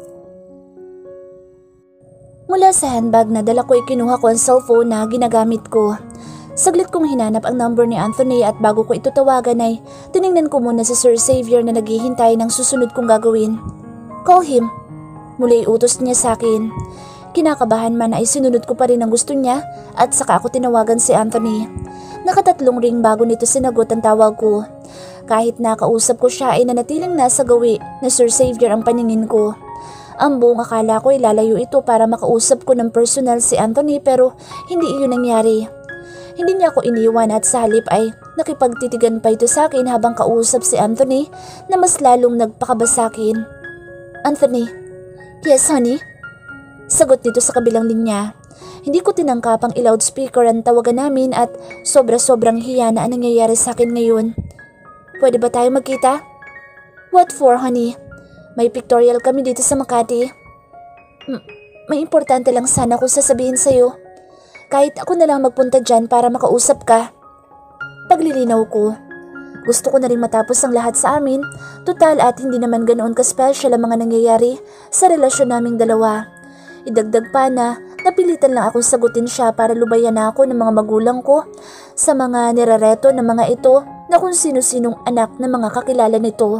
Mula sa handbag na dala ko ay kinuha ko ang cellphone na ginagamit ko. Saglit kong hinanap ang number ni Anthony at bago ko ito tawagan ay tiningnan ko muna si Sir Xavier na naghihintay ng susunod kong gagawin. Call him. Muli utos niya sa akin. Kinakabahan man ay sinunod ko pa rin ang gusto niya at saka ako tinawagan si Anthony. Nakatatlong ring bago nito sinagot ang tawag ko. Kahit nakausap ko siya ay nanatiling nasa gawi na Sir Xavier ang paningin ko. Ang buong akala ko ay lalayo ito para makausap ko ng personal si Anthony pero hindi iyon nangyari. Hindi niya ako iniwan at sa halip ay nakipagtitigan pa ito sa akin habang kausap si Anthony na mas lalong nagpakaba sa akin. Anthony? Yes, honey? Sagot nito sa kabilang linya. Hindi ko tinangkapang i-loudspeaker ang tawagan namin at sobra-sobrang hiya na ang nangyayari sa akin ngayon. Pwede ba tayo magkita? What for, honey? May pictorial kami dito sa Makati. M- may importante lang sana akong sasabihin sa'yo. Kahit ako na lang magpunta dyan para makausap ka. Paglilinaw ko. Gusto ko na rin matapos ang lahat sa amin. Total at hindi naman ganoon ka-special ang mga nangyayari sa relasyon naming dalawa. Idagdag pa na napilitan lang akong sagutin siya para lubayan na ako ng mga magulang ko sa mga nirareto ng mga ito na kung sino-sinong anak ng mga kakilala nito.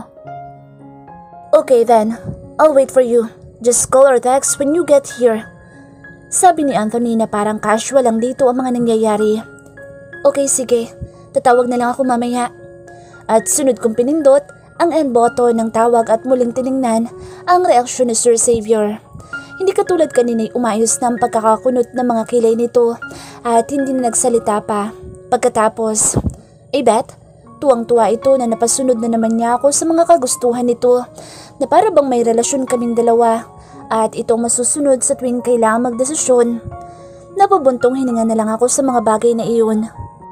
Okay then, I'll wait for you. Just call or text when you get here. Sabi ni Anthony na parang casual lang dito ang mga nangyayari. Okay sige, tatawag na lang ako mamaya. At sunod kong pinindot ang end button ng tawag at muling tiningnan ang reaksyon ni Sir Xavier. Hindi katulad kanina'y umayos na ang pagkakakunot ng mga kilay nito at hindi na nagsalita pa. Pagkatapos, ay bet, tuwang-tuwa ito na napasunod na naman niya ako sa mga kagustuhan nito na para bang may relasyon kaming dalawa at itong masusunod sa tuwing kailangan magdesisyon. Napabuntong hininga na lang ako sa mga bagay na iyon.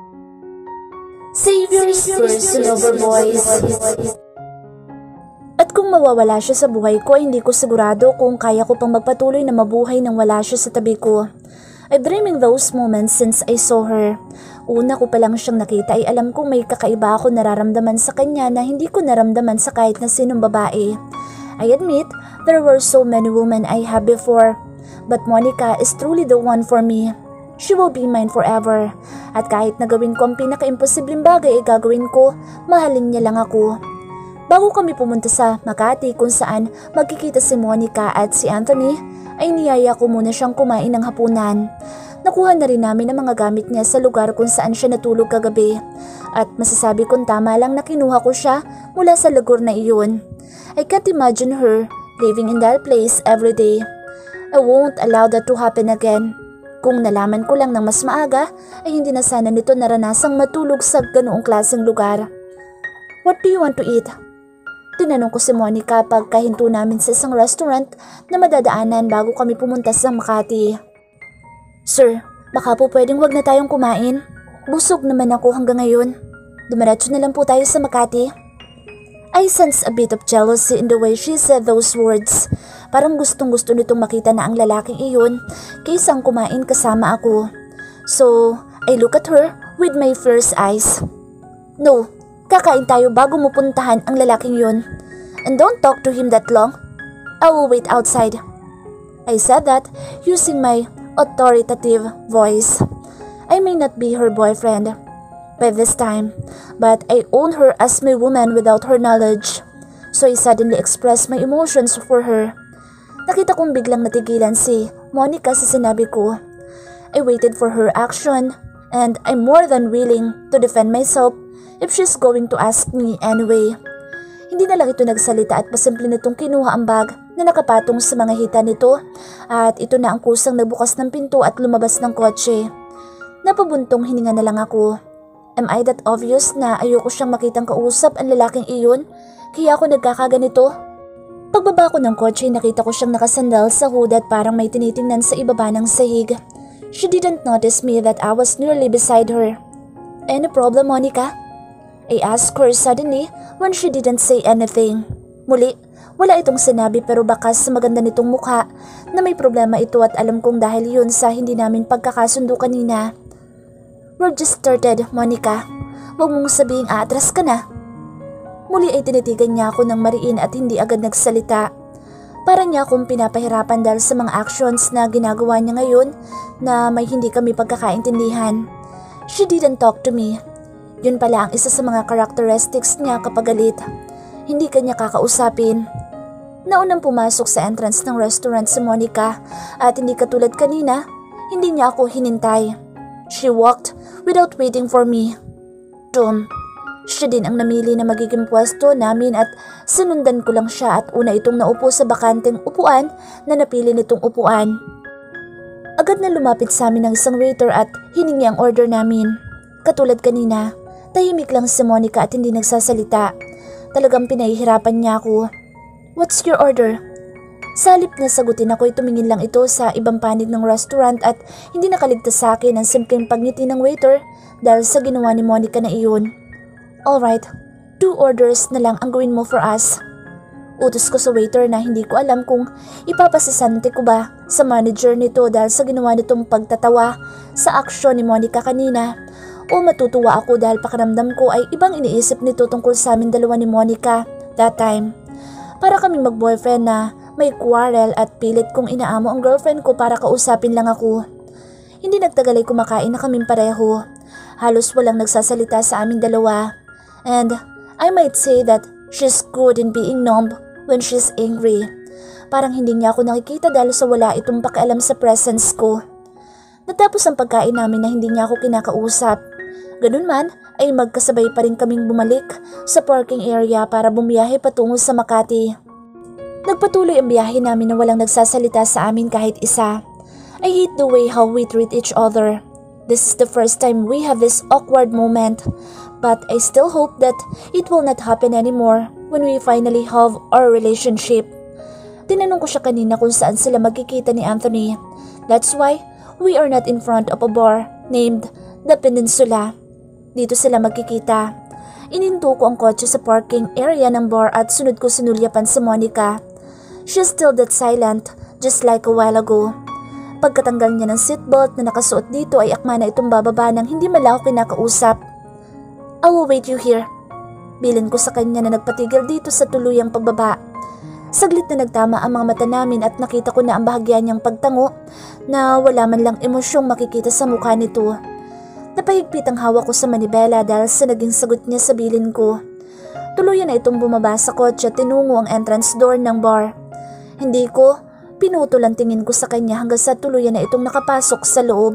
Xavier's first lover boys. At kung mawawala siya sa buhay ko ay hindi ko sigurado kung kaya ko pang magpatuloy na mabuhay nang wala siya sa tabi ko. I've dreaming those moments since I saw her. Una ko pa lang siyang nakita ay alam kong may kakaiba ako nararamdaman sa kanya na hindi ko naramdaman sa kahit na sinong babae. I admit, there were so many women I have before, but Monica is truly the one for me. She will be mine forever. At kahit nagawin ko ang pinaka-imposibleng bagay ay gagawin ko, mahalin niya lang ako. Bago kami pumunta sa Makati kung saan magkikita si Monica at si Anthony, ay niyaya ko muna siyang kumain ng hapunan. Nakuha na rin namin ang mga gamit niya sa lugar kung saan siya natulog kagabi. At masasabi kong tama lang na kinuha ko siya mula sa lugar na iyon. I can't imagine her living in that place every day. I won't allow that to happen again. Kung nalaman ko lang ng mas maaga, ay hindi na sana nito naranasang matulog sa ganoong klaseng lugar. What do you want to eat? Tinanong ko si Monica pagkahinto namin sa isang restaurant na madadaanan bago kami pumunta sa Makati. Sir, baka po pwedeng wag na tayong kumain. Busog naman ako hanggang ngayon. Dumiretso na lang po tayo sa Makati. I sensed a bit of jealousy in the way she said those words. Parang gustong gusto nitong makita na ang lalaking iyon kaysang kumain kasama ako. So, I look at her with my first eyes. No, kakain tayo bago mo puntahan ang lalaking yun. And don't talk to him that long. I will wait outside. I said that using my authoritative voice. I may not be her boyfriend by this time, but I own her as my woman without her knowledge. So I suddenly expressed my emotions for her. Nakita kong biglang natigilan si Monica sa sinabi ko. I waited for her action, and I'm more than willing to defend myself if she's going to ask me anyway. Hindi na lang ito nagsalita at pasimple nitong kinuha ang bag na nakapatong sa mga hita nito at ito na ang kusang nagbukas ng pinto at lumabas ng kotse. Napabuntong hininga na lang ako. Am I that obvious na ayoko siyang makitang kausap ang lalaking iyon kaya ako nagkakaganito? Pagbaba ko ng kotse nakita ko siyang nakasandal sa hood at parang may tinitingnan sa ibaba ng sahig. She didn't notice me that I was nearly beside her. Any problem, Monica? I asked her suddenly when she didn't say anything. Muli, wala itong sinabi pero bakas sa maganda nitong mukha na may problema ito at alam kong dahil yun sa hindi namin pagkakasundo kanina. We're just started, Monica. Huwag mong sabihing aatras ka na. Muli ay tinitigan niya ako ng mariin at hindi agad nagsalita. Para niya akong pinapahirapan dahil sa mga actions na ginagawa niya ngayon na may hindi kami pagkakaintindihan. She didn't talk to me. Yun pala ang isa sa mga characteristics niya kapag galit. Hindi kanya kakausapin. Naunang pumasok sa entrance ng restaurant si Monica at hindi katulad kanina, hindi niya ako hinintay. She walked without waiting for me. Doon, siya din ang namili na magiging pwesto namin at sinundan ko lang siya at una itong naupo sa bakanteng upuan na napili nitong upuan. Agad na lumapit sa amin ng isang waiter at hiningi ang order namin. Katulad kanina, tahimik lang si Monica at hindi nagsasalita. Talagang pinahihirapan niya ako. What's your order? Sa halip na sagutin ako'y tumingin lang ito sa ibang panig ng restaurant at hindi nakaligtas sa akin ang simpleng pagngiti ng waiter dahil sa ginawa ni Monica na iyon. Alright, two orders na lang ang gawin mo for us. Utos ko sa waiter na hindi ko alam kung ipapasasante ko ba sa manager nito dahil sa ginawa nitong pagtatawa sa aksyon ni Monica kanina o matutuwa ako dahil pakiramdam ko ay ibang iniisip nito tungkol sa amin dalawa ni Monica that time. Para kaming mag-boyfriend na may quarrel at pilit kong inaamo ang girlfriend ko para kausapin lang ako. Hindi nagtagal ay kumakain na kaming pareho. Halos walang nagsasalita sa aming dalawa. And I might say that she's good in being numb when she's angry. Parang hindi niya ako nakikita dahil sa wala itong pakialam sa presence ko. Natapos ang pagkain namin na hindi niya ako kinakausap. Ganun man ay magkasabay pa rin kaming bumalik sa parking area para bumiyahe patungo sa Makati. Nagpatuloy ang biyahe namin na walang nagsasalita sa amin kahit isa. I hate the way how we treat each other. This is the first time we have this awkward moment, but I still hope that it will not happen anymore when we finally have our relationship. Tinanong ko siya kanina kung saan sila magkikita ni Anthony. That's why we are not in front of a bar named The Peninsula. Dito sila magkikita. Ininto ko ang kotse sa parking area ng bar at sunod ko sinulyapan si Monica. She's still that silent, just like a while ago. Pagkatanggal niya ng seatbelt na nakasuot dito ay akma na itong bababa nang hindi man lang ako kinakausap. I will wait you here. Bilin ko sa kanya na nagpatigil dito sa tuluyang pagbaba. Saglit na nagtama ang mga mata namin at nakita ko na ang bahagya niyang pagtango na wala man lang emosyong makikita sa mukha nito. Napahigpit ang hawak ko sa manibela dahil sa naging sagot niya sa bilin ko. Tuluyan na itong bumaba sa kotse at tinungo ang entrance door ng bar. Hindi ko pinutol ang tingin ko sa kanya hanggang sa tuluyan na itong nakapasok sa loob.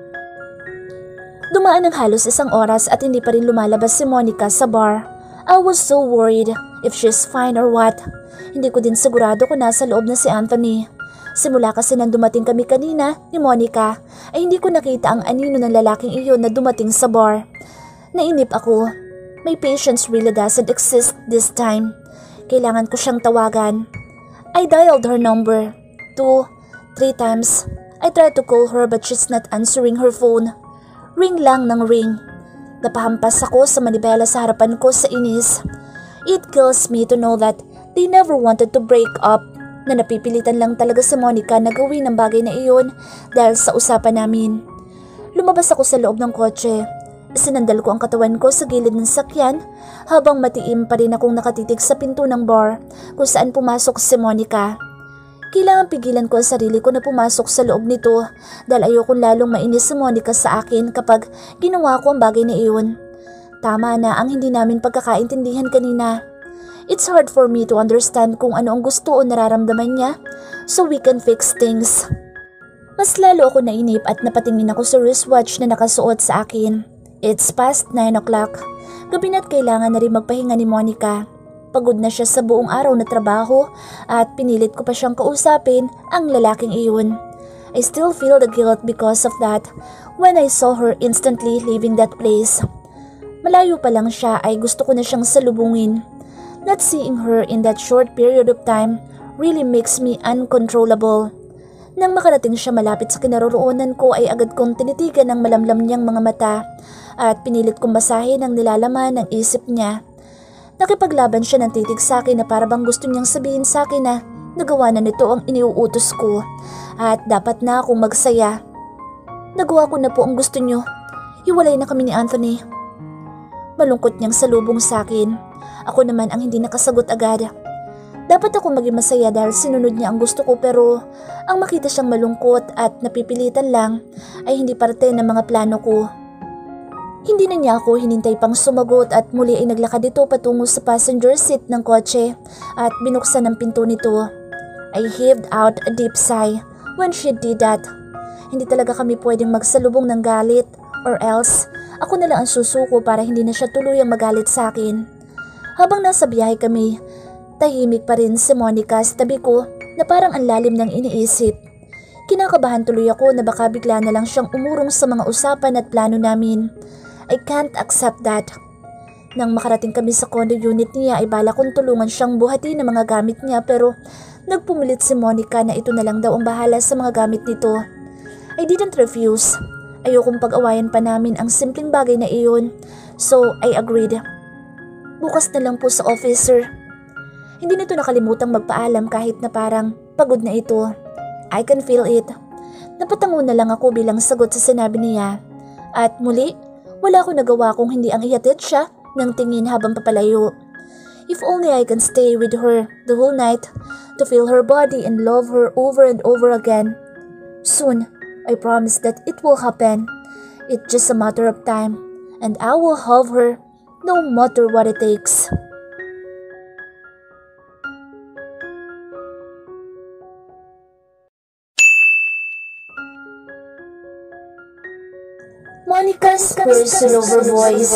Dumaan ng halos isang oras at hindi pa rin lumalabas si Monica sa bar. I was so worried if she's fine or what. Hindi ko din sigurado kung nasa loob na si Anthony. Simula kasi nang dumating kami kanina ni Monica ay hindi ko nakita ang anino ng lalaking iyon na dumating sa bar. Nainip ako. My patience really doesn't exist this time. Kailangan ko siyang tawagan. I dialed her number. Two, three times. I tried to call her but she's not answering her phone. Ring lang ng ring. Napahampas ako sa manibela sa harapan ko sa inis. It kills me to know that they never wanted to break up. Na napipilitan lang talaga si Monica na gawin ang bagay na iyon dahil sa usapan namin. Lumabas ako sa loob ng kotse. Sinandal ko ang katawan ko sa gilid ng sakyan habang matiim pa rin akong nakatitig sa pinto ng bar kung saan pumasok si Monica. Kailangan pigilan ko ang sarili ko na pumasok sa loob nito dahil ayokong lalong mainis si Monica sa akin kapag ginawa ko ang bagay na iyon. Tama na ang hindi namin pagkakaintindihan kanina. It's hard for me to understand kung ano ang gusto o nararamdaman niya so we can fix things. Mas lalo ako nainip at napatingin ako sa wristwatch na nakasuot sa akin. It's past nine o'clock. Gabi na't kailangan na rin magpahinga ni Monica. Pagod na siya sa buong araw na trabaho at pinilit ko pa siyang kausapin ang lalaking iyon. I still feel the guilt because of that when I saw her instantly leaving that place. Malayo pa lang siya ay gusto ko na siyang salubungin. Not seeing her in that short period of time really makes me uncontrollable. Nang makarating siya malapit sa kinaroroonan ko ay agad kong tinitigan ang malamlam niyang mga mata at pinilit kong basahin ang nilalaman ng isip niya. Nakipaglaban siya ng titig sa akin na parabang gusto niyang sabihin sa akin na nagawa na nito ang iniuutos ko at dapat na akong magsaya. Nagawa ko na po ang gusto niyo. Hiwalay na kami ni Anthony. Malungkot niyang salubong sa akin. Ako naman ang hindi nakasagot agad. Dapat ako maging masaya dahil sinunod niya ang gusto ko pero ang makita siyang malungkot at napipilitan lang ay hindi parte ng mga plano ko. Hindi na niya ako hinintay pang sumagot at muli ay naglakad ito patungo sa passenger seat ng kotse at binuksan ang pinto nito. I heaved out a deep sigh when she did that. Hindi talaga kami pwedeng magsalubong ng galit or else ako na lang ang susuko para hindi na siya tuluyang magalit sa akin. Habang nasa biyahe kami, tahimik pa rin si Monica sa tabi ko na parang ang lalim ng iniisip. Kinakabahan tuloy ako na baka bigla na lang siyang umurong sa mga usapan at plano namin. I can't accept that. Nang makarating kami sa condo unit niya ay bala kong tulungan siyang buhatin ng mga gamit niya pero nagpumilit si Monica na ito na lang daw ang bahala sa mga gamit nito. I didn't refuse. Ayokong pag-awayan pa namin ang simpleng bagay na iyon, so I agreed. Bukas na lang po sa office, sir. Hindi nito nakalimutang magpaalam kahit na parang pagod na ito. I can feel it. Napatango na lang ako bilang sagot sa sinabi niya. At muli, wala ko nagawa kung hindi ang ihatid siya ng tingin habang papalayo. If only I can stay with her the whole night to feel her body and love her over and over again. Soon, I promise that it will happen. It's just a matter of time and I will have her no matter what it takes. Monica's Crossover Voice.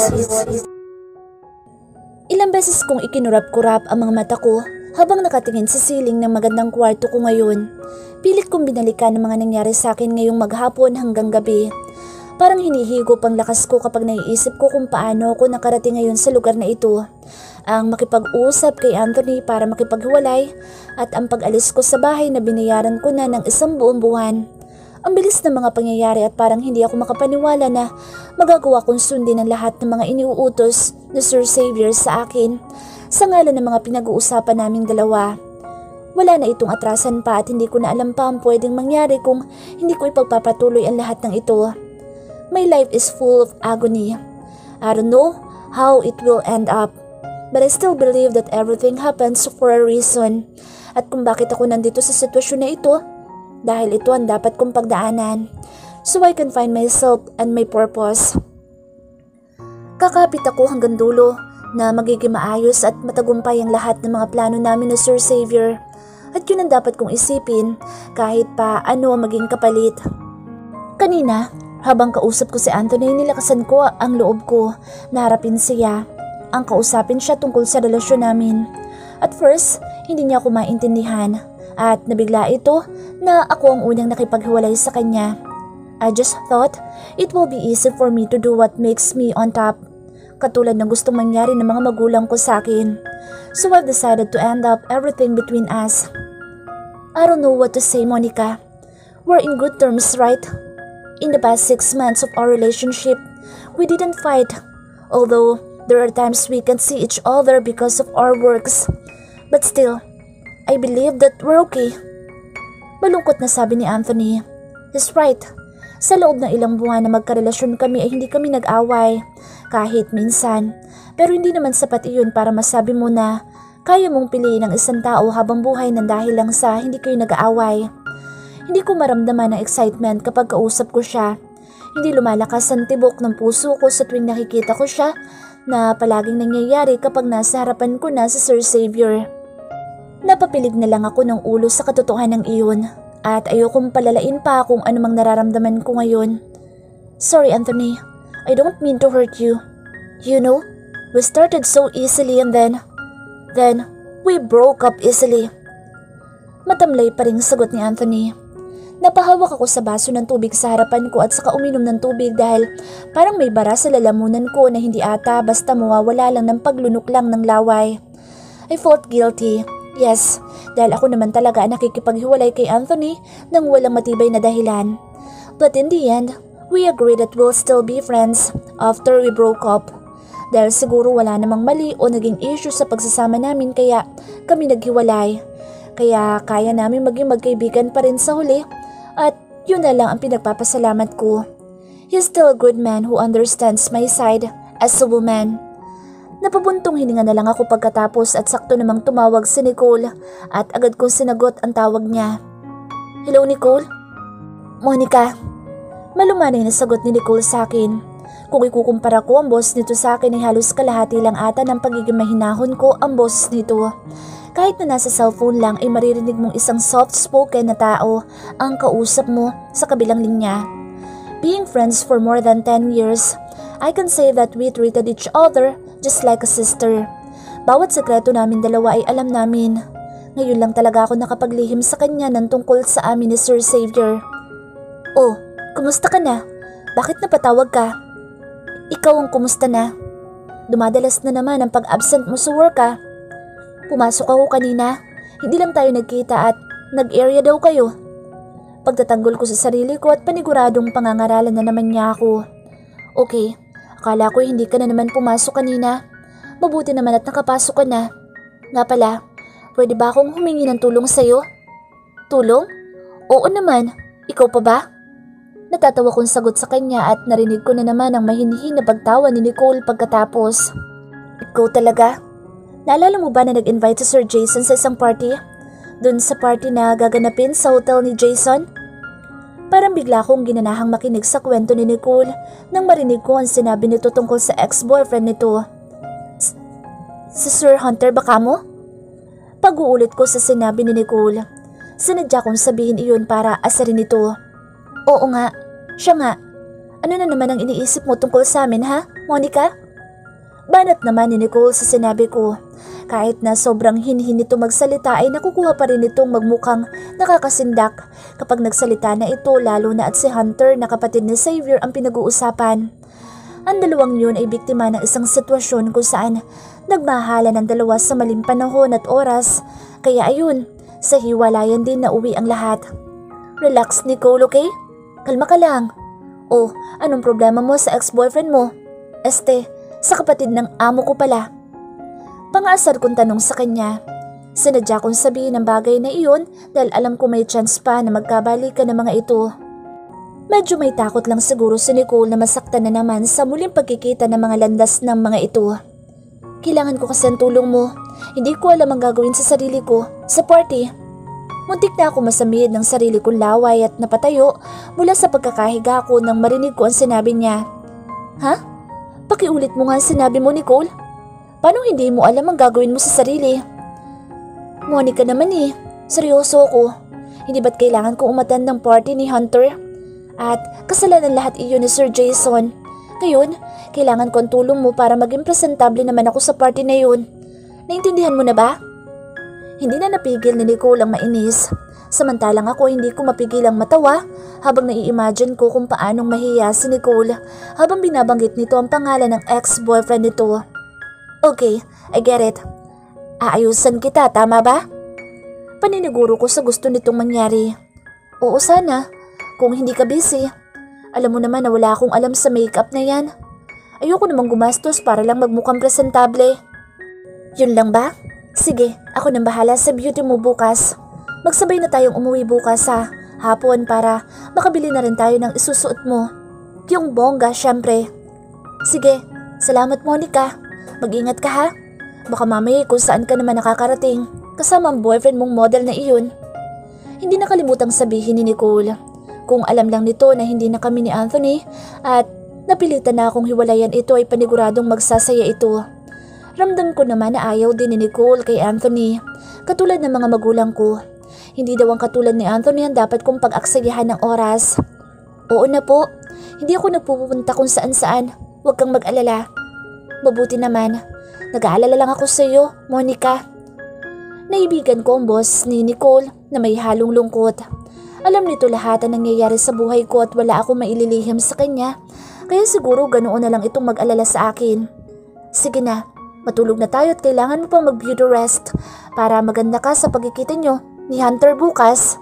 Ilang beses kong ikinurap-kurap ang mga mata ko habang nakatingin sa siling ng magandang kwarto ko ngayon. Pilit kong binalikan ang mga nangyari sa akin ngayong maghapon hanggang gabi. Parang hinihigop ang lakas ko kapag naiisip ko kung paano ako nakarating ngayon sa lugar na ito. Ang makipag-usap kay Anthony para makipaghiwalay at ang pag-alis ko sa bahay na binayaran ko na ng isang buong buwan. Ang bilis ng mga pangyayari at parang hindi ako makapaniwala na magagawa kong sundin ang lahat ng mga iniuutos ni Sir Xavier sa akin sa ngalan ng mga pinag-uusapan naming dalawa. Wala na itong atrasan pa at hindi ko na alam pa ang pwedeng mangyari kung hindi ko ipagpapatuloy ang lahat ng ito. My life is full of agony. I don't know how it will end up, but I still believe that everything happens for a reason. At kung bakit ako nandito sa sitwasyon na ito, dahil ito ang dapat kong pagdaanan, so I can find myself and my purpose. Kakapit ako hanggang dulo na magiging maayos at matagumpay ang lahat ng mga plano namin na Sir Xavier. At yun ang dapat kong isipin kahit pa ano ang maging kapalit. Kanina, habang kausap ko si Anthony, nilakasan ko ang loob ko na harapin siya. Ang kausapin siya tungkol sa relasyon namin. At first, hindi niya ako maintindihan. At nabigla ito na ako ang unang nakipaghiwalay sa kanya. I just thought it will be easy for me to do what makes me on top. Katulad ng gustong mangyari ng mga magulang ko sa akin. So I've decided to end up everything between us. I don't know what to say, Monica. We're in good terms, right? In the past six months of our relationship, we didn't fight. Although there are times we can't see each other because of our works. But still, I believe that we're okay. Malungkot na sabi ni Anthony. He's right. Sa loob ng ilang buwan na magkarelasyon kami ay hindi kami nag-away. Kahit minsan. Pero hindi naman sapat iyon para masabi mo na kaya mong piliin ang isang tao habang buhay ng dahil lang sa hindi kayo nag-aaway. Hindi ko maramdaman ang excitement kapag kausap ko siya. Hindi lumalakas ang tibok ng puso ko sa tuwing nakikita ko siya na palaging nangyayari kapag nasa harapan ko na si Sir Xavier. Napapilig na lang ako ng ulo sa katotohanan ng iyon at ayokong palalain pa kung anumang nararamdaman ko ngayon. Sorry, Anthony. I don't mean to hurt you. You know, we started so easily and then, then we broke up easily. Matamlay pa ring sagot ni Anthony. Napahawak ako sa baso ng tubig sa harapan ko at saka uminom ng tubig dahil parang may bara sa lalamunan ko na hindi ata basta mawawala lang ng paglunok lang ng laway. I felt guilty. Yes, dahil ako naman talaga nakikipaghiwalay kay Anthony nang walang matibay na dahilan. But in the end, we agreed that we'll still be friends after we broke up. Dahil siguro wala namang mali o naging issue sa pagsasama namin kaya kami naghiwalay. Kaya kaya namin maging magkaibigan pa rin sa huli at yun na lang ang pinagpapasalamat ko. He's still a good man who understands my side as a woman. Napabuntong hininga na lang ako pagkatapos at sakto namang tumawag si Nicole at agad kong sinagot ang tawag niya. Hello, Nicole? Monica. Malumanay na sagot ni Nicole sa akin. Kung ikukumpara ko ang boss nito sa akin ay halos kalahati lang ata ng pagiging mahinahon ko ang boss nito. Kahit na nasa cellphone lang ay maririnig mong isang soft-spoken na tao ang kausap mo sa kabilang linya. Being friends for more than ten years, I can say that we treated each other just like a sister. Bawat sekreto namin dalawa ay alam namin. Ngayon lang talaga ako nakapaglihim sa kanya ng tungkol sa amin ni Sir Xavier. Oh, kumusta ka na? Bakit napatawag ka? Ikaw ang kumusta na? Dumadalas na naman ang pag-absent mo sa work ah. Pumasok ako kanina, hindi lang tayo nagkita at nag-area daw kayo. Pagtatanggol ko sa sarili ko at paniguradong pangangaralan na naman niya ako. Okay, akala ko hindi ka na naman pumasok kanina. Mabuti naman at nakapasok ka na. Nga pala, pwede ba akong humingi ng tulong sa'yo? Tulong? Oo naman, ikaw pa ba? Natatawa kong sagot sa kanya at narinig ko na naman ang mahinhin na pagtawa ni Nicole pagkatapos. Ikaw talaga? Naalala mo ba na nag-invite si Sir Jason sa isang party? Doon sa party na gaganapin sa hotel ni Jason? Parang bigla akong ginanahang makinig sa kwento ni Nicole nang marinig ko ang sinabi nito tungkol sa ex-boyfriend nito. Si Sir Hunter ba kamo? Pag-uulit ko sa sinabi ni Nicole. Sinadya kong sabihin iyon para asarin ito. Oo nga, siya nga. Ano na naman ang iniisip mo tungkol sa amin ha, Monica? Banat naman ni Nicole sa sinabi ko. Kahit na sobrang hinhin nito magsalita ay nakukuha pa rin itong magmukhang nakakasindak kapag nagsalita na ito lalo na at si Hunter na kapatid ni Xavier ang pinag-uusapan. Ang dalawang yun ay biktima ng isang sitwasyon kung saan nagmahala ng dalawa sa maling panahon at oras. Kaya ayun, sa hiwalayan din na uwi ang lahat. Relax Nicole, okay? Kalma ka lang. Oh, anong problema mo sa ex-boyfriend mo? Este, sa kapatid ng amo ko pala. Pangasar kong tanong sa kanya. Sinadya kong sabihin ang bagay na iyon dahil alam ko may chance pa na magkabalikan ng mga ito. Medyo may takot lang siguro si Nicole na masaktan na naman sa muling pagkikita ng mga landas ng mga ito. Kailangan ko kasi ang tulong mo. Hindi ko alam ang gagawin sa sarili ko sa party. Muntik na ako masamid ng sarili kong laway at napatayo mula sa pagkakahiga ko nang marinig ko ang sinabi niya. Ha? Pakiulit mo nga ang sinabi mo, Nicole. Paano hindi mo alam ang gagawin mo sa sarili? Monica naman eh. Seryoso ako. Hindi ba't kailangan kong umatan ng party ni Hunter? At kasalanan lahat iyon ni Sir Jason. Ngayon, kailangan ko ang tulong mo para maging presentable naman ako sa party na yun. Naintindihan mo na ba? Hindi na napigil ni Nicole ang mainis. Samantalang ako hindi ko mapigilang matawa habang nai-imagine ko kung paanong mahiya si Nicole habang binabanggit nito ang pangalan ng ex-boyfriend nito. Okay, I get it. Aayusan kita, tama ba? Paniniguro ko sa gusto nitong mangyari. Oo sana, kung hindi ka busy. Alam mo naman na wala akong alam sa makeup na yan. Ayoko namang gumastos para lang magmukhang presentable. Yun lang ba? Sige, ako nang bahala sa beauty mo bukas. Magsabay na tayong umuwi bukas sa hapon para makabili na rin tayo ng isusuot mo. Yung bongga, syempre. Sige, salamat Monica. Mag-ingat ka ha. Baka mamaya kung saan ka naman nakakarating kasama ang boyfriend mong model na iyon. Hindi nakalimutang sabihin ni Nicole. Kung alam lang nito na hindi na kami ni Anthony at napilitan na akong hiwalayan ito ay paniguradong magsasaya ito. Ramdam ko naman na ayaw din ni Nicole kay Anthony, katulad ng mga magulang ko. Hindi daw ang katulad ni Anthony ang dapat kong pag-aksayahan ng oras. Oo na po, hindi ako nagpupunta kung saan saan. Huwag kang mag-alala. Mabuti naman. Nag-aalala lang ako sa iyo, Monica. Naibigan ko ang boss ni Nicole na may halong lungkot. Alam nito lahat ang nangyayari sa buhay ko at wala akong maililihim sa kanya. Kaya siguro ganoon na lang itong mag-alala sa akin. Sige na, matulog na tayo at kailangan mo pang mag-beauty rest para maganda ka sa pagkikita nyo ni Hunter bukas.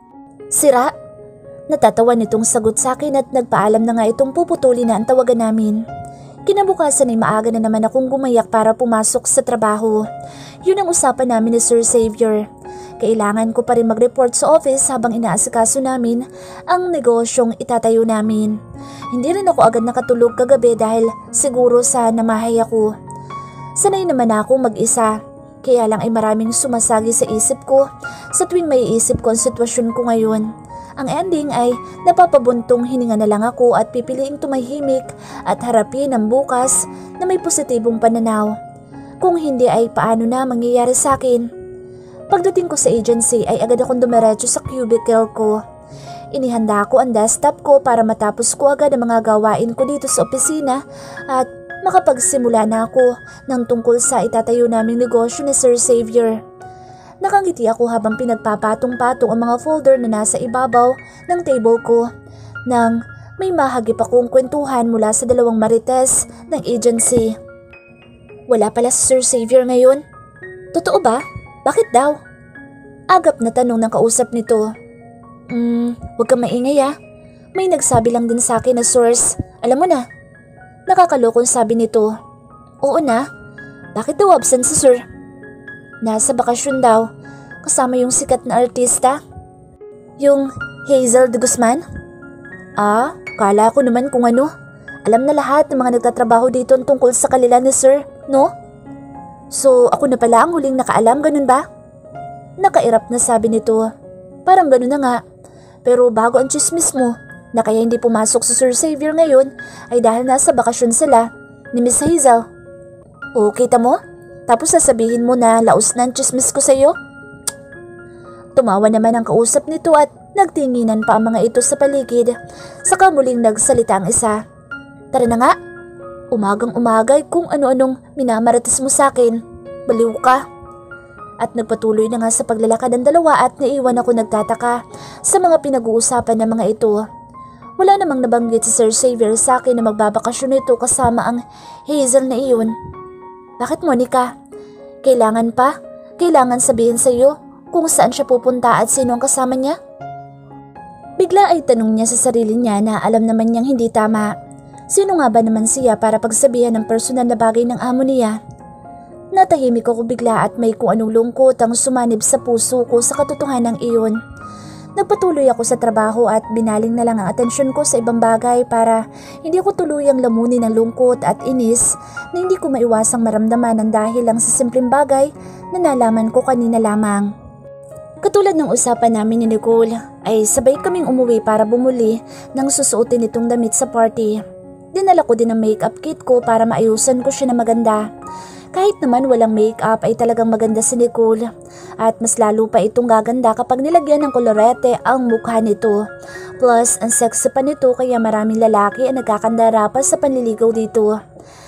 Sira? Natatawa nitong sagot sa akin at nagpaalam na nga itong puputuli na ang tawagan namin. Kinabukasan ay maaga na naman akong gumayak para pumasok sa trabaho. Yun ang usapan namin ni Sir Xavier. Kailangan ko pa rin mag-report sa office habang inaasikaso namin ang negosyong itatayo namin. Hindi rin ako agad nakatulog kagabi dahil siguro sa namahay ako. Sanay naman ako mag-isa. Kaya lang ay maraming sumasagi sa isip ko sa tuwing may isip ko ang sitwasyon ko ngayon. Ang ending ay napapabuntong hininga na lang ako at pipiliing tumahimik at harapin ang bukas na may positibong pananaw. Kung hindi ay paano na mangyayari sa akin. Pagdating ko sa agency ay agad akong dumiretso sa cubicle ko. Inihanda ko ang desktop ko para matapos ko agad ang mga gawain ko dito sa opisina at makapagsimula na ako ng tungkol sa itatayo naming negosyo ni Sir Xavier. Nakangiti ako habang pinagpapatong-patong ang mga folder na nasa ibabaw ng table ko nang may mahagip akong kwentuhan mula sa dalawang marites ng agency. Wala pala si Sir Xavier ngayon? Totoo ba? Bakit daw? Agap na tanong ng kausap nito. Hmm, huwag kang maingay ah. May nagsabi lang din sa akin na source. Alam mo na. Nakakalokong sabi nito. Oo na. Bakit daw absent si Sir? Nasa bakasyon daw, kasama yung sikat na artista. Yung Hazel de Guzman? Ah, kala ko naman kung ano. Alam na lahat ng mga nagtatrabaho dito tungkol sa kanila ni Sir, no? So ako na pala ang huling nakaalam, ganun ba? Nakairap na sabi nito. Parang ganun na nga. Pero bago ang chismis mo, na kaya hindi pumasok si Sir Xavier ngayon ay dahil nasa bakasyon sila ni Miss Hazel. O, kita mo? Tapos sasabihin mo na laos na ang chismis ko sa'yo? Tumawa naman ang kausap nito at nagtinginan pa ang mga ito sa paligid. Saka muling nagsalita ang isa. Tara na nga. Umagang umagay kung ano-anong minamarates mo sa akin. Baliw ka. At nagpatuloy na nga sa paglalakad ang dalawa at naiwan ako nagtataka sa mga pinag-uusapan ng mga ito. Wala namang nabanggit si Sir Xavier sa akin na magbabakasyon ito kasama ang Hazel na iyon. Bakit Monica? Kailangan pa? Kailangan sabihin sa iyo kung saan siya pupunta at sino ang kasama niya? Bigla ay tanong niya sa sarili niya na alam naman niyang hindi tama. Sino nga ba naman siya para pagsabihan ng personal na bagay ng amo niya? Natahimik ako bigla at may kung anong lungkot ang sumanib sa puso ko sa katotohanan ng iyon. Nagpatuloy ako sa trabaho at binaling na lang ang atensyon ko sa ibang bagay para hindi ako tuluyang lamunin ng lungkot at inis na hindi ko maiwasang maramdaman ng dahil lang sa simpleng bagay na nalaman ko kanina lamang. Katulad ng usapan namin ni Nicole ay sabay kaming umuwi para bumuli ng susuotin itong damit sa party. Dinala ko din ang makeup kit ko para maayusan ko siya na maganda. Kahit naman walang make-up ay talagang maganda si Nicole at mas lalo pa itong gaganda kapag nilagyan ng kolorete ang mukha nito. Plus, ang sexy pa nito kaya maraming lalaki ang nagkakandara pa sa panliligaw dito.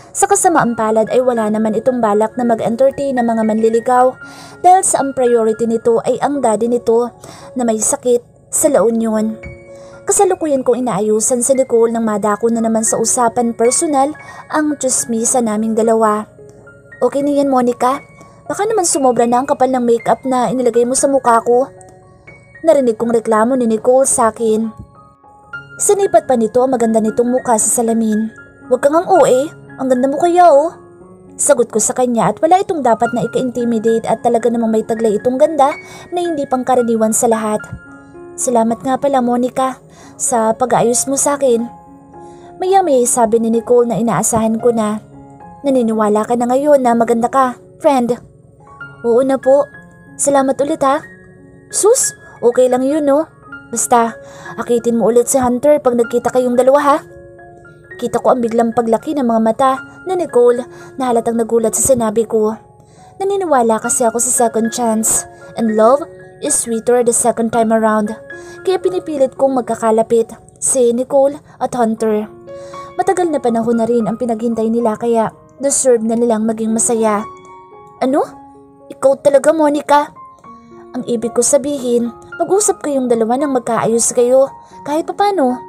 Sa kasamaang palad ay wala naman itong balak na mag-entertain ng mga manliligaw dahil sa ang priority nito ay ang daddy nito na may sakit sa La Union. Kasalukuyan kong inaayusan si Nicole nang madako na naman sa usapan personal ang tsismisa naming dalawa. Okay na yan, Monica? Baka naman sumobra na ang kapal ng makeup na inilagay mo sa mukha ko. Narinig kong reklamo ni Nicole sa akin. Sinipat pa nito ang maganda nitong mukha sa salamin. Huwag kang ang O A, ang ganda mo kaya oh. Sagot ko sa kanya at wala itong dapat na ika-intimidate at talaga namang may taglay itong ganda na hindi pangkaraniwan sa lahat. Salamat nga pala, Monica, sa pag-aayos mo sa akin. Maya-maya sabi ni Nicole na inaasahan ko na. Naniniwala ka na ngayon na maganda ka, friend. Oo na po. Salamat ulit ha. Sus, okay lang yun no. Basta, akitin mo ulit si Hunter pag nagkita kayong dalawa ha. Kita ko ang biglang paglaki ng mga mata ni Nicole na halatang nagulat sa sinabi ko. Naniniwala kasi ako sa second chance and love is sweeter the second time around. Kaya pinipilit kong magkakalapit si Nicole at Hunter. Matagal na panahon na rin ang pinaghintay nila kaya deserve na nilang maging masaya. Ano? Ikaw talaga, Monica? Ang ibig ko sabihin, mag-usap kayong dalawa nang magkaayos kayo kahit papano.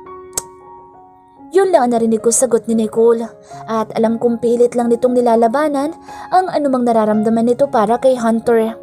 Yun lang ang narinig ko sagot ni Nicole at alam kong pilit lang nitong nilalabanan ang anumang nararamdaman nito para kay Hunter.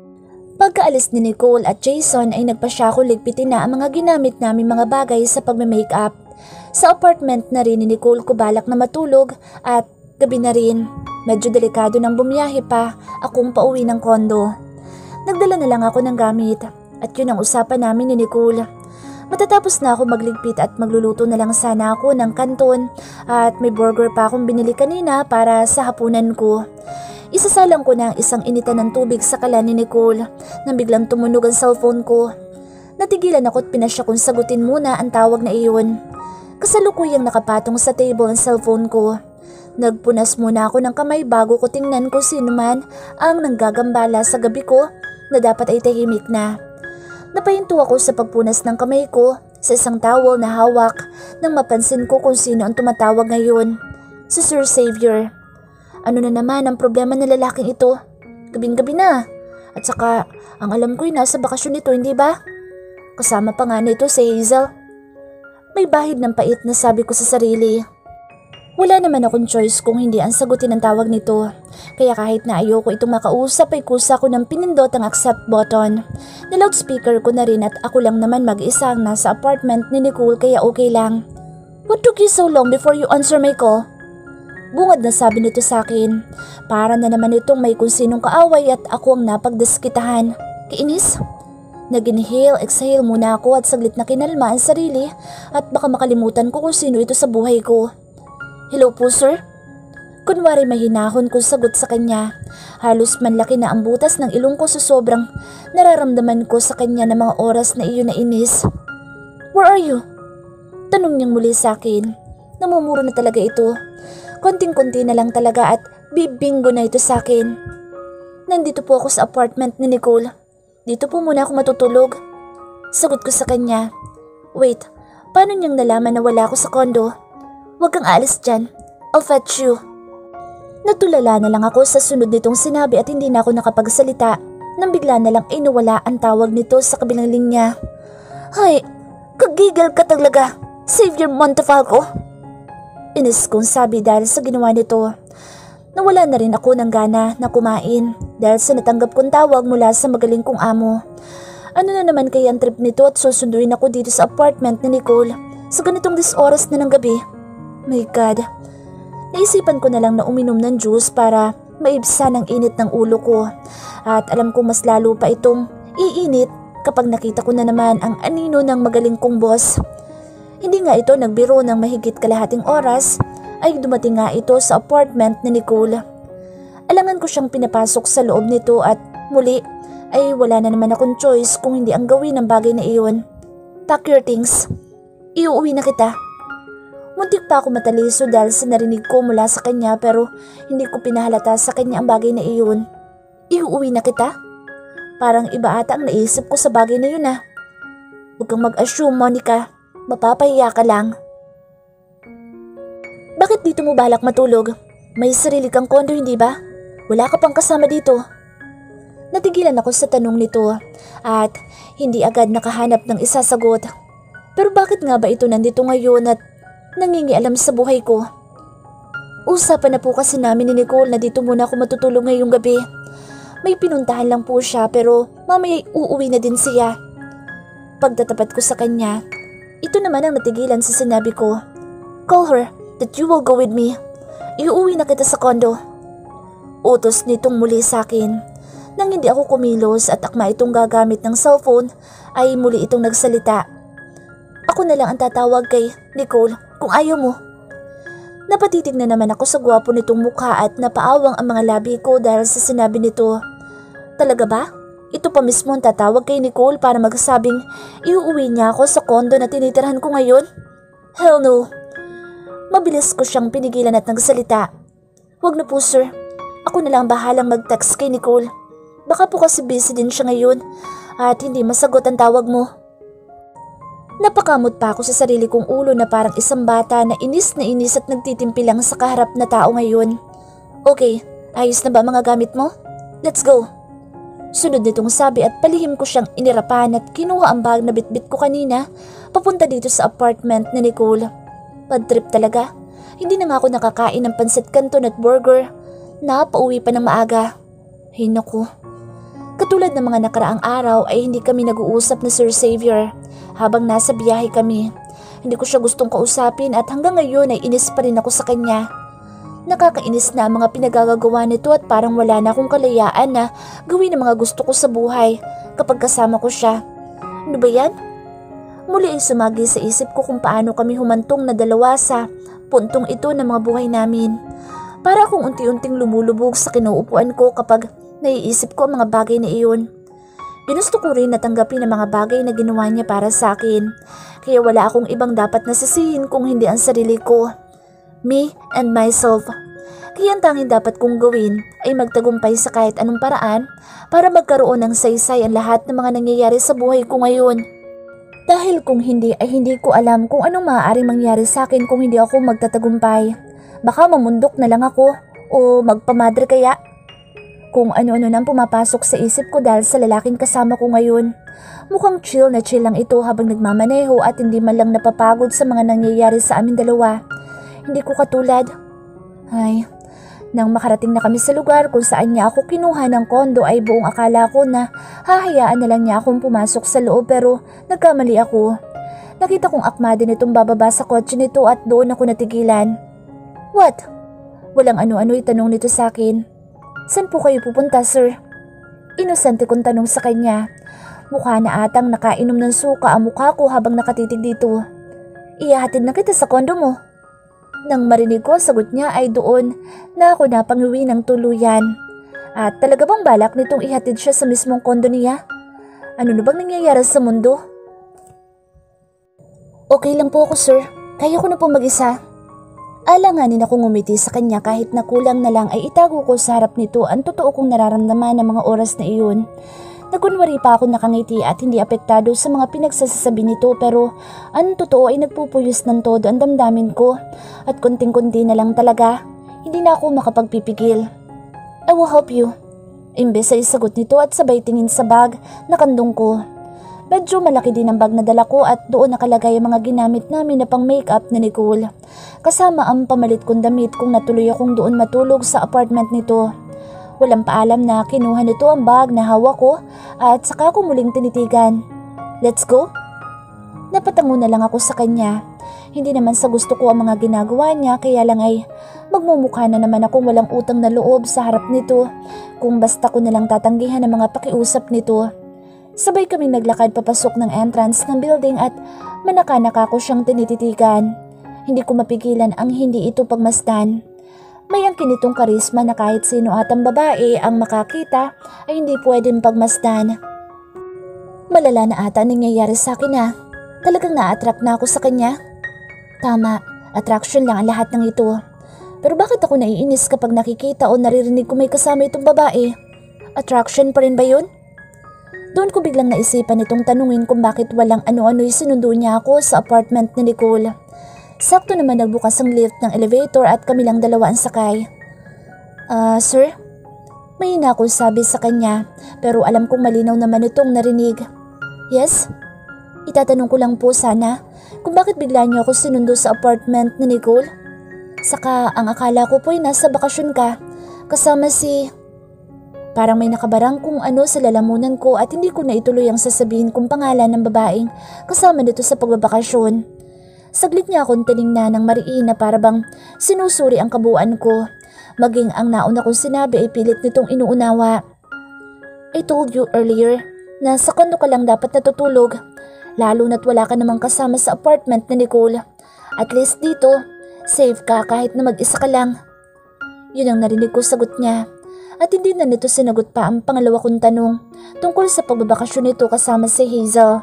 Pagkaalis ni Nicole at Jason ay nagpasya ko ligpitin na ang mga ginamit namin mga bagay sa pagme-makeup. Sa apartment na rin ni Nicole ko balak na matulog at gabi na rin. Medyo delikado nang bumiyahe pa akong pauwi ng kondo. Nagdala na lang ako ng gamit at yun ang usapan namin ni Nicole. Matatapos na ako magligpit at magluluto na lang sana ako ng kanton at may burger pa akong binili kanina para sa hapunan ko. Isasalang ko na ang isang initan ng tubig sa kalan ni Nicole nang biglang tumunog ang cellphone ko. Natigilan ako at pinasya kong sagutin muna ang tawag na iyon. Kasalukuyang nakapatong sa table ang cellphone ko. Nagpunas muna ako ng kamay bago ko tingnan kung sino man ang nanggagambala sa gabi ko na dapat ay tahimik na. Napahinto ako sa pagpunas ng kamay ko sa isang towel na hawak nang mapansin ko kung sino ang tumatawag ngayon. Si Sir Xavier. Ano na naman ang problema ng lalaking ito? Gabing-gabi na. At saka, ang alam ko'y nasa bakasyon nito, hindi ba? Kasama pa nga nito si Hazel. May bahid ng pait na sabi ko sa sarili. Wala naman akong choice kung hindi ang sagutin ang tawag nito. Kaya kahit na ayoko itong makausap ay kusa ko ng pinindot ang accept button. Niloudspeaker ko na rin at ako lang naman mag-isa ang nasa apartment ni Nicole kaya okay lang. What took you so long before you answer my call? Bungad na sabi nito sa akin. Para na naman itong may kung sinong kaaway at ako ang napagdiskitahan. Kainis? Nag-inhale, exhale muna ako at saglit na kinalma ang sarili at baka makalimutan ko kung sino ito sa buhay ko. Hello po sir? Kunwari mahinahon kong sagot sa kanya. Halos manlaki na ang butas ng ilong ko sa sobrang nararamdaman ko sa kanya ng mga oras na iyon na inis. Where are you? Tanong niyang muli sa akin. Namumuro na talaga ito. Konting-konti na lang talaga at bibinggo na ito sa akin. Nandito po ako sa apartment ni Nicole. Dito po muna ako matutulog. Sagot ko sa kanya. Wait, paano niyang nalaman na wala ako sa kondo? Huwag kang alis dyan. I'll fetch you. Natulala na lang ako sa sunod nitong sinabi at hindi na ako nakapagsalita nang bigla na lang ay nawala ang tawag nito sa kabilang linya. Hay, kagigil ka talaga, Xavier Montefalco. Inis kong sabi dahil sa ginawa nito. Nawala na rin ako ng gana na kumain dahil sa natanggap kong tawag mula sa magaling kong amo. Ano na naman kaya ang trip nito at susunduin ako dito sa apartment ni Nicole sa ganitong dis-oras na ng gabi? My God. Naisipan ko na lang na uminom ng juice para maibsan ang init ng ulo ko. At alam ko mas lalo pa itong iinit kapag nakita ko na naman ang anino ng magaling kong boss. Hindi nga ito nagbiro ng mahigit kalahating oras ay dumating nga ito sa apartment ni Nicole. Alangan ko siyang pinapasok sa loob nito at muli ay wala na naman akong choice kung hindi ang gawin ng bagay na iyon. Pack your things. Iuuwi na kita. Muntik pa ako mataliso dahil sa narinig ko mula sa kanya pero hindi ko pinahalata sa kanya ang bagay na iyon. Iuuwi na kita? Parang iba ata ang naisip ko sa bagay na yun ah. Huwag kang mag-assume, Monica. Mapapahiya ka lang. Bakit dito mo balak matulog? May sarili kang kondo, hindi ba? Wala ka pang kasama dito. Natigilan ako sa tanong nito at hindi agad nakahanap ng isasagot. Pero bakit nga ba ito nandito ngayon at nangingialam sa buhay ko? Usapan na po kasi namin ni Nicole na dito muna ako matutulog ngayong gabi. May pinuntahan lang po siya pero mamaya uuwi na din siya. Pagtatapat ko sa kanya, ito naman ang natigilan sa sinabi ko. Call her that you will go with me. Iuuwi na kita sa kondo. Utos nitong muli sa akin. Nang hindi ako kumilos at akma itong gagamit ng cellphone, ay muli itong nagsalita. Ako na lang ang tatawag kay Nicole kung ayaw mo. Napatitig na naman ako sa gwapo nitong mukha at napaawang ang mga labi ko dahil sa sinabi nito. Talaga ba? Ito pa mismo ang tatawag kay Nicole para magsabing iuuwi niya ako sa kondo na tinitirhan ko ngayon? Hell no. Mabilis ko siyang pinigilan at nagsalita. Huwag na po sir. Ako na lang bahalang mag-text kay Nicole. Baka po kasi busy din siya ngayon at hindi masagot ang tawag mo. Napakamot pa ako sa sarili kong ulo na parang isang bata na inis na inis at nagtitimpi lang sa kaharap na tao ngayon. Okay, ayos na ba mga gamit mo? Let's go. Sunod nitong sabi at palihim ko siyang inirapan at kinuha ang bag na bitbit ko kanina papunta dito sa apartment ni Nicole. Bad trip talaga. Hindi na nga ako nakakain ng pansit canton at burger. Napauwi pa ng maaga. Ay naku. Katulad ng mga nakaraang araw ay hindi kami nag-uusap na Sir Xavier habang nasa biyahe kami. Hindi ko siya gustong kausapin at hanggang ngayon ay inis pa rin ako sa kanya. Nakakainis na ang mga pinagagagawa nito at parang wala na akong kalayaan na gawin ang mga gusto ko sa buhay kapag kasama ko siya. Ano ba yan? Muli ay sumagi sa isip ko kung paano kami humantong na dalawa sa puntong ito ng mga buhay namin. Para akong unti-unting lumulubog sa kinuupuan ko kapag naiisip ko ang mga bagay na iyon. Ginusto ko rin natanggapin ang mga bagay na ginawa niya para sa akin. Kaya wala akong ibang dapat nasisihin kung hindi ang sarili ko. Me and myself. Kaya ang tanging dapat kong gawin ay magtagumpay sa kahit anong paraan para magkaroon ng saysay ang lahat ng mga nangyayari sa buhay ko ngayon. Dahil kung hindi ay hindi ko alam kung anong maaaring mangyari sa akin kung hindi ako magtatagumpay. Baka mamundok na lang ako o magpamadre kaya. Kung ano-ano nang pumapasok sa isip ko dahil sa lalaking kasama ko ngayon. Mukhang chill na chill lang ito habang nagmamaneho at hindi man lang napapagod sa mga nangyayari sa amin dalawa. Hindi ko katulad. Ay, nang makarating na kami sa lugar kung saan niya ako kinuha ng kondo ay buong akala ko na hahayaan na lang niya akong pumasok sa loob pero nagkamali ako. Nakita kong akma din itong bababa sa kotse nito at doon ako natigilan. What? Walang ano-ano itanong nito sa akin. Saan po kayo pupunta, sir? Inosente kong tanong sa kanya. Mukha na atang nakainom ng suka ang mukha ko habang nakatitig dito. Ihahatid na kita sa kondo mo. Nang marinig ko, sagot niya ay doon na ako napanguwi ng tuluyan. At talaga bang balak nitong ihatid siya sa mismong kondo niya? Ano na bang nangyayari sa mundo? Okay lang po ako, sir. Kaya ko na po mag-isa. Alanganin akong ngumiti sa kanya kahit na kulang na lang ay itago ko sa harap nito ang totoo kong nararamdaman ng mga oras na iyon. Nagunwari pa ako nakangiti at hindi apektado sa mga pinagsasabi nito pero ang totoo ay nagpupuyos ng todo ang damdamin ko at konting-konti na lang talaga. Hindi na ako makapagpipigil. I will help you. Imbes ay sagot nito at sabay tingin sa bag na kandong ko. Medyo malaki din ang bag na dala ko at doon nakalagay ang mga ginamit namin na pang makeup na Nicole. Kasama ang pamalit kong damit kung natuloy akong doon matulog sa apartment nito. Walang paalam na kinuha nito ang bag na hawak ko at saka ko muling tinitigan. Let's go? Napatango na lang ako sa kanya. Hindi naman sa gusto ko ang mga ginagawa niya kaya lang ay magmumukha na naman akong walang utang na loob sa harap nito kung basta ko nalang tatanggihan ang mga pakiusap nito. Sabay kaming naglakad papasok ng entrance ng building at manaka-naka ko siyang tinititigan. Hindi ko mapigilan ang hindi ito pagmasdan. May angkin itong karisma na kahit sino atang babae ang makakita ay hindi pwedeng pagmasdan. Malala na ata nangyayari sa akin na. Talagang na-attract na ako sa kanya. Tama, attraction lang ang lahat ng ito. Pero bakit ako naiinis kapag nakikita o naririnig ko may kasama itong babae? Attraction pa rin ba yun? Doon ko biglang naisipan itong tanungin kung bakit walang ano-ano'y sinundo niya ako sa apartment ni Nicole. Sakto naman nagbukas ang lift ng elevator at kami lang dalawa ang sakay. Ah, sir? Mahina akong sabi sa kanya pero alam kong malinaw naman itong narinig. Yes? Itatanong ko lang po sana kung bakit bigla niyo ako sinundo sa apartment ni Nicole? Saka ang akala ko po ay nasa bakasyon ka kasama si... Parang may nakabarang kung ano sa lalamunan ko at hindi ko na ituloy ang sasabihin kong pangalan ng babaeng kasama nito sa pagbabakasyon. Saglit niya akong tiningnan ng mariin na parabang sinusuri ang kabuuan ko. Maging ang nauna kong sinabi ay pilit nitong inuunawa. I told you earlier na sa kondo ka lang dapat natutulog. Lalo na't wala ka namang kasama sa apartment ni Nicole. At least dito, safe ka kahit na mag-isa ka lang. Yun ang narinig ko sagot niya. At hindi na nito sinagot pa ang pangalawa kong tanong tungkol sa pagbabakasyon nito kasama si Hazel.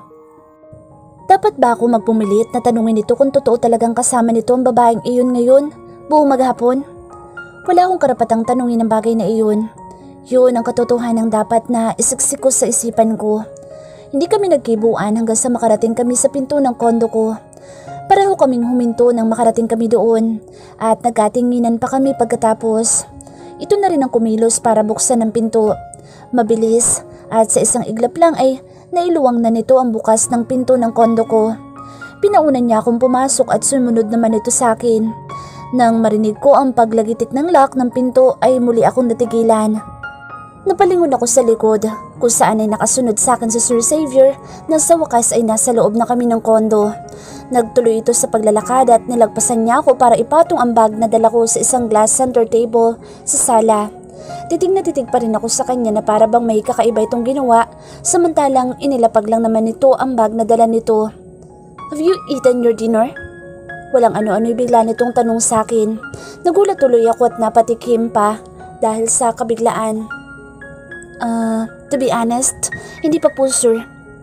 Dapat ba ako magpumilit na tanungin ito kung totoo talagang kasama nito ang babaeng iyon ngayon, buong maghapon? Wala akong karapatang tanungin ang bagay na iyon. Yun ang katotohanan ng dapat na isiksik ko sa isipan ko. Hindi kami nagkibuan hanggang sa makarating kami sa pinto ng kondo ko. Pareho kaming huminto nang makarating kami doon at nagkatinginan pa kami pagkatapos. Ito na rin ang kumilos para buksan ang pinto. Mabilis at sa isang iglap lang ay nailuwang na nito ang bukas ng pinto ng kondo ko. Pinaunan niya akong pumasok at sumunod naman ito sa akin. Nang marinig ko ang paglagitik ng lock ng pinto ay muli akong natigilan. Napalingon ako sa likod kung saan ay nakasunod sa akin si Sir Xavier na sa wakas ay nasa loob na kami ng kondo. Nagtuloy ito sa paglalakad at nilagpasan niya ako para ipatong ang bag na dala ko sa isang glass center table sa sala. Titig na titig pa rin ako sa kanya na para bang may kakaiba itong ginawa samantalang inilapag lang naman nito ang bag na dala nito. Have you eaten your dinner? Walang ano-ano'y bigla nitong tanong sa akin. Nagulat tuloy ako at napatikim pa dahil sa kabiglaan. Ah, uh, to be honest, hindi pa po sir.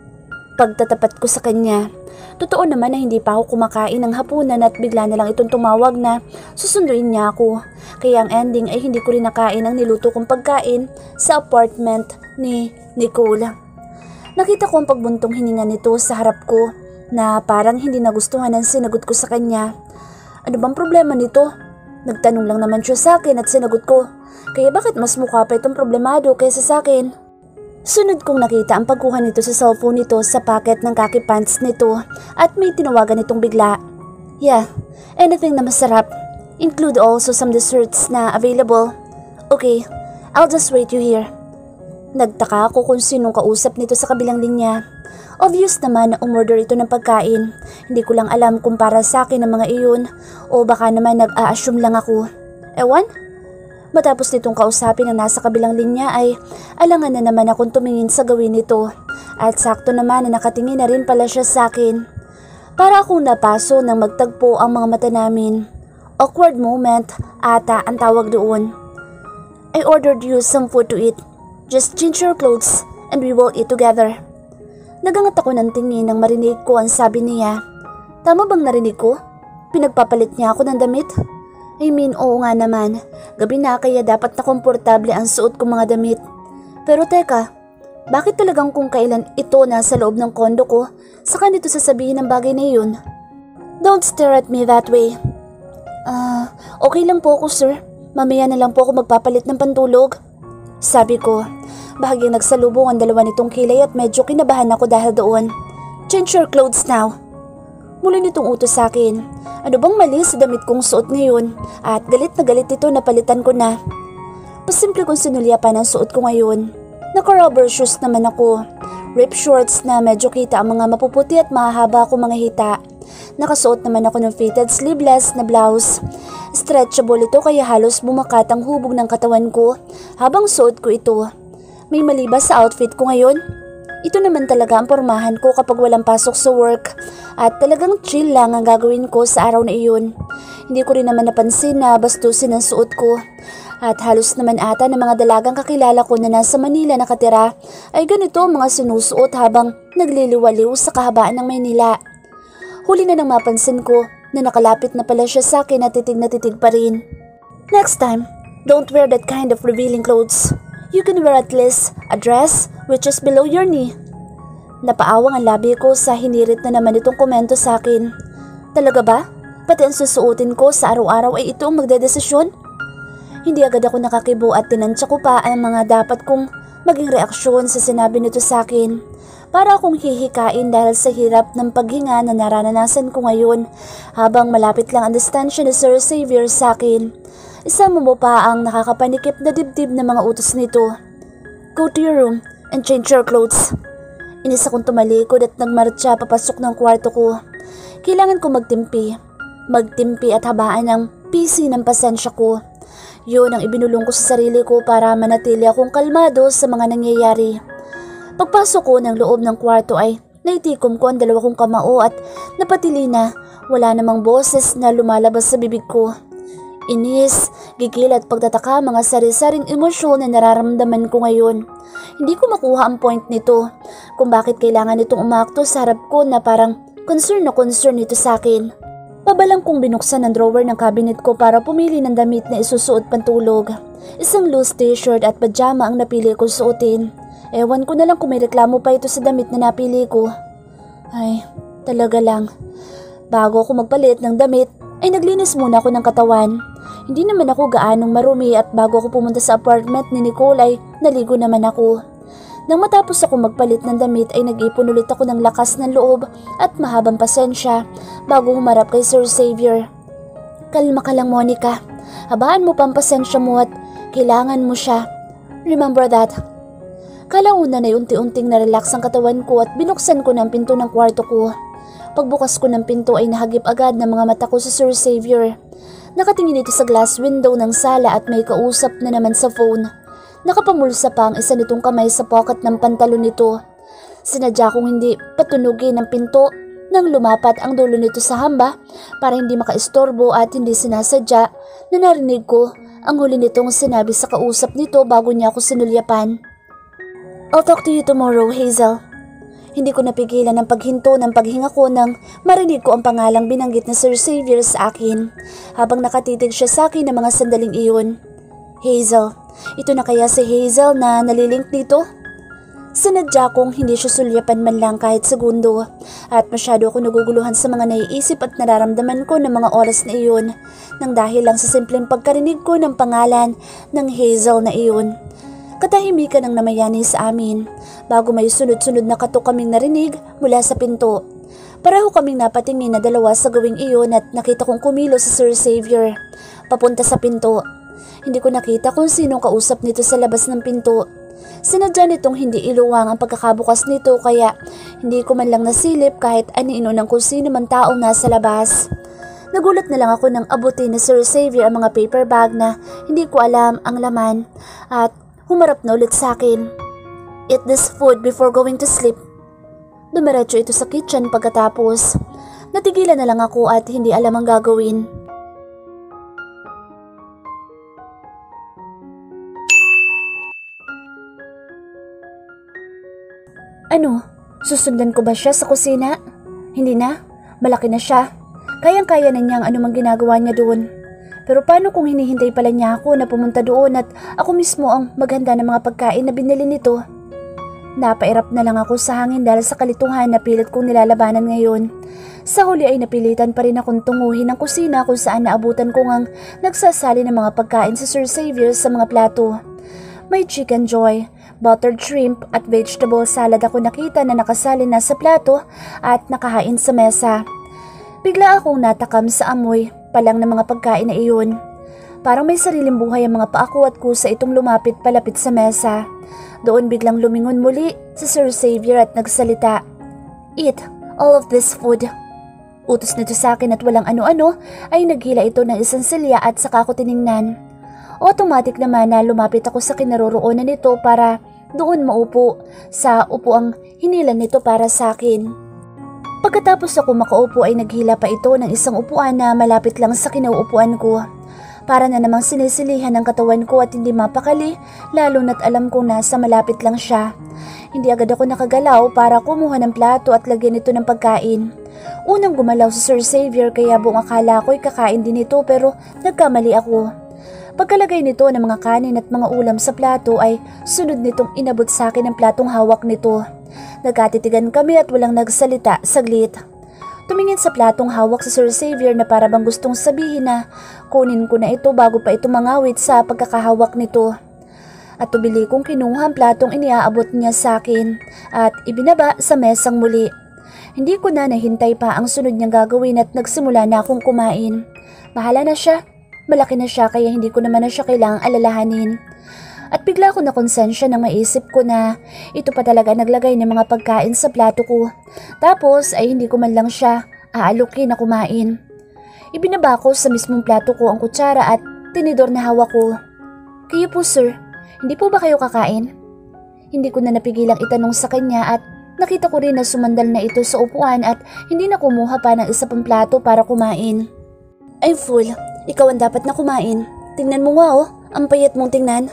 Pagtatapat ko sa kanya, totoo naman na hindi pa ako kumakain ng hapunan at bigla na lang itong tumawag na susunduin niya ako. Kaya ang ending ay hindi ko rin nakain ang niluto kong pagkain sa apartment ni Nicole. Nakita ko ang pagbuntong hininga nito sa harap ko na parang hindi nagustuhan ang sinagot ko sa kanya. Ano bang problema nito? Nagtanong lang naman siya sa akin at sinagot ko. Kaya bakit mas mukha pa itong problemado kaysa sa akin? Sunod kong nakita ang pagkuha nito sa cellphone nito sa pocket ng khaki pants nito at may tinawagan itong bigla. Yeah, anything na masarap. Include also some desserts na available. Okay, I'll just wait you here. Nagtaka ako kung sinong kausap nito sa kabilang linya. Obvious naman na umorder ito ng pagkain. Hindi ko lang alam kung para sa akin ang mga iyon o baka naman nag-a-assume lang ako. Ewan? Matapos nitong kausapin na nasa kabilang linya ay alangan na naman akong tumingin sa gawin nito. At sakto naman na nakatingin na rin pala siya sa akin. Para akong napaso nang magtagpo ang mga mata namin. Awkward moment ata ang tawag doon. I ordered you some food to eat. Just change your clothes and we will eat together. Nagangat ako ng tingin nang marinig ko ang sabi niya. Tama bang narinig ko? Pinagpapalit niya ako ng damit? I mean, oo nga naman. Gabi na kaya dapat na komportable ang suot kong mga damit. Pero teka, bakit talagang kung kailan ito nasa loob ng kondo ko, saka nito sasabihin ang bagay na yun? Don't stare at me that way. Ah, uh, okay lang po ako sir. Mamaya na lang po ako magpapalit ng pantulog. Sabi ko. Bahagyang nagsalubong ang dalawa nitong kilay at medyo kinabahan ako dahil doon. Change your clothes now. Muli nitong utos sa akin. Ano bang mali sa damit kong suot ngayon? At galit na galit ito na palitan ko na. Pasimple kong sinulyapan ang suot ko ngayon. Naka-rubber shoes naman ako. Rip shorts na medyo kita ang mga mapuputi at mahahaba akong mga hita. Nakasuot naman ako ng fitted sleeveless na blouse. Stretchable ito kaya halos bumakat ang hubog ng katawan ko habang suot ko ito. May mali ba sa outfit ko ngayon? Ito naman talaga ang pormahan ko kapag walang pasok sa work at talagang chill lang ang gagawin ko sa araw na iyon. Hindi ko rin naman napansin na bastusin ang suot ko at halos naman ata ng mga dalagang kakilala ko na nasa Manila nakatira ay ganito ang mga sinusuot habang nagliliwaliw sa kahabaan ng Maynila. Huli na nang mapansin ko na nakalapit na pala siya sa akin at titig na titig pa rin. Next time, don't wear that kind of revealing clothes. You can wear at least a dress which is below your knee. Napaawang ang labi ko sa hinirit na naman itong komento sa akin. Talaga ba? Pati ang susuotin ko sa araw-araw ay ito ang magdedesisyon? Hindi agad ako nakakibo at tinansya ko pa ang mga dapat kong maging reaksyon sa sinabi nito sa akin. Para akong hihikain dahil sa hirap ng paghinga na naranasan ko ngayon habang malapit lang ang distansya ni Sir Xavier sa akin. Isama mo pa ang nakakapanikip na dibdib na mga utos nito. Go to your room and change your clothes. Inis akong tumalikod at nagmarcha papasok ng kwarto ko. Kailangan ko magtimpi. Magtimpi at habaan ng pisi ng pasensya ko. Yun ang ibinulong ko sa sarili ko para manatili akong kalmado sa mga nangyayari. Pagpasok ko ng loob ng kwarto ay naitikom ko ang dalawa kong kamao at napatili na wala namang boses na lumalabas sa bibig ko. Inis, gigil at pagtataka mga sari-saring emosyon na nararamdaman ko ngayon. Hindi ko makuha ang point nito kung bakit kailangan itong umakto sa harap ko na parang concern na concern nito sa akin. Pabalang kong binuksan ang drawer ng cabinet ko para pumili ng damit na isusuot pantulog. Isang loose t-shirt at pajama ang napili kong suotin. Ewan ko na lang kung may reklamo pa ito sa damit na napili ko. Ay, talaga lang. Bago ako magpalit ng damit, ay naglinis muna ako ng katawan. Hindi naman ako gaanong marumi at bago ako pumunta sa apartment ni Nicole ay naligo naman ako. Nang matapos ako magpalit ng damit ay nag-ipon ulit ako ng lakas ng loob at mahabang pasensya bago humarap kay Sir Xavier. Kalma ka lang, Monica. Habaan mo pa ang pasensya mo at kailangan mo siya. Remember that. Kalaunan ay unti-unting narelax ang katawan ko at binuksan ko ng pinto ng kwarto ko. Pagbukas ko ng pinto ay nahagip agad ng mga mata ko sa Sir Xavier. Nakatingin ito sa glass window ng sala at may kausap na naman sa phone. Nakapamulsa pa ang isa nitong kamay sa pocket ng pantalon nito. Sinadya kong hindi patunugin ang pinto nang lumapat ang dulo nito sa hamba para hindi makaistorbo at hindi sinasadya na narinig ko ang huli nitong sinabi sa kausap nito bago niya ako sinulyapan. I'll talk to you tomorrow, Hazel. Hindi ko napigilan ang paghinto ng paghinga ko nang marinig ko ang pangalang binanggit na Sir Xavier sa akin habang nakatitig siya sa akin ng mga sandaling iyon. Hazel. Ito na kaya si Hazel na nalilink dito? Sinadya kong hindi siya sulyapan man lang kahit segundo at masyado ako naguguluhan sa mga naiisip at nararamdaman ko ng mga oras na iyon nang dahil lang sa simpleng pagkarinig ko ng pangalan ng Hazel na iyon. Katahimikan ang namayani sa amin bago may sunod-sunod na katok kaming narinig mula sa pinto. Pareho kaming napatingin na dalawa sa gawing iyon at nakita kong kumilos si Sir Xavier papunta sa pinto. Hindi ko nakita kung sinong kausap nito sa labas ng pinto. Sinadya nitong hindi iluwang ang pagkakabukas nito kaya hindi ko man lang nasilip kahit anino ng kung sino man taong nasa labas. Nagulat na lang ako nang abutin ni Sir Xavier ang mga paper bag na hindi ko alam ang laman at humarap na ulit sa akin. Eat this food before going to sleep. Dumiretso ito sa kitchen pagkatapos. Natigilan na lang ako at hindi alam ang gagawin. Ano? Susundan ko ba siya sa kusina? Hindi na. Malaki na siya. Kayang-kaya na niya ang anumang ginagawa niya doon. Pero paano kung hinihintay pala niya ako na pumunta doon at ako mismo ang maghanda ng mga pagkain na binili nito? Napairap na lang ako sa hangin dahil sa kalituhan na pilit kong nilalabanan ngayon. Sa huli ay napilitan pa rin akong tunguhin ang kusina kung saan naabutan ko ngang nagsasali ng mga pagkain si Sir Xavier sa mga plato. May chicken joy, buttered shrimp at vegetable salad ako nakita na nakasali na sa plato at nakahain sa mesa. Bigla akong natakam sa amoy palang ng mga pagkain na iyon. Parang may sariling buhay ang mga paako at kusa itong lumapit palapit sa mesa. Doon biglang lumingon muli si Sir Xavier at nagsalita. Eat all of this food. Utos nito sa akin at walang ano-ano ay naghila ito ng isang silya at saka ko tiningnan. Automatic naman na lumapit ako sa kinaroroonan nito para doon maupo sa upuang hinilan nito para sa akin. Pagkatapos ako makaupo ay naghila pa ito ng isang upuan na malapit lang sa kinauupuan ko. Para na namang sinisilihan ng katawan ko at hindi mapakali lalo na't alam kong nasa malapit lang siya. Hindi agad ako nakagalaw para kumuha ng plato at lagyan ito ng pagkain. Unang gumalaw si Sir Xavier kaya buong akala ko'y kakain din ito pero nagkamali ako. Pagkalagay nito ng mga kanin at mga ulam sa plato ay sunod nitong inabot sa akin ang platong hawak nito. Nagkatitigan kami at walang nagsalita saglit. Tumingin sa platong hawak si Sir Xavier na para bang gustong sabihin na kunin ko na ito bago pa ito mangawit sa pagkakahawak nito. At tubili kong kinuha ang platong iniaabot niya sa akin at ibinaba sa mesang muli. Hindi ko na nahintay pa ang sunod niyang gagawin at nagsimula na akong kumain. Bahala na siya. Malaki na siya kaya hindi ko naman na siya kailangang alalahanin. At bigla ko na konsensya nang maisip ko na ito pa talaga naglagay ng mga pagkain sa plato ko. Tapos ay hindi ko man lang siya aalukin na kumain. Ibinaba ko sa mismong plato ko ang kutsara at tinidor na hawak ko. Kayo po sir, hindi po ba kayo kakain? Hindi ko na napigilang itanong sa kanya at nakita ko rin na sumandal na ito sa upuan at hindi na kumuha pa ng isa pang plato para kumain. Ay fool, ikaw ang dapat na kumain. Tingnan mo nga oh, ang payat mong tingnan.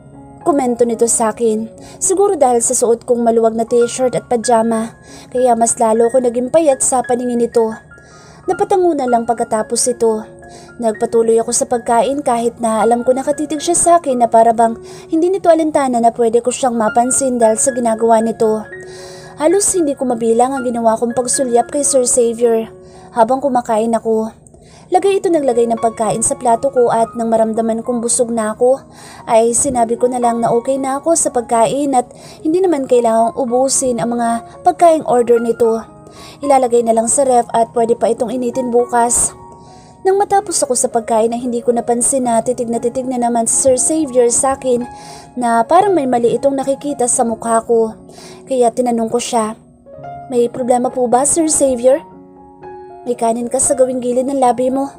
Komento nito sa akin. Siguro dahil sa suot kong maluwag na t-shirt at pajama, kaya mas lalo ko naging payat sa paningin nito. Napatango na lang pagkatapos ito. Nagpatuloy ako sa pagkain kahit na alam ko nakatitig siya sa akin na para bang hindi nito alintana na pwede ko siyang mapansin dahil sa ginagawa nito. Halos hindi ko mabilang ang ginawa kong pagsulyap kay Sir Xavier habang kumakain ako. Lagay ito naglagay ng pagkain sa plato ko at nang maramdaman kong busog na ako, ay sinabi ko na lang na okay na ako sa pagkain at hindi naman kailangang ubusin ang mga pagkaing order nito. Ilalagay na lang sa ref at pwede pa itong initin bukas. Nang matapos ako sa pagkain ay hindi ko napansin na titig na titig na naman si Sir Xavier sa akin na parang may mali itong nakikita sa mukha ko. Kaya tinanong ko siya, "May problema po ba Sir Xavier? May kanin ka sa gawing gilid ng labi mo."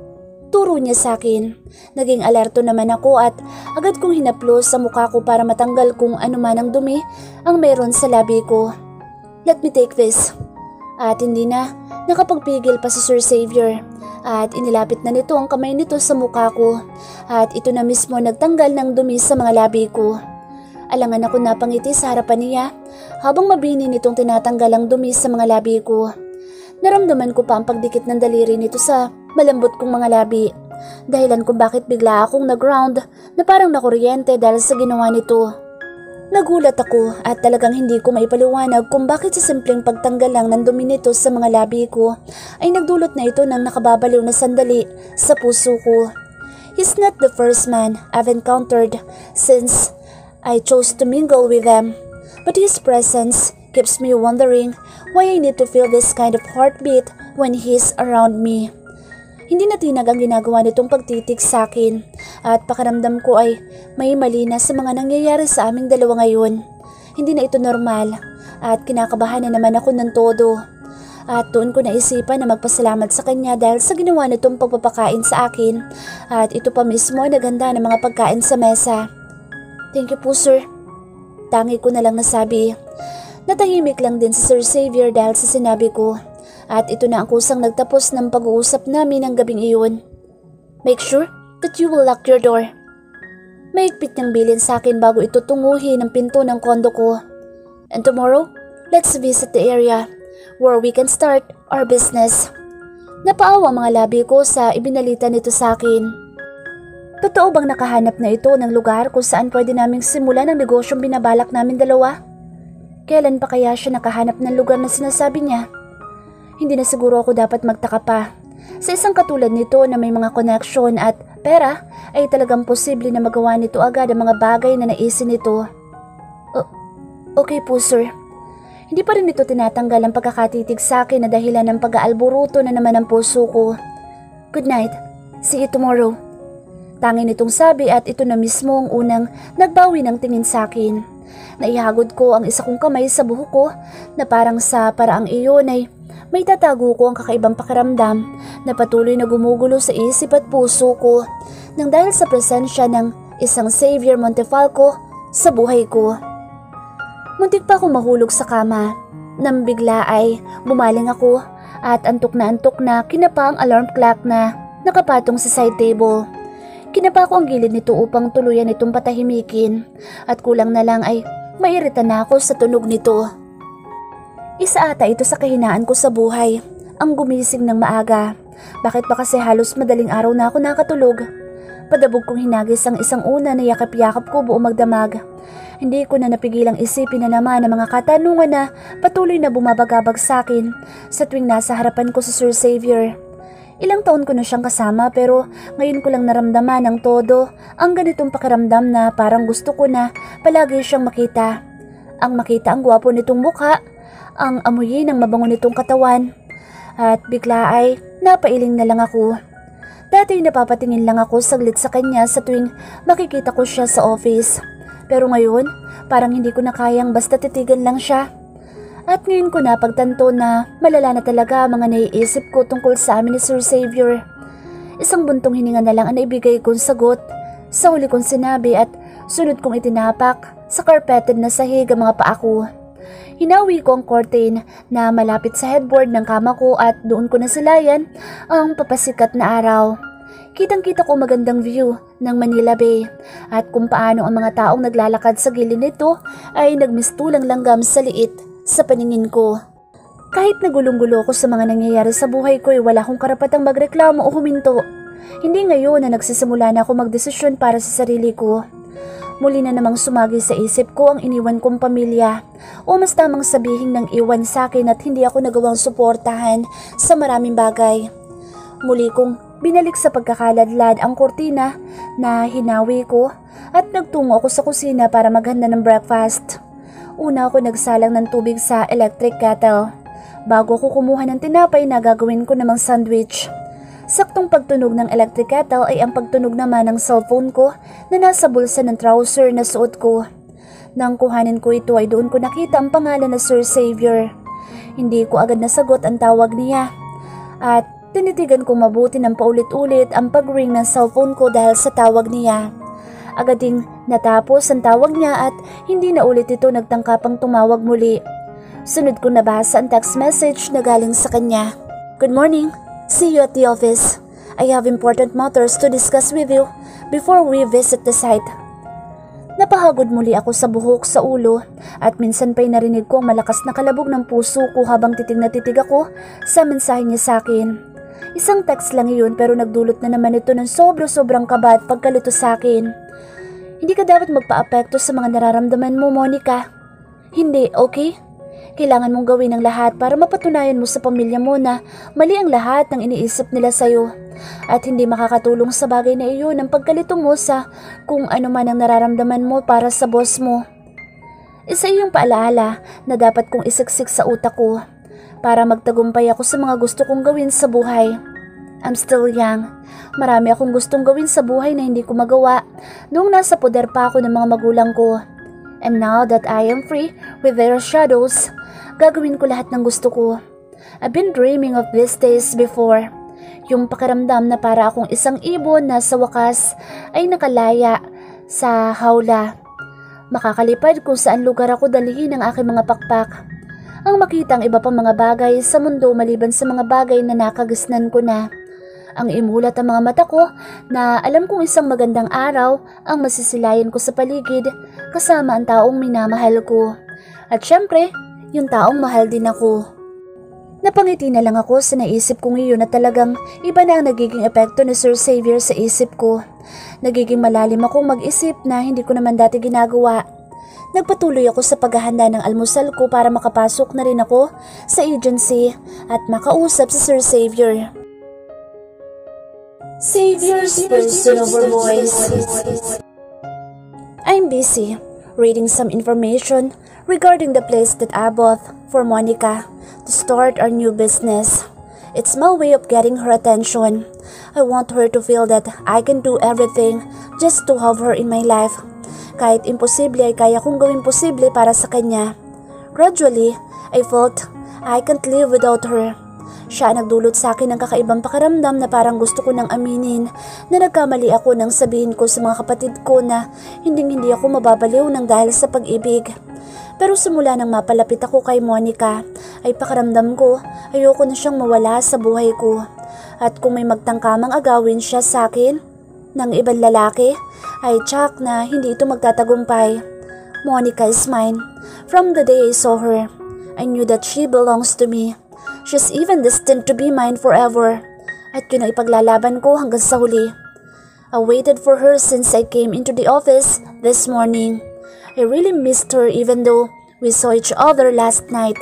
Turo niya sa akin. Naging alerto naman ako at agad kong hinaplos sa mukha ko para matanggal kung ano man ang dumi ang meron sa labi ko. "Let me take this." At hindi na nakapagpigil pa si Sir Xavier at inilapit na nito ang kamay nito sa mukha ko at ito na mismo nagtanggal ng dumi sa mga labi ko. Alangan ako napangiti sa harapan niya habang mabini nitong tinatanggal ang dumi sa mga labi ko. Naramdaman ko pa ang pagdikit ng daliri nito sa malambot kong mga labi. Dahilan kung bakit bigla akong nag-ground na parang nakuryente dahil sa ginawa nito. Nagulat ako at talagang hindi ko maipaliwanag kung bakit sa simpleng pagtanggal lang ng dumi nito sa mga labi ko ay nagdulot na ito ng nakababaliw na sandali sa puso ko. He's not the first man I've encountered since I chose to mingle with them, but his presence keeps me wondering why I need to feel this kind of heartbeat when he's around me. Hindi na tinag ang ginagawa nitong pagtitig sa akin at pakiramdam ko ay may mali na sa mga nangyayari sa aming dalawa ngayon. Hindi na ito normal at kinakabahan na naman ako ng todo. At doon ko naisipan na magpasalamat sa kanya dahil sa ginawa nitong pagpapakain sa akin at ito pa mismo ay naghanda ng mga pagkain sa mesa. "Thank you po sir." Tangi ko na lang nasabi. Natahimik lang din si Sir Xavier dahil sa sinabi ko at ito na ang kusang nagtapos ng pag-uusap namin ng gabing iyon. "Make sure that you will lock your door." Maigpit niyang bilin sa akin bago ito tunguhin ang pinto ng kondo ko. "And tomorrow, let's visit the area where we can start our business." Napaawa mga labi ko sa ibinalita nito sa akin. Totoo bang nakahanap na ito ng lugar kung saan pwede naming simulan ang negosyong binabalak namin dalawa? Kailan pa kaya siya nakahanap ng lugar na sinasabi niya? Hindi na siguro ako dapat magtaka pa. Sa isang katulad nito na may mga connection at pera, ay talagang posible na magawa nito agad ang mga bagay na naisin nito. O- okay po sir. Hindi pa rin ito tinatanggal ang pagkakatitig sa akin na dahilan ng pag-aalburuto na naman ang puso ko. "Good night. See you tomorrow." Tangin nitong sabi at ito na mismo ang unang nagbawi ng tingin sa akin. Naihagod ko ang isa kong kamay sa buhok ko na parang sa paraang iyon ay may tatago ko ang kakaibang pakiramdam na patuloy na gumugulo sa isip at puso ko nang dahil sa presensya ng isang Xavier Montefalco sa buhay ko. Muntik pa akong mahulog sa kama nang bigla ay bumaling ako at antok na antok na kinapa ang alarm clock na nakapatong sa side table. Kinapa ko ang gilid nito upang tuluyan itong patahimikin at kulang na lang ay mairita na ako sa tunog nito. Isa ata ito sa kahinaan ko sa buhay, ang gumising ng maaga. Bakit ba kasi halos madaling araw na ako nakatulog? Padabog kong hinagis ang isang una na yakap-yakap ko buong magdamag. Hindi ko na napigilang isipin na naman ang mga katanungan na patuloy na bumabagabag sa akin sa tuwing nasa harapan ko si Sir Xavier. Ilang taon ko na siyang kasama pero ngayon ko lang naramdaman ng todo ang ganitong pakiramdam na parang gusto ko na palagi siyang makita. Ang makita ang gwapo nitong mukha, ang amuyin ng mabango nitong katawan. At bigla ay napailing na lang ako. Dati napapatingin lang ako saglit sa kanya sa tuwing makikita ko siya sa office. Pero ngayon, parang hindi ko na kayang basta titigan lang siya. At ngayon ko napagtanto na malala na talaga ang mga naiisip ko tungkol sa amin ni Sir Xavier. Isang buntong hininga na lang ang naibigay kong sagot sa huli kong sinabi at sunod kong itinapak sa carpeted na sahig ang mga paa ko. Hinawi ko ang curtain na malapit sa headboard ng kama ko at doon ko nasilayan ang papasikat na araw. Kitang-kita ko magandang view ng Manila Bay at kung paano ang mga taong naglalakad sa gilid nito ay nagmistulang langgam sa liit sa paningin ko. Kahit nagulong-gulo ko sa mga nangyayari sa buhay ko ay wala akong karapatang magreklamo o huminto. Hindi ngayon na nagsisimula na ako magdesisyon para sa sarili ko. Muli na namang sumagi sa isip ko ang iniwan kong pamilya o mas tamang sabihin ng iwan sa akin at hindi ako nagawang suportahan sa maraming bagay. Muli kong binalik sa pagkakaladlad ang kurtina na hinawi ko at nagtungo ako sa kusina para maghanda ng breakfast. Una ako nagsalang ng tubig sa electric kettle bago ko kumuha ng tinapay na gagawin ko namang sandwich. Saktong pagtunog ng electric kettle ay ang pagtunog naman ng cellphone ko na nasa bulsa ng trouser na suot ko. Nang kuhanin ko ito ay doon ko nakita ang pangalan na Sir Xavier. Hindi ko agad nasagot ang tawag niya at tinitigan ko mabuti ng paulit-ulit ang pag-ring ng cellphone ko dahil sa tawag niya. Agad ding natapos ang tawag niya at hindi na ulit ito nagtangkapang tumawag muli. Sunod ko nabasa ang text message na galing sa kanya. Good morning. See you at the office. I have important matters to discuss with you before we visit the site. Napahagod muli ako sa buhok sa ulo at minsan pa'y narinig ko ang malakas na kalabog ng puso ko habang titig na titig ako sa mensahe niya sa akin. Isang text lang iyon pero nagdulot na naman ito ng sobra-sobrang kaba at pagkalito sa akin. Hindi ka dapat magpa-apekto sa mga nararamdaman mo, Monica. Hindi, okay? Kailangan mong gawin ang lahat para mapatunayan mo sa pamilya mo na mali ang lahat ng iniisip nila sa'yo at hindi makakatulong sa bagay na iyon ang pagkalito mo sa kung ano man ang nararamdaman mo para sa boss mo. Isa iyong paalaala na dapat kong isiksik sa utak ko para magtagumpay ako sa mga gusto kong gawin sa buhay. I'm still young. Marami akong gustong gawin sa buhay na hindi ko magawa noong nasa poder pa ako ng mga magulang ko. And now that I am free with their shadows, gagawin ko lahat ng gusto ko. I've been dreaming of these days before. Yung pakiramdam na para akong isang ibon na sa wakas ay nakalaya sa hawla. Makakalipad kung saan lugar ako dalhin ang aking mga pakpak. Ang makita ang iba pang mga bagay sa mundo maliban sa mga bagay na nakagisnan ko na. Ang imulat ang mga mata ko na alam kong isang magandang araw ang masisilayan ko sa paligid kasama ang taong minamahal ko. At syempre, yung taong mahal din ako. Napangiti na lang ako sa naisip kong iyon na talagang iba na ang nagiging epekto ni Sir Xavier sa isip ko. Nagiging malalim akong mag-isip na hindi ko naman dati ginagawa. Nagpatuloy ako sa paghahanda ng almusal ko para makapasok na rin ako sa agency at makausap si Sir Xavier. Xavier's personal voice. I'm busy reading some information regarding the place that I bought for Monica to start our new business. It's my way of getting her attention. I want her to feel that I can do everything just to have her in my life. Kahit imposible ay kaya kong gawin posible para sa kanya. Gradually, I felt I can't live without her. Siya nagdulot sa akin ng kakaibang pakiramdam na parang gusto ko nang aminin na nagkamali ako nang sabihin ko sa mga kapatid ko na hinding-hindi ako mababaliw ng dahil sa pag-ibig. Pero simula nang mapalapit ako kay Monica, ay pakiramdam ko ayoko na siyang mawala sa buhay ko. At kung may magtangkamang agawin siya sa akin ng ibang lalaki, ay tsak na hindi ito magtatagumpay. Monica is mine. From the day I saw her, I knew that she belongs to me. She's even destined to be mine forever. At yun ang ipaglalaban ko hanggang sa huli. I waited for her since I came into the office this morning. I really missed her even though we saw each other last night.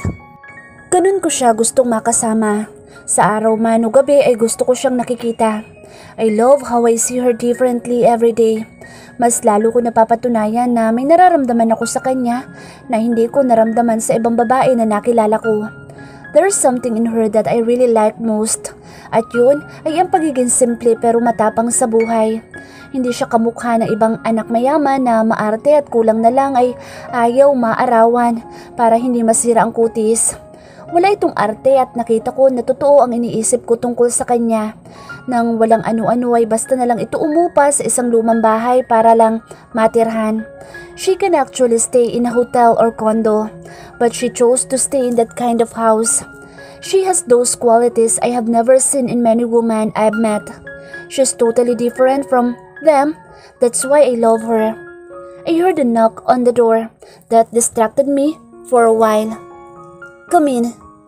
Ganun ko siya gustong makasama. Sa araw man o gabi ay gusto ko siyang nakikita. I love how I see her differently every day. Mas lalo ko napapatunayan na may nararamdaman ako sa kanya na hindi ko naramdaman sa ibang babae na nakilala ko. There's something in her that I really like most. At yun ay ang pagiging simple pero matapang sa buhay. Hindi siya kamukha ng ibang anak mayaman na maarte at kulang na lang ay ayaw maarawan para hindi masira ang kutis. Wala itong arte at nakita ko na totoo ang iniisip ko tungkol sa kanya. Nang walang ano-ano ay basta na lang ito umupa sa isang lumang bahay para lang matirhan. She can actually stay in a hotel or condo, but she chose to stay in that kind of house. She has those qualities I have never seen in many women I've met. She's totally different from them. That's why I love her. I heard a knock on the door. That distracted me for a while. Come in.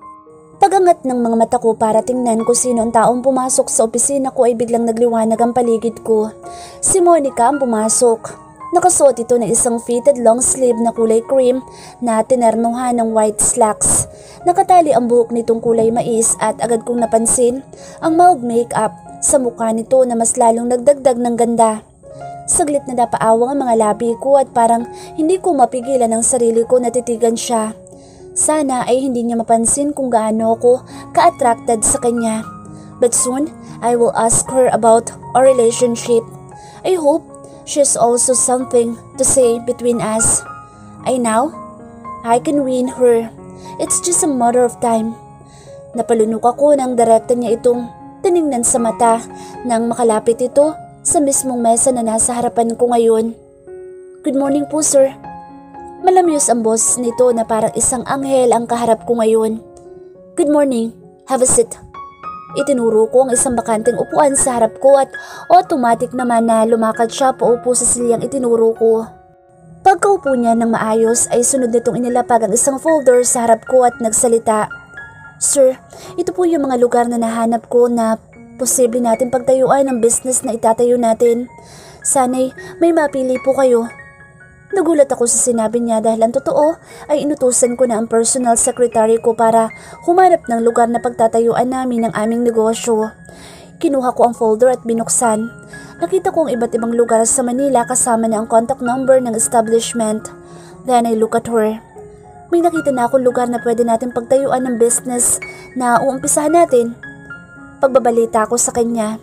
Pagangat ng mga mata ko para tingnan kung sino ang taong pumasok sa opisina ko ay biglang nagliwanag ang paligid ko. Si Monica ang pumasok. Nakasuot ito ng isang fitted long sleeve na kulay cream na tinernuhan ng white slacks. Nakatali ang buhok nitong kulay mais at agad kong napansin ang mild makeup sa mukha nito na mas lalong nagdagdag ng ganda. Saglit na napaawang ang mga labi ko at parang hindi ko mapigilan ang sarili ko na titigan siya. Sana ay hindi niya mapansin kung gaano ako ka-attracted sa kanya. But soon, I will ask her about our relationship. I hope she's also something to say between us. I know I can win her. It's just a matter of time. Napalunok ako nang direkta niya itong tiningnan sa mata nang makalapit ito sa mismong mesa na nasa harapan ko ngayon. Good morning po, sir. Malamyos ang boss nito na parang isang anghel ang kaharap ko ngayon. Good morning. Have a seat. Itinuro ko ang isang bakanteng upuan sa harap ko at automatic naman na lumakad siya paupo sa silyang itinuro ko. Pagkaupo niya ng maayos ay sunod nitong inilapag ang isang folder sa harap ko at nagsalita. Sir, ito po yung mga lugar na nahanap ko na posible natin pagtayuan ng business na itatayo natin. Sana'y may mapili po kayo. Nagulat ako sa sinabi niya dahil ang totoo ay inutusan ko na ang personal secretary ko para humanap ng lugar na pagtatayuan namin ng aming negosyo. Kinuha ko ang folder at binuksan. Nakita ko ang iba't ibang lugar sa Manila kasama na ang contact number ng establishment. Then I look at her. May nakita na akong lugar na pwede natin pagtayuan ng business na uumpisahan natin. Pagbabalita ko sa kanya.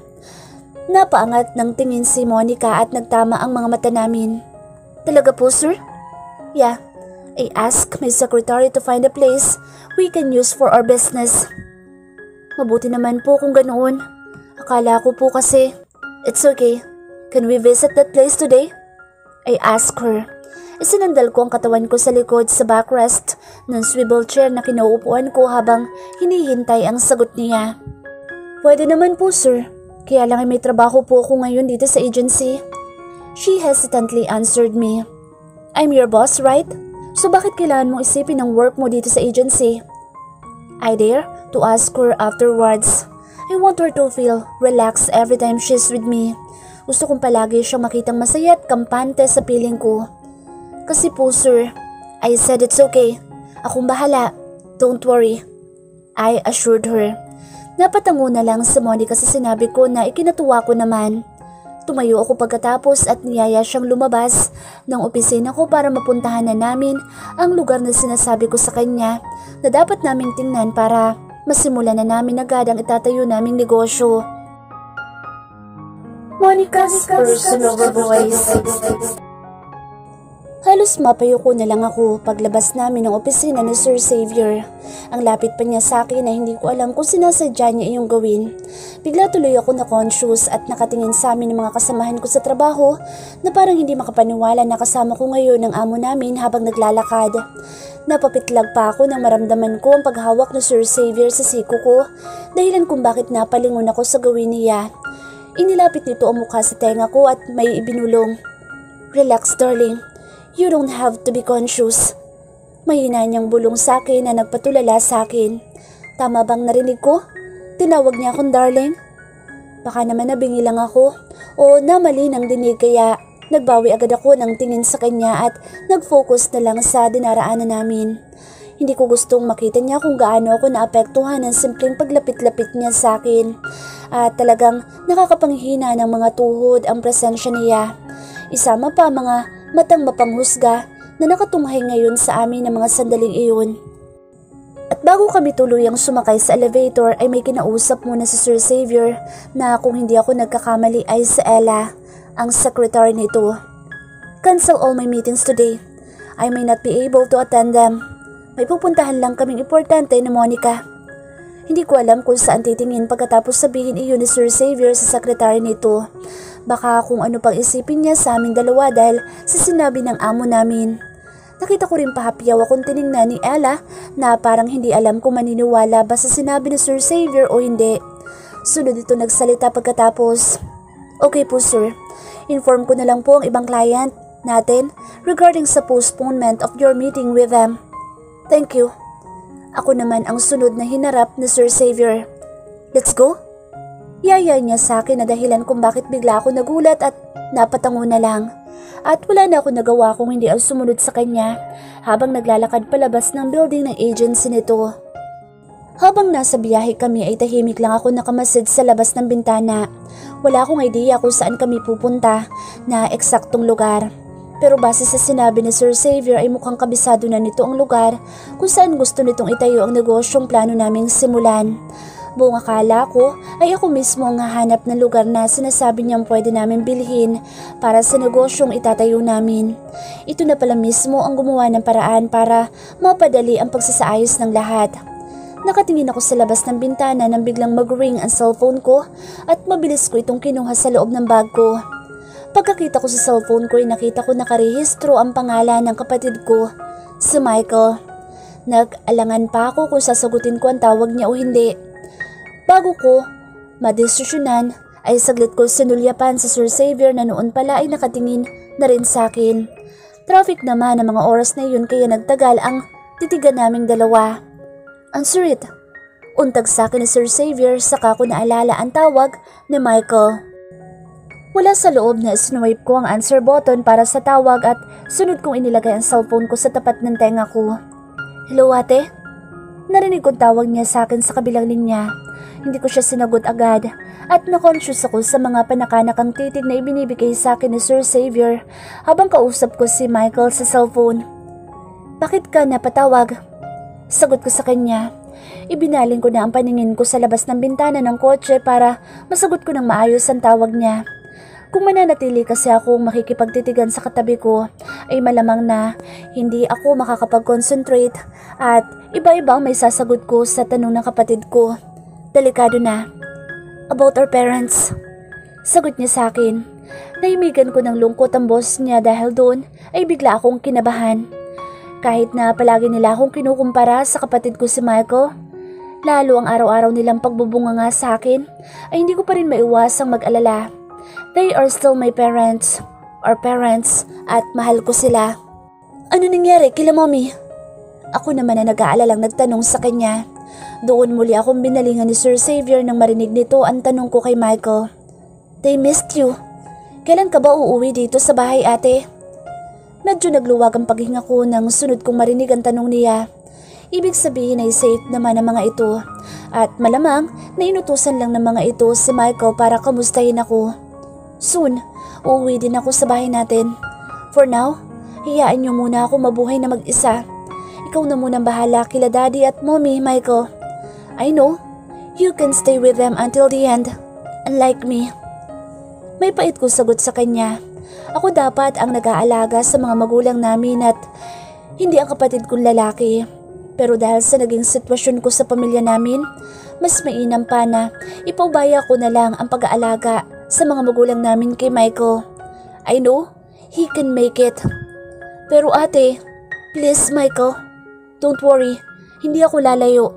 Napaangat ng tingin si Monica at nagtama ang mga mata namin. Talaga po, sir? Yeah. I asked my secretary to find a place we can use for our business. Mabuti naman po kung ganoon. Akala ko po kasi. It's okay. Can we visit that place today? I asked her. Isinandal ko ang katawan ko sa likod sa backrest ng swivel chair na kinauupuan ko habang hinihintay ang sagot niya. Pwede naman po, sir. Kaya lang ay may trabaho po ako ngayon dito sa agency. She hesitantly answered me. I'm your boss, right? So bakit kailangan mong isipin ang work mo dito sa agency? I dare to ask her afterwards. I want her to feel relaxed every time she's with me. Gusto kong palagi siyang makitang masaya at kampante sa piling ko. Kasi po, sir, I said it's okay. Akong bahala. Don't worry. I assured her. Napatango na lang sa Monica sa sinabi ko na ikinatuwa ko naman. Tumayo ako pagkatapos at niyaya siyang lumabas ng opisina ko para mapuntahan na namin ang lugar na sinasabi ko sa kanya na dapat naming tingnan para masimulan na namin agad ang itatayo naming negosyo. Monica's personal voice. Halos mapayuko na lang ako paglabas namin ng opisina ni Sir Xavier. Ang lapit pa niya sa akin na hindi ko alam kung sinasadya niya iyong gawin. Bigla tuloy ako na conscious at nakatingin sa amin ng mga kasamahan ko sa trabaho na parang hindi makapaniwala na kasama ko ngayon ang amo namin habang naglalakad. Napapitlag pa ako nang maramdaman ko ang paghawak ni Sir Xavier sa siko ko, dahilan kung bakit napalingon ako sa gawin niya. Inilapit nito ang mukha sa tenga ko at may ibinulong. Relax, darling. You don't have to be conscious. Mahina niyang bulong sa akin na nagpatulala sa akin. Tama bang narinig ko? Tinawag niya akong darling? Baka naman nabingi lang ako o namali ng dinig kaya Nagbawi agad ako ng tingin sa kanya at nag-focus na lang sa dinaraanan namin. Hindi ko gustong makita niya kung gaano ako naapektuhan ng simpleng paglapit-lapit niya sa akin. At talagang nakakapanghina ng mga tuhod ang presensya niya. Isama pa mga matang mapanghusga na nakatunghay ngayon sa amin ng mga sandaling iyon. At bago kami tuluyang sumakay sa elevator ay may kinausap muna si Sir Xavier na kung hindi ako nagkakamali ay si Ella, ang secretary nito. Cancel all my meetings today. I may not be able to attend them. May pupuntahan lang kaming importante ni Monica. Hindi ko alam kung saan titingin pagkatapos sabihin iyon ni Sir Xavier sa secretary nito. Baka kung ano pang isipin niya sa aming dalawa dahil sa sinabi ng amo namin. Nakita ko rin pahapyaw akong tiningnan ni Ella na parang hindi alam kung maniniwala ba sa sinabi ni Sir Xavier o hindi. Sunod ito nagsalita pagkatapos. Okay po sir, inform ko na lang po ang ibang client natin regarding sa postponement of your meeting with them. Thank you. Ako naman ang sunod na hinarap ni Sir Xavier. Let's go? Yaya niya sa akin na dahilan kung bakit bigla ako nagulat at napatango na lang. At wala na ako nagawa kung hindi ang sumunod sa kanya habang naglalakad palabas ng building ng agency nito. Habang nasa biyahe kami ay tahimik lang ako nakamasid sa labas ng bintana. Wala akong idea kung saan kami pupunta na eksaktong lugar. Pero base sa sinabi ni Sir Xavier ay mukhang kabisado na nito ang lugar kung saan gusto nitong itayo ang negosyong plano naming simulan. Buong akala ko ay ako mismo ang hahanap ng lugar na sinasabi niyang pwede namin bilhin para sa negosyong itatayo namin. Ito na pala mismo ang gumawa ng paraan para mapadali ang pagsasaayos ng lahat. Nakatingin ako sa labas ng bintana nang biglang mag-ring ang cellphone ko at mabilis ko itong kinuha sa loob ng bag ko. Pagkakita ko sa cellphone ko ay nakita ko nakarehistro ang pangalan ng kapatid ko, si Michael. Nag-alangan pa ako kung sasagutin ko ang tawag niya o hindi. Bago ko madesisyonan ay saglit ko sinulyapan sa Sir Xavier na noon pala ay nakatingin na rin sa akin. Traffic naman ang mga oras na yun kaya nagtagal ang titigan naming dalawa. Answer it. Untag sa akin ni Sir Xavier saka ko naalala ang tawag ni Michael. Wala sa loob na swipe ko ang answer button para sa tawag at sunod kong inilagay ang cellphone ko sa tapat ng tenga ko. Hello ate? Narinig kong tawag niya sa akin sa kabilang linya. Hindi ko siya sinagot agad at na-conscious ako sa mga panakanakang titig na ibinibigay sa akin ni Sir Xavier habang kausap ko si Michael sa cellphone. Bakit ka napatawag? Sagot ko sa kanya. Ibinaling ko na ang paningin ko sa labas ng bintana ng kotse para masagot ko ng maayos ang tawag niya. Kung mananatili kasi akong makikipagtitigan sa katabi ko, ay malamang na hindi ako makakapag-concentrate at iba-iba ang may sasagot ko sa tanong ng kapatid ko. Delikado na. About our parents. Sagot niya sa akin. Naimigan ko ng lungkot ang boss niya dahil doon ay bigla akong kinabahan. Kahit na palagi nila akong kinukumpara sa kapatid ko si Michael, lalo ang araw-araw nilang pagbubunga nga sa akin, ay hindi ko pa rin maiwasang mag-alala. They are still my parents, our parents, at mahal ko sila. Ano nangyari kila mommy? Ako naman na nag-aalalang nagtanong sa kanya. Doon muli akong binalingan ni Sir Xavier nang marinig nito ang tanong ko kay Michael. They missed you. Kailan ka ba uuwi dito sa bahay ate? Medyo nagluwag ang paghinga ko nang sunod kong marinig ang tanong niya. Ibig sabihin ay safe naman ang mga ito at malamang na inutusan lang ng mga ito si Michael para kamustahin ako. Soon, uuwi din ako sa bahay natin. For now, hiyaan niyo muna ako mabuhay na mag-isa. Ikaw na munang bahala kila daddy at mommy, Michael. I know, you can stay with them until the end, unlike me. May pait ko sagot sa kanya. Ako dapat ang nag-aalaga sa mga magulang namin at hindi ang kapatid kong lalaki. Pero dahil sa naging sitwasyon ko sa pamilya namin, mas mainam pa na ipaubaya ko na lang ang pag-aalaga sa mga magulang namin kay Michael. I know, he can make it. Pero ate, please Michael, don't worry, hindi ako lalayo.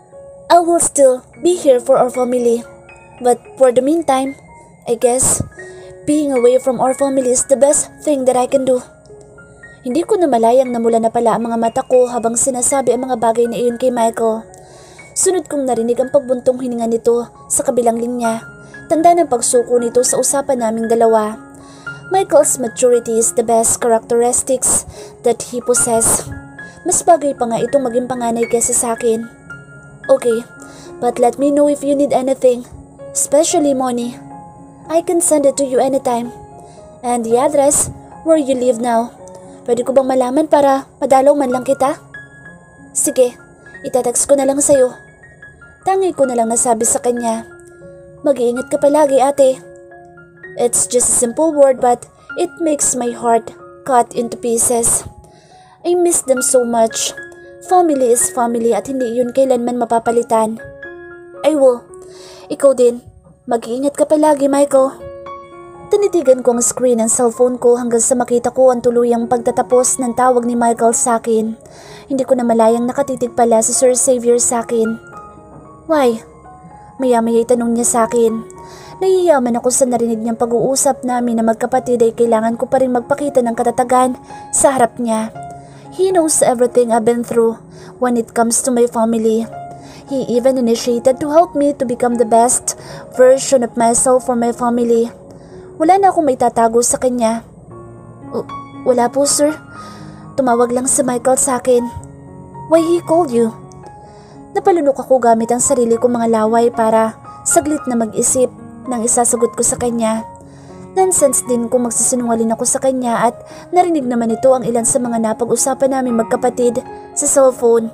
I will still be here for our family. But for the meantime, I guess, being away from our family is the best thing that I can do. Hindi ko na malayang namula na pala ang mga mata ko habang sinasabi ang mga bagay na iyon kay Michael. Sunod kong narinig ang pagbuntong hininga nito sa kabilang linya. Tanda ng pagsuko nito sa usapan naming dalawa. Michael's maturity is the best characteristics that he possess. Mas bagay pa nga itong maging panganay kesa sa akin. Okay, but let me know if you need anything, especially money. I can send it to you anytime. And the address where you live now. Pwede ko bang malaman para madalaw man lang kita? Sige, itatext ko na lang sa'yo. Tangi ko na lang nasabi sa kanya. Mag-iingat ka palagi, ate. It's just a simple word but it makes my heart cut into pieces. I miss them so much. Family is family at hindi yun kailanman mapapalitan. I will. Ikaw din. Mag-iingat ka palagi, Michael. Tinitigan ko ang screen ng cellphone ko hanggang sa makita ko ang tuluyang pagtatapos ng tawag ni Michael sa akin. Hindi ko na malayang nakatitig pala si Sir Xavier sa akin. Why? Maya-maya'y tanong niya sa akin. Nahiyaman ako sa narinig niyang pag-uusap namin na magkapatid ay kailangan ko pa rin magpakita ng katatagan sa harap niya. He knows everything I've been through when it comes to my family. He even initiated to help me to become the best version of myself for my family. Wala na akong may tatago sa kanya. O, wala po, sir. Tumawag lang si Michael sa akin. Why he called you? Napalunok ako gamit ang sarili kong mga laway para saglit na mag-isip nang isasagot ko sa kanya. Nonsense din kung magsisinungaling ako sa kanya at narinig naman ito ang ilan sa mga napag-usapan namin magkapatid sa cellphone.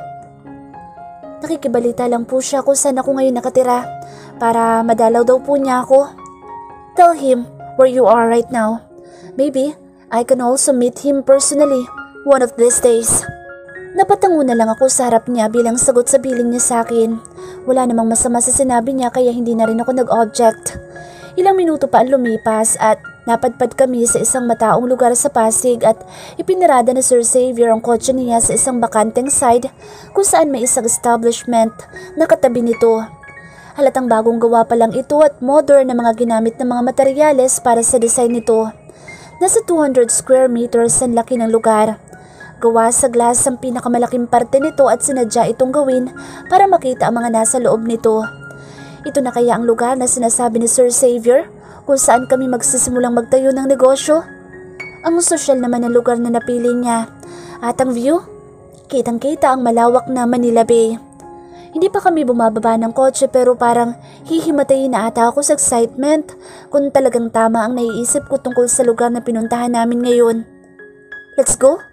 Nakikibalita lang po siya kung saan ako ngayon nakatira para madalaw daw po niya ako. Tell him where you are right now. Maybe I can also meet him personally one of these days. Napatango na lang ako sa harap niya bilang sagot sa bilin niya sa akin. Wala namang masama sa sinabi niya kaya hindi na rin ako nag-object. Ilang minuto pa ang lumipas at napadpad kami sa isang mataong lugar sa Pasig at ipinarada na Sir Xavier ang kotse niya sa isang bakanteng side kung saan may isang establishment na katabi nito. Halatang bagong gawa pa lang ito at modern na mga ginamit na mga materyales para sa design nito. Nasa two hundred square meters ang laki ng lugar. Gawa sa glass ang pinakamalaking parte nito at sinadya itong gawin para makita ang mga nasa loob nito. Ito na kaya ang lugar na sinasabi ni Sir Xavier kung saan kami magsisimulang magtayo ng negosyo? Ang sosyal naman ng lugar na napili niya. At ang view? Kitang-kita ang malawak na Manila Bay. Hindi pa kami bumababa ng kotse pero parang hihimatayin na ata ako sa excitement kung talagang tama ang naiisip ko tungkol sa lugar na pinuntahan namin ngayon. Let's go?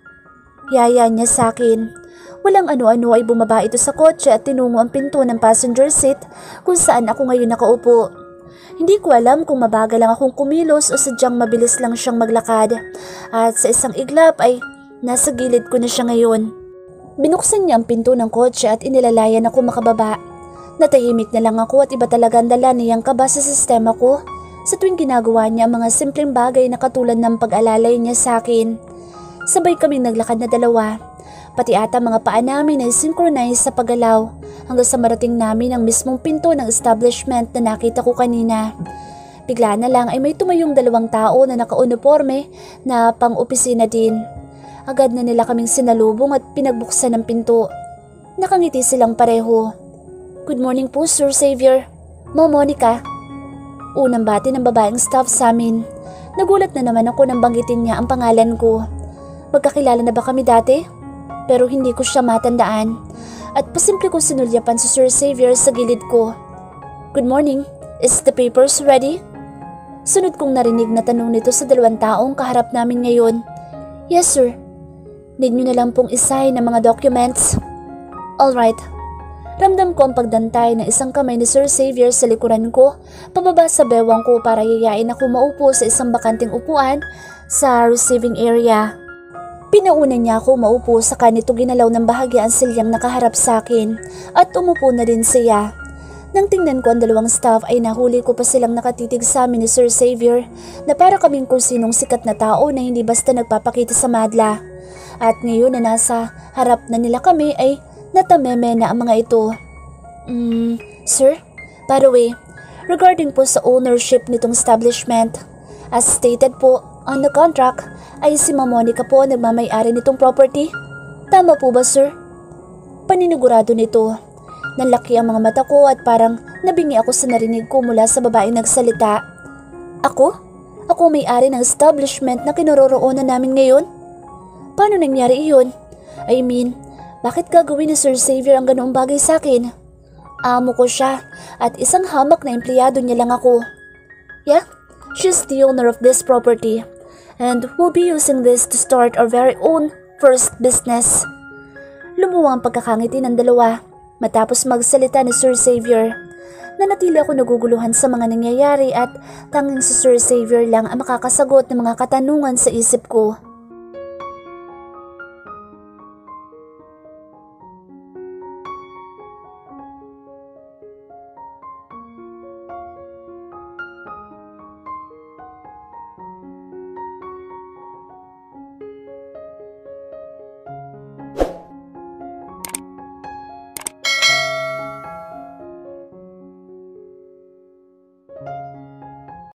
Yaya niya sa akin. Walang ano-ano ay bumaba ito sa kotse at tinungo ang pinto ng passenger seat kung saan ako ngayon nakaupo. Hindi ko alam kung mabagal lang akong kumilos o sadyang mabilis lang siyang maglakad. At sa isang iglap ay nasa gilid ko na siya ngayon. Binuksan niya ang pinto ng kotse at inilalayan ako makababa. Natahimik na lang ako at iba talaga ang dala niyang kaba sa sistema ko sa tuwing ginagawa niya ang mga simpleng bagay na katulad ng pag-alalay niya sa akin. Sabay kaming naglakad na dalawa. Pati ata mga paa namin ay synchronize sa paggalaw hanggang sa marating namin ang mismong pinto ng establishment na nakita ko kanina. Bigla na lang ay may tumayong dalawang tao na naka-uniforme na pang-opisina din. Agad na nila kaming sinalubong at pinagbuksan ng pinto. Nakangiti silang pareho. Good morning po, Sir Xavier. Mo, Monica. Unang bati ng babaeng staff sa amin. Nagulat na naman ako nang banggitin niya ang pangalan ko. Magkakilala na ba kami dati? Pero hindi ko siya matandaan. At pasimple ko sinulyapan si Sir Xavier sa gilid ko. Good morning. Is the papers ready? Sunod kong narinig na tanong nito sa dalawang taong kaharap namin ngayon. Yes, sir. Need nyo na lang pong isay ng mga documents. Alright. Ramdam ko ang pagdantay ng isang kamay ni Sir Xavier sa likuran ko, pababa sa bewang ko para yayain ako maupo sa isang bakanting upuan sa receiving area. Pinauna niya ako maupo sa kanito ginalaw ng bahagya ang silyang nakaharap sa akin at umupo na din siya. Nang tingnan ko ang dalawang staff ay nahuli ko pa silang nakatitig sa amin ni Sir Xavier na para kaming kung sinong sikat na tao na hindi basta nagpapakita sa madla. At ngayon na nasa harap na nila kami ay natameme na ang mga ito. Hmm, sir? By the way, regarding po sa ownership nitong establishment, as stated po on the contract, ay si Ma'am Monica po ang nagmamay-ari nitong property. Tama po ba, sir? Paninigurado nito. Nalaki ang mga mata ko at parang nabingi ako sa narinig ko mula sa babaeng nagsalita. Ako? Ako ang may-ari ng establishment na kinaroroonan namin ngayon? Paano nangyari iyon? I mean, bakit gagawin ni Sir Xavier ang ganoong bagay sa akin? Amo ko siya at isang hamak na empleyado niya lang ako. Yeah, she's the owner of this property and we'll be using this to start our very own first business. Lumuwang ang pagkakangiti ng dalawa matapos magsalita ni Sir Xavier. Nanatili ako naguguluhan sa mga nangyayari at tanging si Sir Xavier lang ang makakasagot ng mga katanungan sa isip ko.